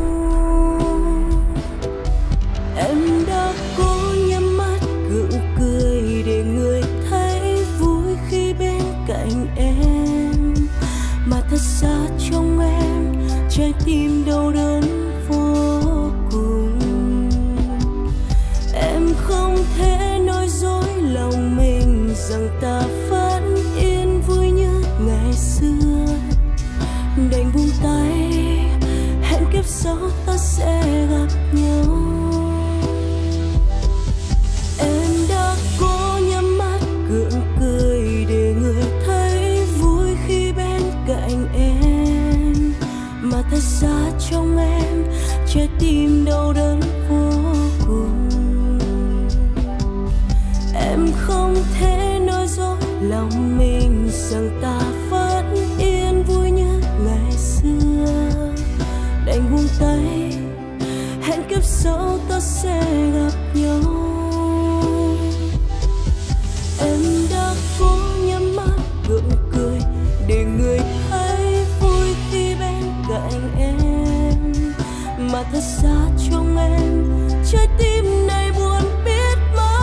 Em đã cố nhắm mắt gượng cười để người thấy vui khi bên cạnh em, mà thật ra trong em trái tim đau đớn vô cùng. Em không thể nói dối lòng mình rằng ta vẫn yên vui như ngày xưa, đành buông tay hẹn kiếp sau ta sẽ gặp nhau. Em đã cố nhắm mắt gượng cười để người thấy vui khi bên cạnh em, mà thật ra trong em trái tim đau đớn vô cùng. Em không thể nói dối lòng mình rằng ta vẫn yên vui như ngày xưa, đành buông tay hẹn kiếp sau ta sẽ gặp nhau. Em đã cố nhắm mắt gượng cười để người thấy vui khi bên cạnh em, mà thật ra trong em trái tim này buồn biết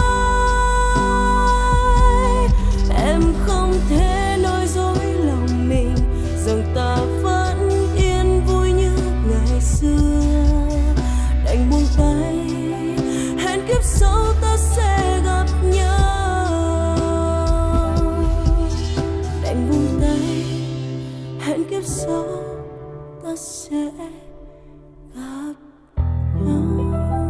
mấy. Em không thể nói dối lòng mình rằng ta vẫn yên vui như ngày xưa, đành buông tay hẹn kiếp sau ta sẽ gặp nhau. Đành buông tay hẹn kiếp sau ta sẽ gặp nhau.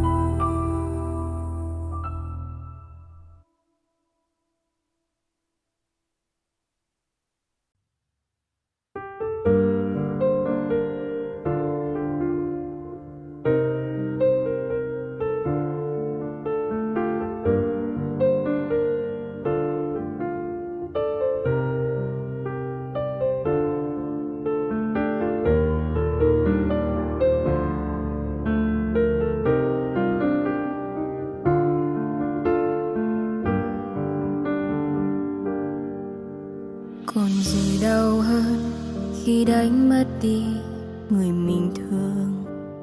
Còn gì đau hơn khi đánh mất đi người mình thương,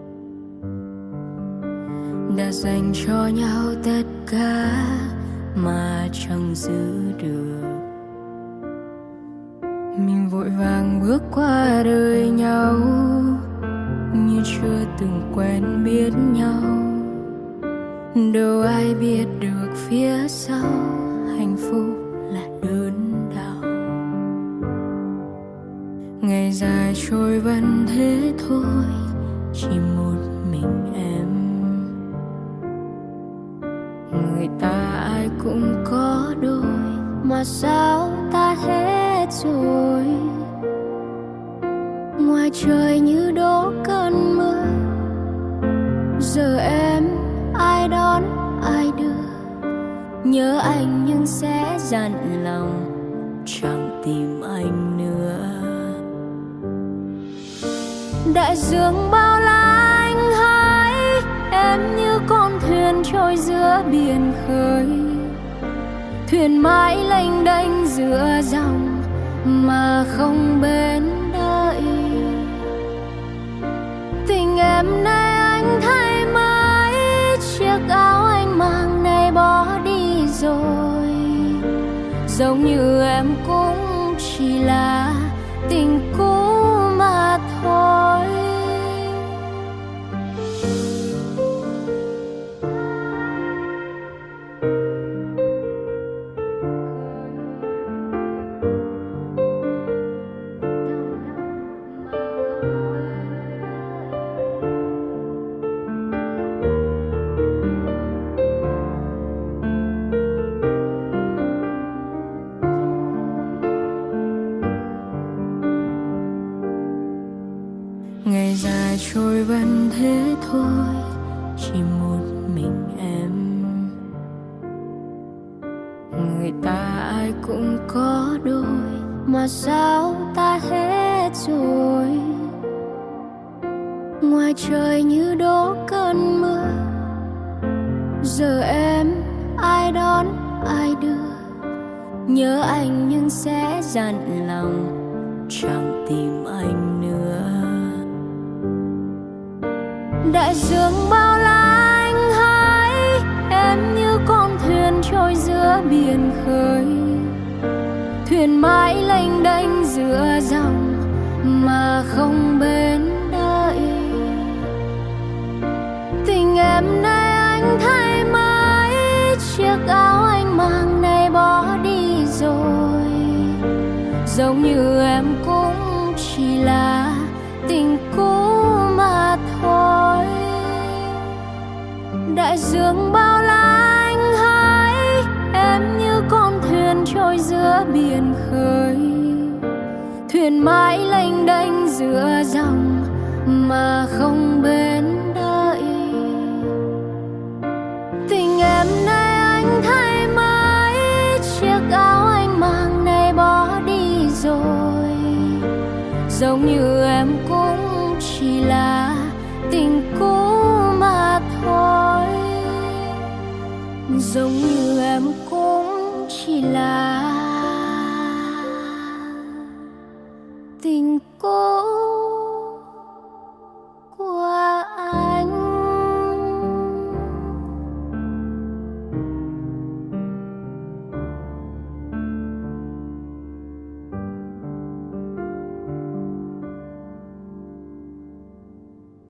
đã dành cho nhau tất cả mà chẳng giữ được. Mình vội vàng bước qua đời nhau như chưa từng quen biết nhau, đâu ai biết được phía sau hạnh phúc là đớn đau. Ngày dài trôi vẫn thế thôi, chỉ một mình em. Người ta ai cũng có đôi, mà sao ta hết rồi. Ngoài trời như đổ cơn mưa, giờ em ai đón ai đưa. nhớ anh nhưng sẽ dặn lòng chẳng tìm anh nữa. Đại dương bao la anh hãi, em như con thuyền trôi giữa biển khơi, thuyền mãi lênh đênh giữa dòng mà không bến đợi. Tình em nay anh thay mãi, chiếc áo anh mang nay bỏ đi rồi, giống như em cũng chỉ là tình cũ mà thôi. Ngày dài trôi vẫn thế thôi, chỉ một mình em. Người ta ai cũng có đôi, mà sao ta hết rồi. Ngoài trời như đổ cơn mưa, giờ em ai đón ai đưa. Nhớ anh nhưng sẽ dặn lòng chẳng tìm anh nữa. Đại dương bao la anh hãi, em như con thuyền trôi giữa biển khơi, thuyền mãi lênh đênh giữa dòng mà không bến đợi. Tình em nay anh thay mãi, chiếc áo anh mang nay bỏ đi rồi, giống như em cũng chỉ là tình cũ mà thôi. Đại dương bao la anh hãi, em như con thuyền trôi giữa biển khơi, thuyền mãi lênh đênh giữa dòng mà không bến đợi. Tình em nay anh thay mãi, chiếc áo anh mang nay bỏ đi rồi, giống như em cũng chỉ là tình cũ mà thôi. Giống như em cũng chỉ là tình cũ.